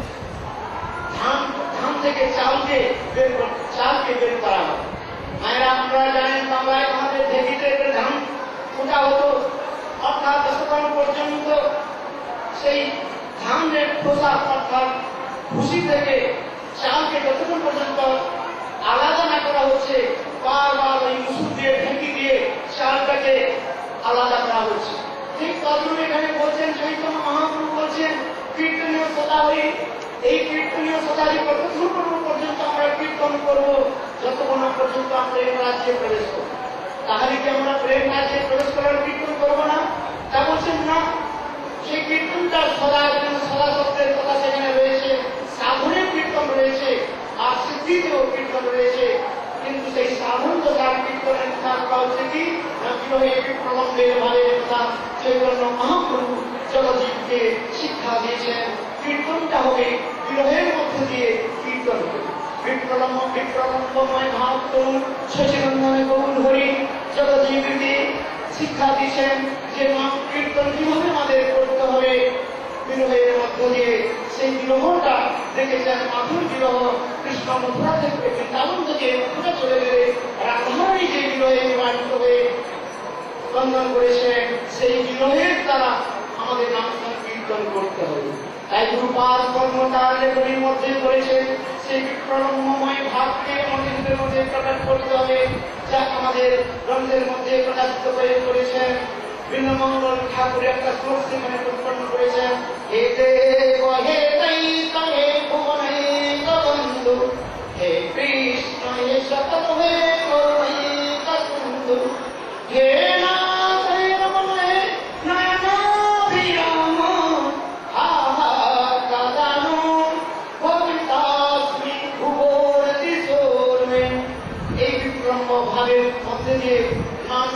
ধান ধান থেকে চালকে বের চালকে বের করা হয়। মায়েরা আপনারা জানেন বাংলায় আমাদের ঢেকিতে ধান ফোটা হতো, অর্থাৎ যতক্ষণ পর্যন্ত সেই ধানের খোসা অর্থাৎ ভুসি থেকে চালকে যতক্ষণ পর্যন্ত আলাদা না করা হচ্ছে, বারবার ওই মুসুর দিয়ে ঢেকি দিয়ে চালটাকে আলাদা করা হচ্ছে। ঠিক তখন এখানে বলছেন চৈতন্য মহাপ্রভু বলছেন কীর্তনীয় সদাহরি, এই কীর্তনীয় সদাহরি কতক্ষণ পর্যন্ত আমরা কীর্তন করব, যতক্ষণ পর্যন্ত আমরা এই রাজ্যে প্রবেশ করব। তাহলে কি আমরা প্রেম রাজ্যে প্রবেশ করার কীর্তন করবো না? তা বলছেন না, সেই কীর্তনটা সদা সদা শব্দের কথা সেখানে রয়েছে, সাধনের কীর্তন রয়েছে, আর সিদ্ধিতেও কীর্তন রয়েছে। কিন্তু সেই সাধন তো তার কীর্তনের কথা হচ্ছে কি প্রবন্ধের ভাবের কথা চৈতন্য মহাপ্রভু জগজীবকে শিক্ষা দিয়েছেন। কীর্তনটা হবে বিরহের মধ্যে দিয়ে কীর্তন হবে। বিপ্রলম্ব বিপ্রলম্বময় ভাব করুন শশীনন্দনে গৌর হরি জগজীবকে শিক্ষা দিয়েছেন যে কীর্তন কিভাবে আমাদের করতে হবে বিরহের মধ্য দিয়ে। সেই বিরহটা দেখেছেন মাধুর বিরহ, কৃষ্ণ মথুরা থেকে বৃন্দাবন থেকে মথুরা চলে গেলে রাধারানী যে বিরহে বিবাহিত হয়ে বন্ধন করেছেন, সেই বিরহের দ্বারা আমাদের নাম কীর্তন করতে হবে। তাই গুরুপাদ কর্মতার লেখনীর মধ্যে করেছেন সেই বিপ্রলম্বময় ভাবকে আমাদের মধ্যে প্রকাশ করতে হবে, যা আমাদের গ্রন্থের মধ্যে প্রকাশিত করে করেছেন। বৃন্দমঙ্গল ঠাকুরের একটা শ্লোক সেখানে উৎপন্ন করেছেন, এতে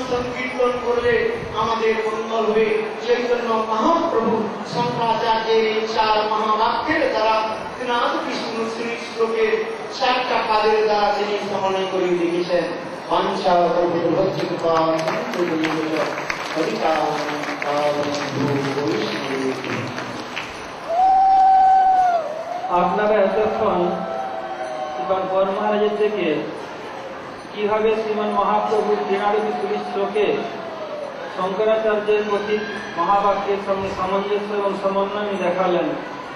সংকীর্তন করলে আমাদের মঙ্গল হবে। চৈতন্য মহাপ্রভু শঙ্করাচার্যের এই চার মহাবাক্যের দ্বারা নাথ বিষ্ণু শ্রী শ্লোকের চারটা পাদের দ্বারা তিনি সমন্বয় করে লিখেছেন। বাঞ্ছা প্রভুর ভক্তি কৃপা আপনারা এতক্ষণ শ্রীমান গৌর মহারাজের থেকে কিভাবে শ্রীমান মহাপ্রভুর তৃণারূপী শ্রী শ্লোকে শঙ্করাচার্যের কথিত মহাবাক্যের সঙ্গে সামঞ্জস্য এবং সমন্বয় দেখালেন।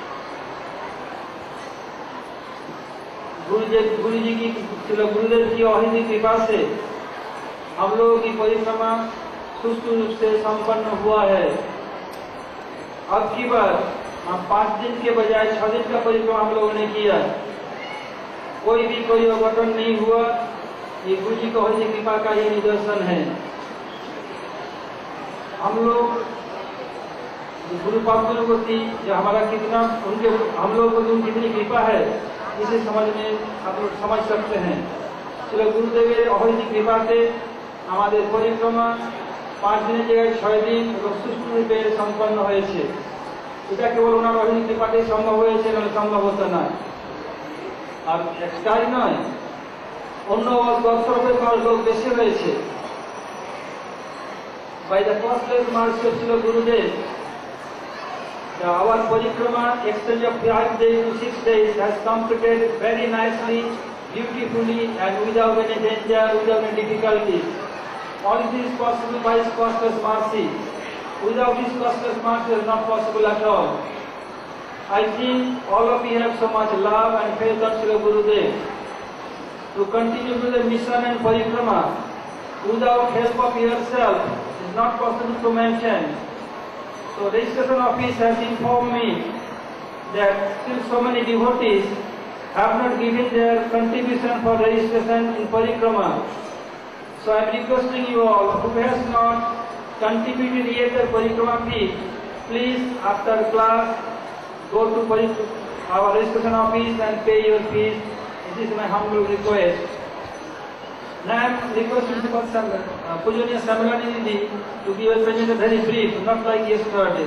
गुरुदेव गुरु जी की गुरुदेव की अहिंदी कृपा से हम लोगों की परिक्रमा सुष्ठु रूप से संपन्न हुआ है। अब की बार हम पाँच दिन के बजाय छह दिन का परिक्रमा हम लोगों ने किया, कोई भी कोई अघटन नहीं हुआ। ये गुरु जी की अहिंदी कृपा का ये निदर्शन है। हम लोग गुरु पादुकों को जो हमारा कितना उनके हम लोग को कितनी कृपा है इसे समझ में आप लोग समझ सकते हैं। चलो गुरुदेवेर अहिंदी कृपा से हमारे परिक्रमा पाँच दिन जगह छह दिन और सुष्ठु रूपे सम्पन्न হয়েছে। এটা কেবল ওনার অহিন্দি কৃপাতেই সম্ভব হয়েছে, নাহলে সম্ভব হতো না। আর একটাই নয়, অন্য দর্শকের লোক বেশি হয়েছে। By the costless mercy of Shri Gurudev, our parikrama exchange of five days to six days has completed very nicely, beautifully, and without any danger, without any difficulties. All this is possible by His costless mercy. Without His costless mercy, it is not possible at all. I think all of you have so much love and faith on Srila Gurudev. To continue with the mission and parikrama without help of yourself is not possible to maintain. So registration office has informed me that still so many devotees have not given their contribution for registration in parikrama. So I am requesting you all who has not contributed yet their parikrama fee, please after class go to our registration office and pay your fees. This is my humble request. Now I am requesting the person, uh, Pujaniya Samalani Didi, to give a presentation very brief, not like yesterday.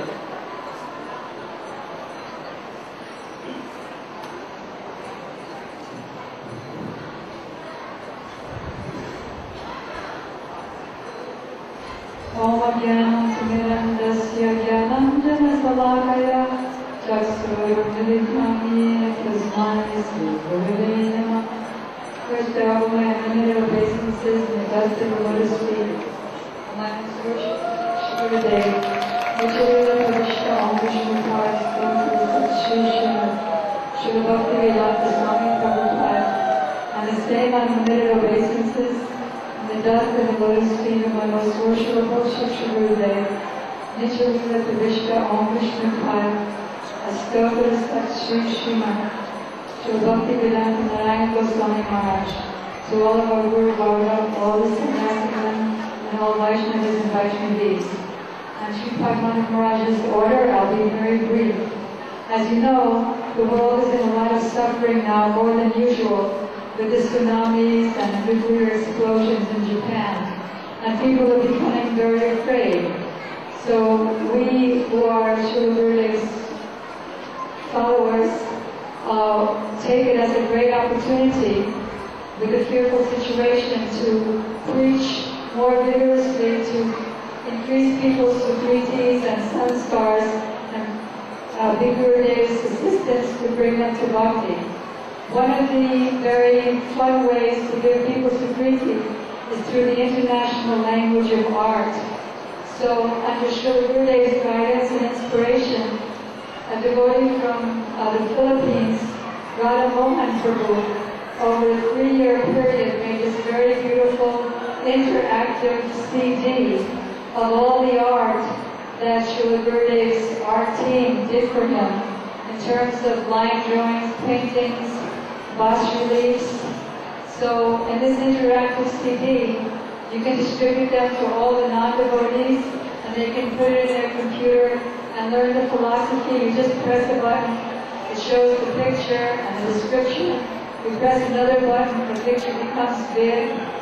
Om Jnanam Timirandasya Jnanam Janasalakaya Chaksurudhitami Tasmai Sri Gurave Namah. First, I bow my minute obeisances in the dust of the lotus feet. My worship Gurudev, Vijaya Parishta Om Vishnu Pad, Sri Srila Bhaktivedanta Swami Prabhupada, and the same unlimited obeisances in the dust of the lotus feet of my most worshipful Sri Gurudev, Nityavita Parishta Om Vishnu Pad, Astotra Sat Sri Sriman, to Bhaktivedanta Narayana Goswami Maharaj, to all of our Guru Varga, all the Sannyasimen, and all Vaishnavas and Vaishnavis. And Sri Padmana Maharaj's order, I'll be very brief. As you know, the world is in a lot of suffering now, more than usual, with the tsunamis and nuclear explosions in Japan. And people are becoming very afraid. So we who are Srila Gurudev's followers, Uh, take it as a great opportunity with the fearful situation to preach more vigorously, to increase people's supritis and sanskars and uh, Big Gurudev's assistance to bring them to bhakti. One of the very fun ways to give people supriti is through the international language of art. So under Srila Gurudev's guidance and inspiration, a devotee from uh, the Philippines, Radha Mohan Prabhu, over a three-year period made this very beautiful interactive C D of all the art that Srila Gurudev's art team did for him in terms of line drawings, paintings, bas-reliefs. So in this interactive C D, you can distribute them to all the non-devotees and they can put it in their computer and learn the philosophy. You just press a button, it shows the picture and the description. You press another button, the picture becomes big.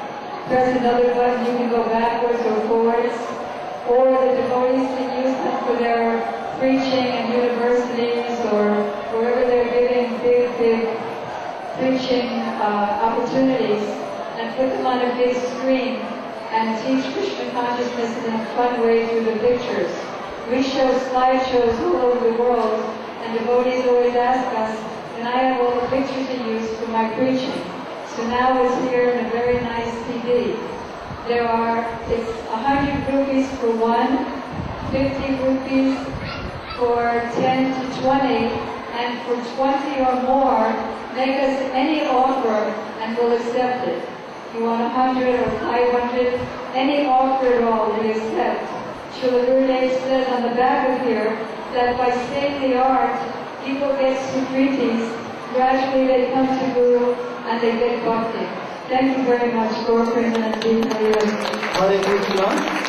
press another button, you can go backwards or forwards. Or the devotees can use them for their preaching in universities or wherever they're giving big, big preaching uh, opportunities, and put them on a big screen and teach Krishna consciousness in a fun way through the pictures. We show slideshows all over the world, and devotees always ask us, can I have all the pictures to use for my preaching? So now it's here in a very nice C D. There are, it's one hundred rupees for one, fifty rupees for ten to twenty, and for twenty or more, make us any offer and we'll accept it. If you want one hundred or five hundred, any offer at all we accept. Srila Gurudev says on the back of here that by seeing the art, people get supritis, gradually they come to Guru and they get bhakti. Thank you very much, Gaur Premanandi. Hare Krishna.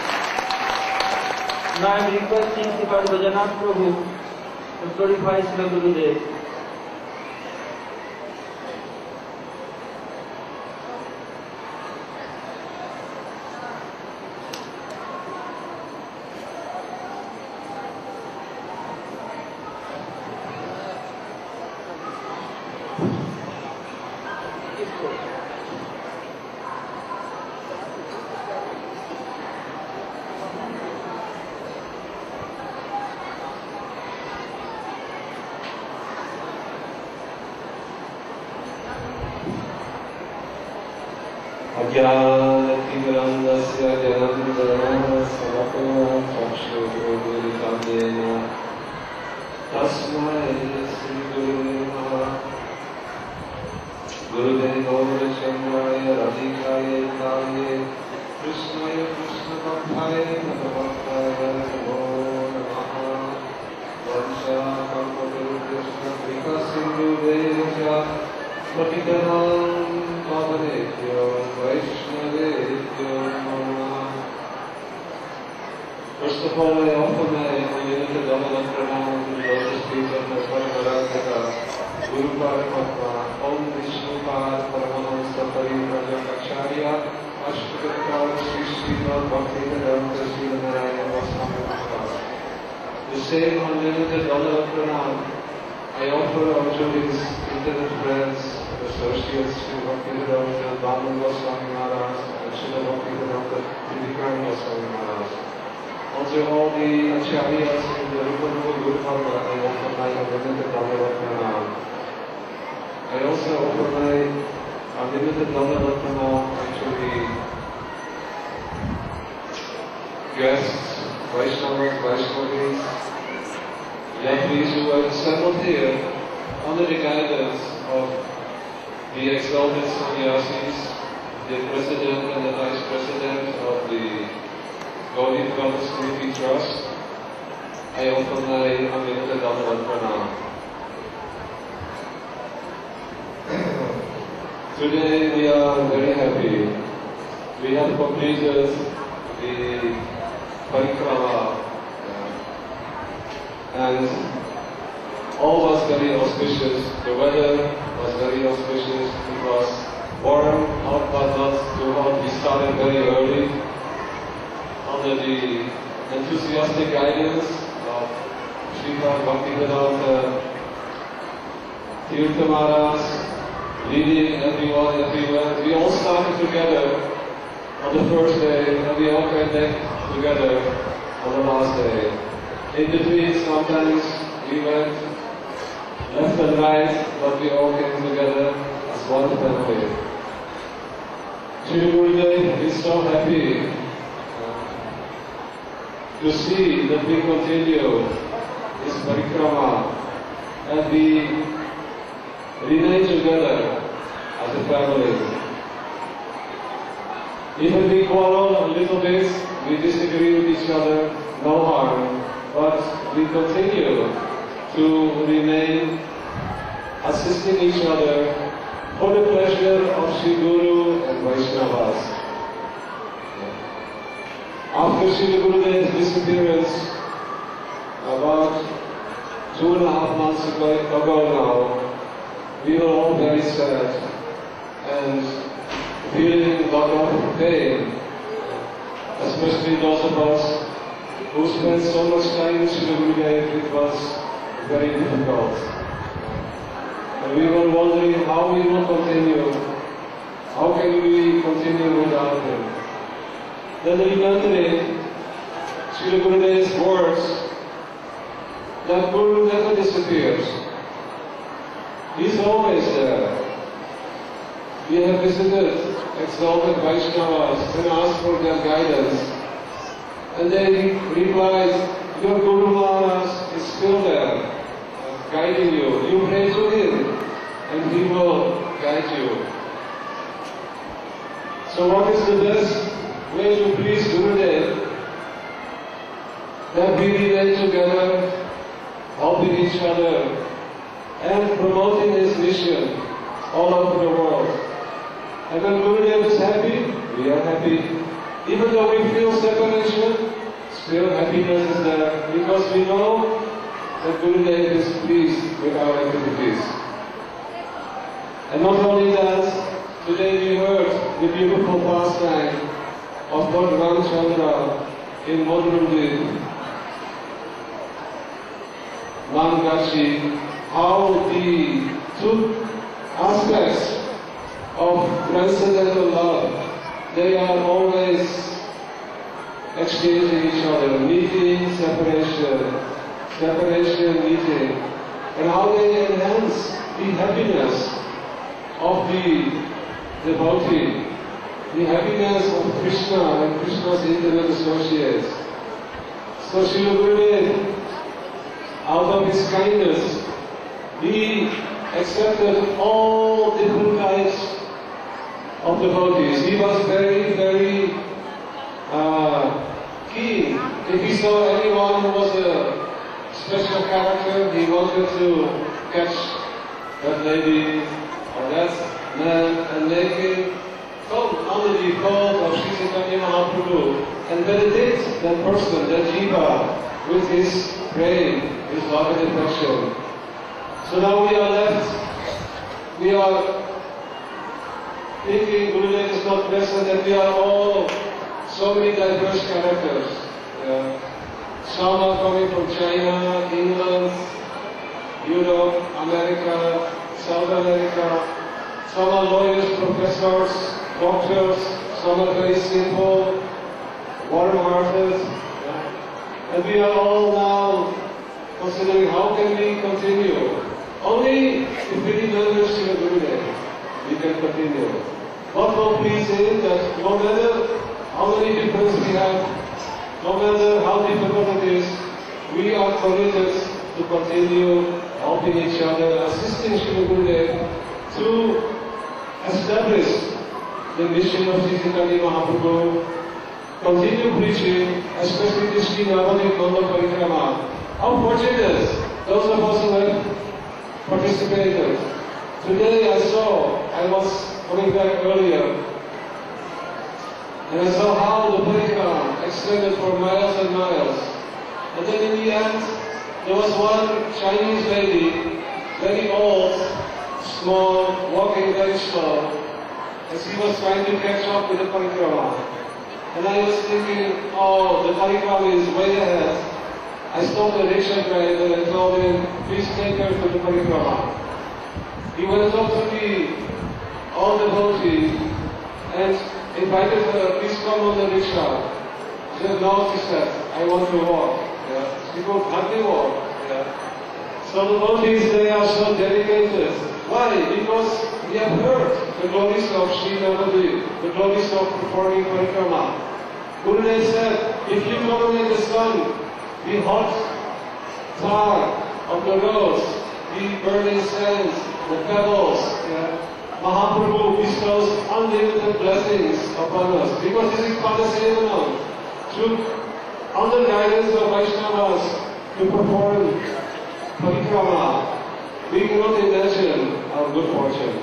Now I am requesting Srimad Bhajanatha Prabhu to glorify Srila Gurudev. ज्ञानतिमिरन्दस्य जनन्दनसमपना चक्षुर्गुरुकाव्येन तस्मै श्रीगुरुवे नमः। गुरुदेवो चन्द्राय राधिकाय काये कृष्णाय कृष्णभक्ताय भगवताय नमो नमः। वंशाकल्पतरुभ्यश्च कृपासिन्धुभ्यश्च पतितानां पावनेभ्यो वैष्णवेभ्यो नमः। First of all, I offer my unlimited Dhamma pranam to the lotus feet of the Paramaragata, Guru Paramatma, Om Vishnupad Paramahansa Parivrajacharya, Ashtakar Sri Srimad Bhaktivedanta Srila Narayana Vasami Maharaj. The same unlimited Dhamma pranam I offer our Juli's internet friends, associates to Bhaktivedanta Bhaman Goswami Maharaj and Srila Bhaktivedanta Trivikram Goswami Maharaj. Also all the acharyas in the Rupa Guru Parva, I offer my unlimited Dhamma pranam. I also offer my unlimited Dhamma pranam to the guests, Vaishnavas, Vaishnavis, Yatris who are assembled here under the guidance of the exalted sannyasis, the president and the vice president of the Gaudiya Brahma Smriti Trust. I offer my unlimited Dhamma pranam. Today we are very happy. We have completed the parikrama. And all was very auspicious. The weather was very auspicious. It was warm, hot but not too hot. We started very early under the enthusiastic guidance of Srimad Bhaktivedanta Tirtha Maharaj, leading everyone everywhere. We all started together on the first day and we all came back together on the last day. In between, sometimes we went left and right, but we all came together as one family. Shri Gurudev is so happy to see that we continue this parikrama and we remain together as a family. Even we quarrel a little bit, we disagree with each other, no harm. But we continue to remain assisting each other for the pleasure of Sri Guru and Vaishnavas. After Sri Gurudev's disappearance, about two and a half months ago now, we were all very sad. And feeling a lot of pain, especially those of us who spent so much time in Srila Gurudev. It was very difficult. And we were wondering how we will continue. How can we continue without him? Then remembering Srila Gurudev's words that Guru never disappears. He's always there. We have visited exalted Vaishnavas and asked for their guidance. And they replied, your Guru Maharaj is still there, guiding you. You pray to him, and he will guide you. So what is the best way to please Gurudev? That we remain together, helping each other, and promoting his mission all over the world. And when Gurudev is happy, we are happy. Even though we feel separation, still happiness is there, because we know that Gurudev is pleased with our activities. And not only that, today we heard the beautiful pastime of Lord Ramchandra in Madhurundip, Mangashi, how the two aspects of transcendental love, they are always exchanging each other, meeting, separation, separation, meeting, and how they enhance the happiness of the devotee, the happiness of Krishna and Krishna's intimate associates. So Srila Gurudev, out of his kindness, he accepted all different types of devotees. He was very, very uh, keen. If he saw anyone who was a special character, he wanted to catch that lady or that man and make him come under the fold of Sri Chaitanya Mahaprabhu and benedict that person, that jiva, with his praying, his love and affection. So now we are left, we are thinking Gurudev is not present, that we are all so many diverse characters. Yeah. Some are coming from China, England, Europe, America, South America. Some are lawyers, professors, doctors. Some are very simple, warm-hearted. Yeah. And we are all now considering how can we continue. Only if we remember Srila Gurudev, we can continue. What will please him that no matter how many differences we have, no matter how difficult it is, we are committed to continue helping each other, assisting Srila Gurudev to establish the mission of Sri Chaitanya Mahaprabhu, continue preaching, especially the Sri Navadvip Ganga Parikrama. How fortunate those of us who have participated. Today I saw, I was coming back earlier, and I saw how the parikrama extended for miles and miles. And then in the end, there was one Chinese lady, very old, small, walking very slow, and she was trying to catch up with the parikrama. And I was thinking, oh, the parikrama is way ahead. I stopped the rickshaw driver and told him, please take her to the parikrama. He went up to the all devotees and invited her, please come on the rickshaw. She said, no, she said, I want to walk. Yeah. She could hardly walk. Yeah. So the devotees, they are so dedicated. Why? Because we have heard the glories of Sri Navadvip, the glories of performing parikrama. Gurudev said, if you come in the sun, the hot tar of the roads, the burning sands, the pebbles, yeah, Mahaprabhu bestows unlimited blessings upon us. Because this is Padasevanam, took under guidance of Vaishnavas to perform parikrama. We cannot imagine our good fortune.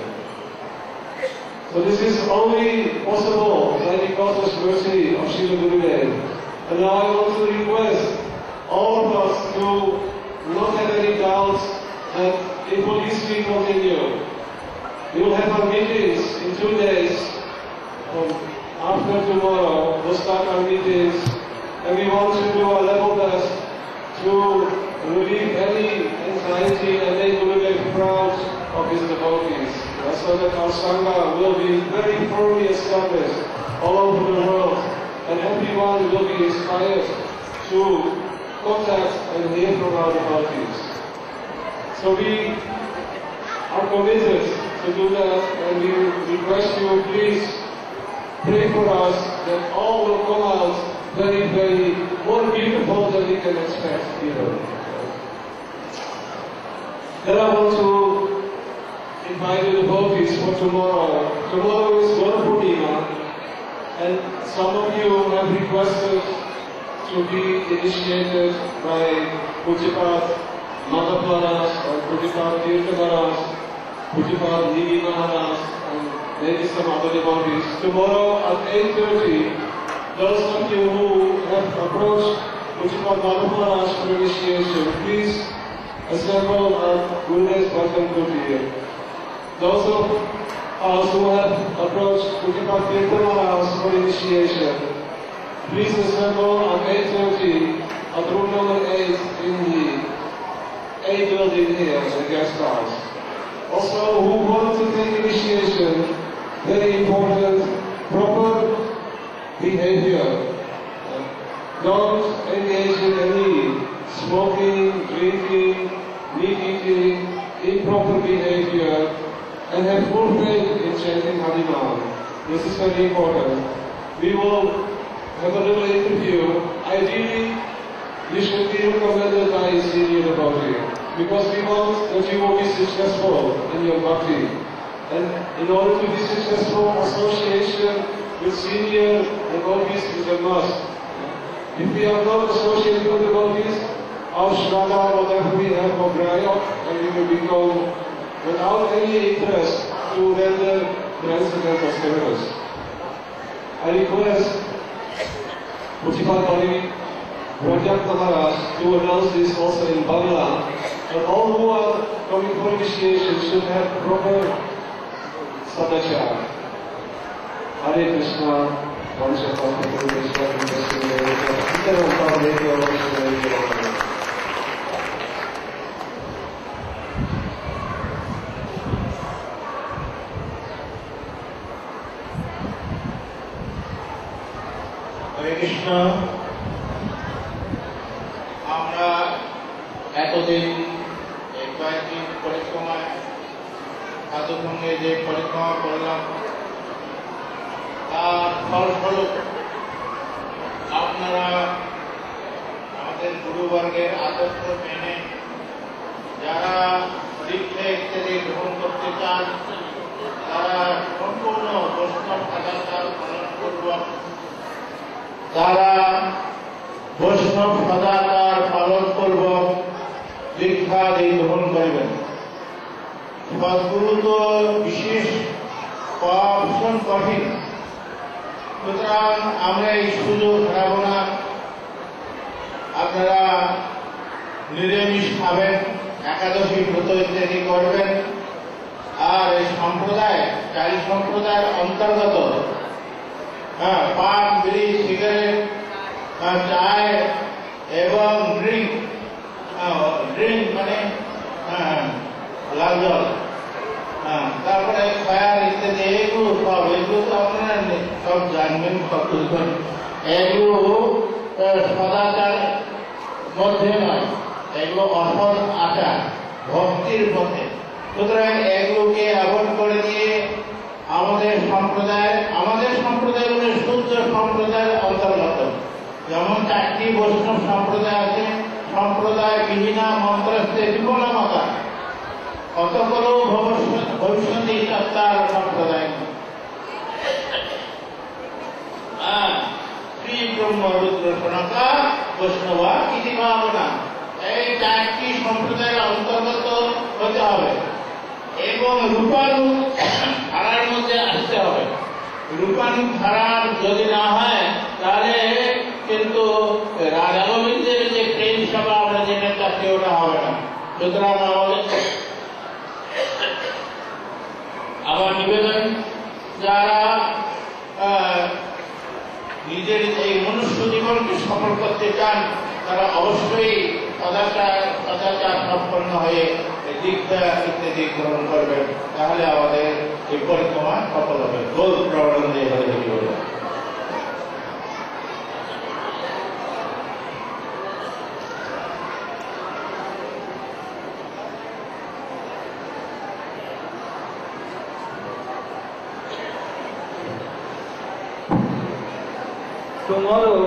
So this is only possible by the causeless mercy of Srila Gurudev. And now I want to request all of us to not have any doubts that it will easily continue. We will have our meetings in two days from after tomorrow, we'll start our meetings, and we want to do our level best to relieve any anxiety and make Gurudev proud of his devotees, uh, so that our Sangha will be very firmly established all over the world, and everyone will be inspired to contact and hear from our devotees. So we are committed to do that, and we request you please pray for us that all will come out very, very more beautiful than we can expect, you know. Then I want to invite the devotees for tomorrow. Tomorrow is Guru Purnima, and some of you have requested to be initiated by Pujyapat Madhav Maharaj or Pujyapat Tirtha Maharaj, Pujyapat Nigi Maharaj, and maybe some other devotees. Tomorrow at eight thirty, those of you who have approached Pujyapat Madhav Maharaj for initiation, please assemble at Gurudev's Bhajan Kutir. Those of us who have approached Pujyapat Tirtha Maharaj for initiation, please assemble at eight thirty at room number eight in the A building here, the guest house. Also, who want to take initiation, very important, proper behavior. Uh, don't engage in any smoking, drinking, meat eating, improper behavior, and have full faith in chanting Harinam. This is very important. We will have a little interview. Ideally, you should be recommended by a senior devotee, because we want that you will be successful in your bhakti. And in order to be successful, association with senior devotees is a must. If we are not associated with devotees, our shraddha, whatever we have, will dry up, and we will become without any interest to render transcendental service. I request Pujyapat Bali Prajakta Maharaj to announce this also in Bangla, that all who are coming for initiation should have proper sadachar. Hare Krishna, Vansha Pati Krishna, Krishna, Hare Krishna. আমরা এতদিন এই কয়েকদিন পরিক্রমায় সাধুসঙ্গে যে পরিক্রমা করলাম, তার ফলস্বরূপ আপনারা আমাদের গুরুবর্গের আদর্শ মেনে যারা দীক্ষা ইত্যাদি গ্রহণ করতে চান, তারা সম্পূর্ণ বৈষ্ণব সদাচার পালন পূর্বক তারা বৈষ্ণব সদাচার পালন পূর্বক দীক্ষা গ্রহণ করবেন। সদ্গুরু তো বিশেষ পাওয়া ভীষণ কঠিন, সুতরাং আমরা এই সুযোগ হারাবো না। আপনারা নিরামিষ খাবেন, একাদশী ব্রত ইত্যাদি করবেন, আর এই সম্প্রদায় চারি সম্প্রদায়ের অন্তর্গত হ্যাঁ পান, বিড়ি, সিগারেট, চায় এবং ড্রিঙ্ক, ড্রিঙ্ক মানে লাল জল, তারপরে ফায়ার ইত্যাদি, এগুলো সব এগুলো তো আপনারা সব জানবেন, সব বুঝবেন। এগুলো সদাচার মধ্যে নয়, এগুলো অসৎ আচার, ভক্তির পথে। সুতরাং এগুলোকে অ্যাভয়েড করে দিয়ে আমাদের সম্প্রদায়, আমাদের সম্প্রদায় বলে শুদ্ধ সম্প্রদায়ের অন্তর্গত, যেমন চারটি বৈষ্ণব সম্প্রদায় আছে, সম্প্রদায় বিহীনা মন্ত্রস্থে বিপনা মাতা, কতগুলো ভবিষ্যৎ সত্তার সম্প্রদায়। শ্রী ব্রহ্ম রুদ্র সনাতা বৈষ্ণবা ইতি ভাবনা, এই চারটি সম্প্রদায়ের অন্তর্গত হতে হবে এবং রূপানুগ ধারার মধ্যে আসতে হবে। রূপানুগ ধারার যদি না হয়, তাহলে কিন্তু রাজা গোবিন্দের যে প্রেম সভা আমরা যেটা চাচ্ছি ওটা হবে না। সুতরাং আমাদের আমার নিবেদন, যারা নিজের এই মনুষ্য জীবনকে সফল করতে চান তারা অবশ্যই সদাচার সদাচার সম্পন্ন হয়ে দীক্ষা ইত্যাদি গ্রহণ করবেন, তাহলে আমাদের এই পরিক্রমা সফল হবে। গোল প্রবণ দিয়ে হয়ে যাবে। Tomorrow,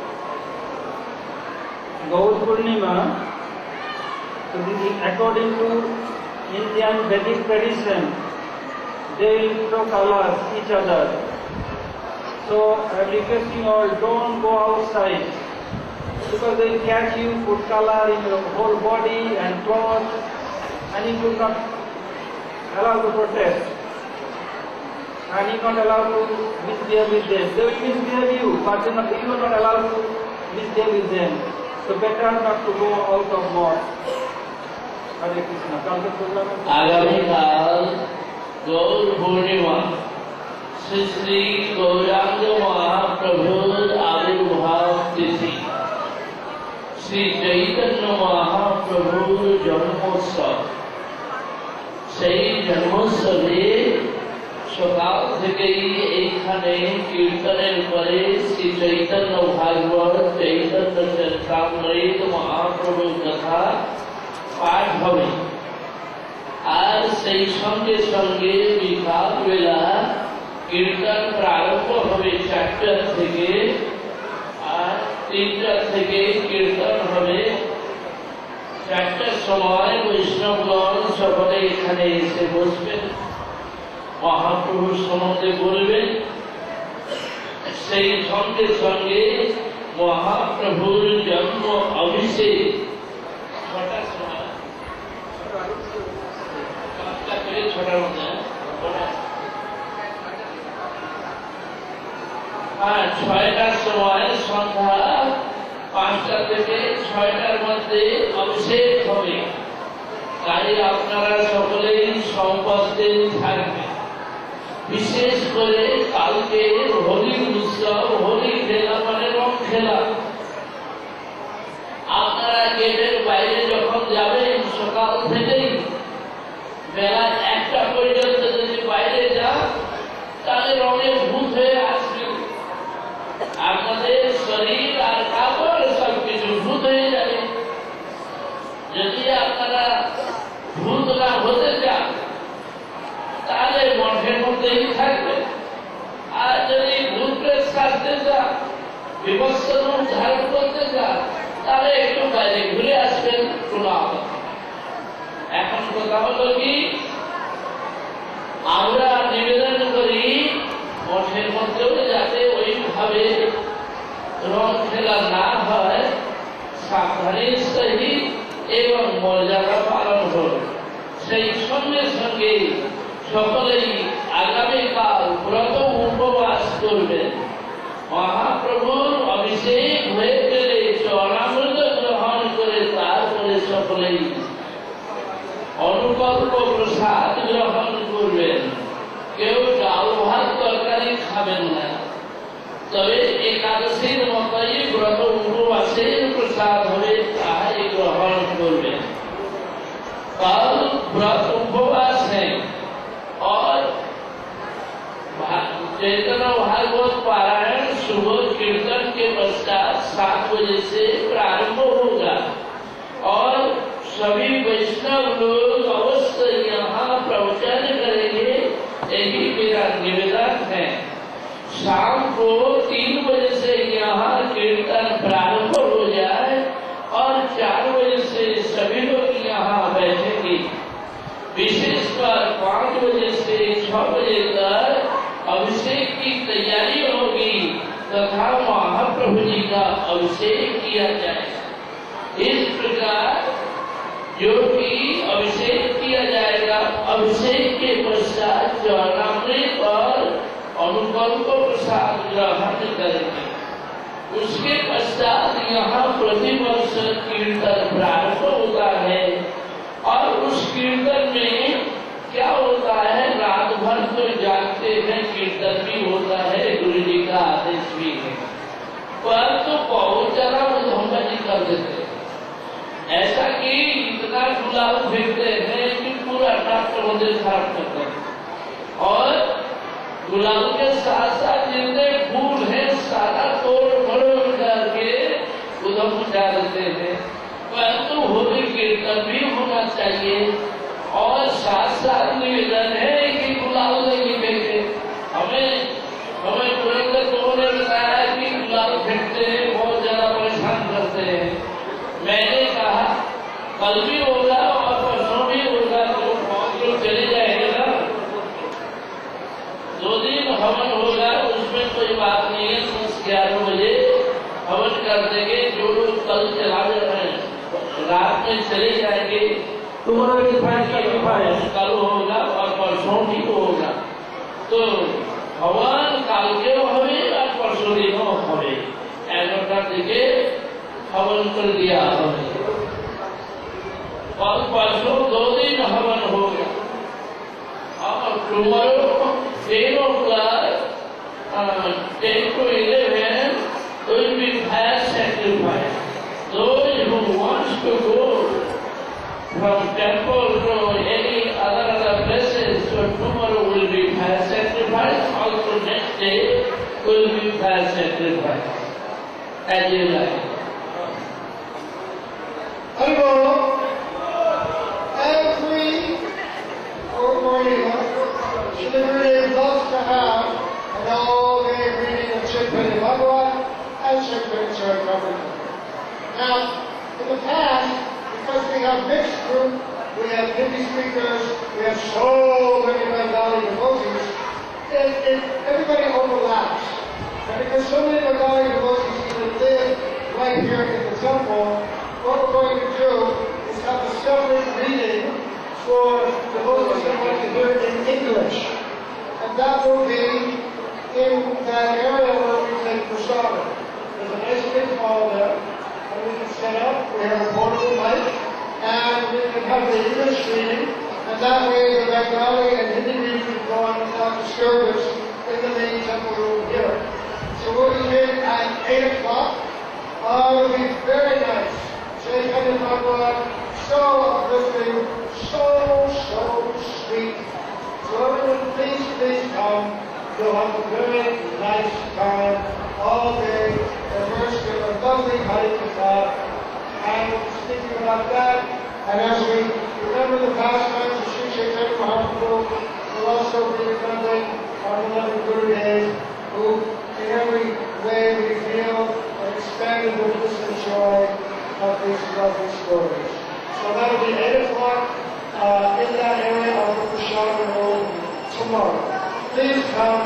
Gaur Purnima, so this is according to Indian Vedic tradition, they will throw colors each other. So I am requesting all, don't go outside because they will catch you, put color in your whole body and clothes, and you will not allow to protest. And you are not allowed to misbehave with them. They will misbehave you, but you are not allowed to misbehave with them. So better not to go out of mosque. Hare Krishna. আগামীকাল গৌর পূর্ণিমা, শ্রী শ্রী গৌরাঙ্গ মহাপ্রভুর আবির্ভাব তিথি, শ্রী চৈতন্য মহাপ্রভুর জন্মোৎসব। সেই জন্মোৎসবে সকাল থেকেই এইখানে কীর্তনের পরে শ্রী চৈতন্য ভাগবত, চৈতন্য চরিতামৃত মহাপ্রভুর কথা পাঠ হবে। আর সেই সঙ্গে সঙ্গে বিকাল বেলা কীর্তন প্রারম্ভ হবে চারটা থেকে, আর তিনটা থেকে কীর্তন হবে। চারটার সময় বৈষ্ণবগণ সকলে এখানে এসে বসবেন, মহাপ্রভুর সম্বন্ধে বলবেন। সেই সঙ্গে সঙ্গে মহাপ্রভুর জন্ম অভিষেক ছটার সময়, পাঁচটা থেকে ছটার মধ্যে, হ্যাঁ ছয়টার সময় সন্ধ্যা পাঁচটা থেকে ছয়টার মধ্যে অভিষেক হবে। তাই আপনারা সকলেই সম্পদের থাকবেন। বিশেষ করে কালকে হোলি উৎসব, হোলি খেলা মানে রং খেলা। আপনারা গেটের বাইরে যখন যাবেন সকাল থেকেই বেলা একটা পর্যন্ত যদি বাইরে যান তাহলে রঙে ভূত হয়ে আসবে। আপনাদের শরীর আর কাপড় সবকিছু ভূত হয়ে যাবে। যদি আপনারা ভূত না হতে চান তাহলে মঠের মধ্যেই থাকবে। আর যদি ভূতের শাস্তে চান, বিবস্ত্র ধারণ করতে চান, তাহলে একটু বাইরে ঘুরে আসবেন। এখন কথা হলো কি, আমরা নিবেদন করি মঠের মধ্যেও যাতে ওইভাবে রং খেলা না হয়, সাবধানের সহিত এবং মর্যাদা পালন হবে। সেই সঙ্গে সঙ্গে সকলেই আগামীকাল ব্রত উপবাস করবেন। মহাপ্রভুর অভিষেক হয়ে গেলে চরণামৃত গ্রহণ করে তারপরে সকলেই অনুকল্প প্রসাদ গ্রহণ করবেন। কেউ ডাল ভাত তরকারি খাবেন না, তবে একাদশীর মতোই ব্রত উপবাসের প্রসাদ হবে, তাহাই গ্রহণ করবেন। कल व्रत उपवास है और चैतन्य भागवत पारायण सुबह कीर्तन के पश्चात सात बजे से प्रारंभ होगा और सभी वैष्णव लोग अवश्य यहाँ प्रवचन करेंगे, यही मेरा निवेदन है। शाम को तीन बजे से यहाँ कीर्तन प्रारंभ हो जाए और चार बजे से सभी लोग यहाँ बैठेंगे। विशेषकर पाँच बजे से छह बजे तक अभिषेक की तैयारी होगी तथा महाप्रभु जी का अभिषेक किया जाए। इस प्रकार जो कि अभिषेक किया जाएगा, अभिषेक के पश्चात चरणामृत और अनुकल्प प्रसाद ग्रहण करेंगे। उसके पश्चात यहाँ प्रतिवर्ष कीर्तन प्रारंभ होता है और उस कीर्तन में क्या होता है, रात भर तो जागते हैं, कीर्तन भी होता है, गुरु जी का आदेश भी है। कर देते हैं। ऐसा कि इतना गुलाब फेंकते हैं कि पूरा डॉक्टर मंदिर खराब करते हैं और गुलाब के साथ साथ जितने फूल हैं सारा तोड़ मरोड़ करके उधर पहुंचा देते हैं। परंतु होली कीर्तन भी होना चाहिए और साथ साथ निवेदन है कि गुलाब नहीं फेंके। हमें हमें पुरेंद्र लोगों ने बताया कि गुलाब फेंकते हैं, बहुत ज्यादा परेशान करते हैं। मैंने कहा कल भी होगा और परसों भी होगा, तो जो चले जाएगा ना, दो दिन हवन होगा, उसमें कोई बात नहीं है। दस ग्यारह बजे हवन कर देंगे। जो लोग कल चला रहे हैं रात में चले जाएंगे, तुम्हारा कल होगा और परसों भी होगा। तो हवन काल के हवे और परसों दिनों हवे ऐसा कर देके हवन कर दिया हमें और परसों दो दिन हवन हो गया और tomorrow ten o'clock ten to eleven will be fire sacrifice. Those who wants to go from temple to any other other places, so tomorrow will be fire sacrifice. Also next day will be fire sacrifice. As you like. Hello. Every morning, Shri loves to have an all-day reading of Chaitanya Bhagavat and Chaitanya Charitamrita. Now, in the past, because we have mixed group, we have Hindi speakers, we have so many Bengali devotees, it, it, everybody overlaps. And because so many Bengali devotees even live right here in the temple, what we're going to do is have a separate reading for devotees that want to hear it in English. And that will be in that area where we take prasadam. There's a nice big hall there, and we can set up, we have a portable mic, and we can have the English reading, and that way the Bengali and Hindi reading can go on without disturbance in the main temple room here. So we'll begin at eight o'clock. Uh, it'll be very nice. Chaitanya Bhagavat, so uplifting, so, so sweet. So everyone, please, please come. You'll have a very nice time all day. Immersed in a lovely Hari Katha. And speaking about that, and as we remember the pastimes of Sri Chaitanya Mahaprabhu, we'll also be remembering our beloved Guru Dev, who in every way we feel an expanded witness and joy of these lovely stories. So that'll be eight o'clock uh, in that area of the Prasadam Room tomorrow. Please come.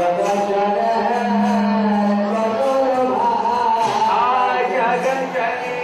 Jagajani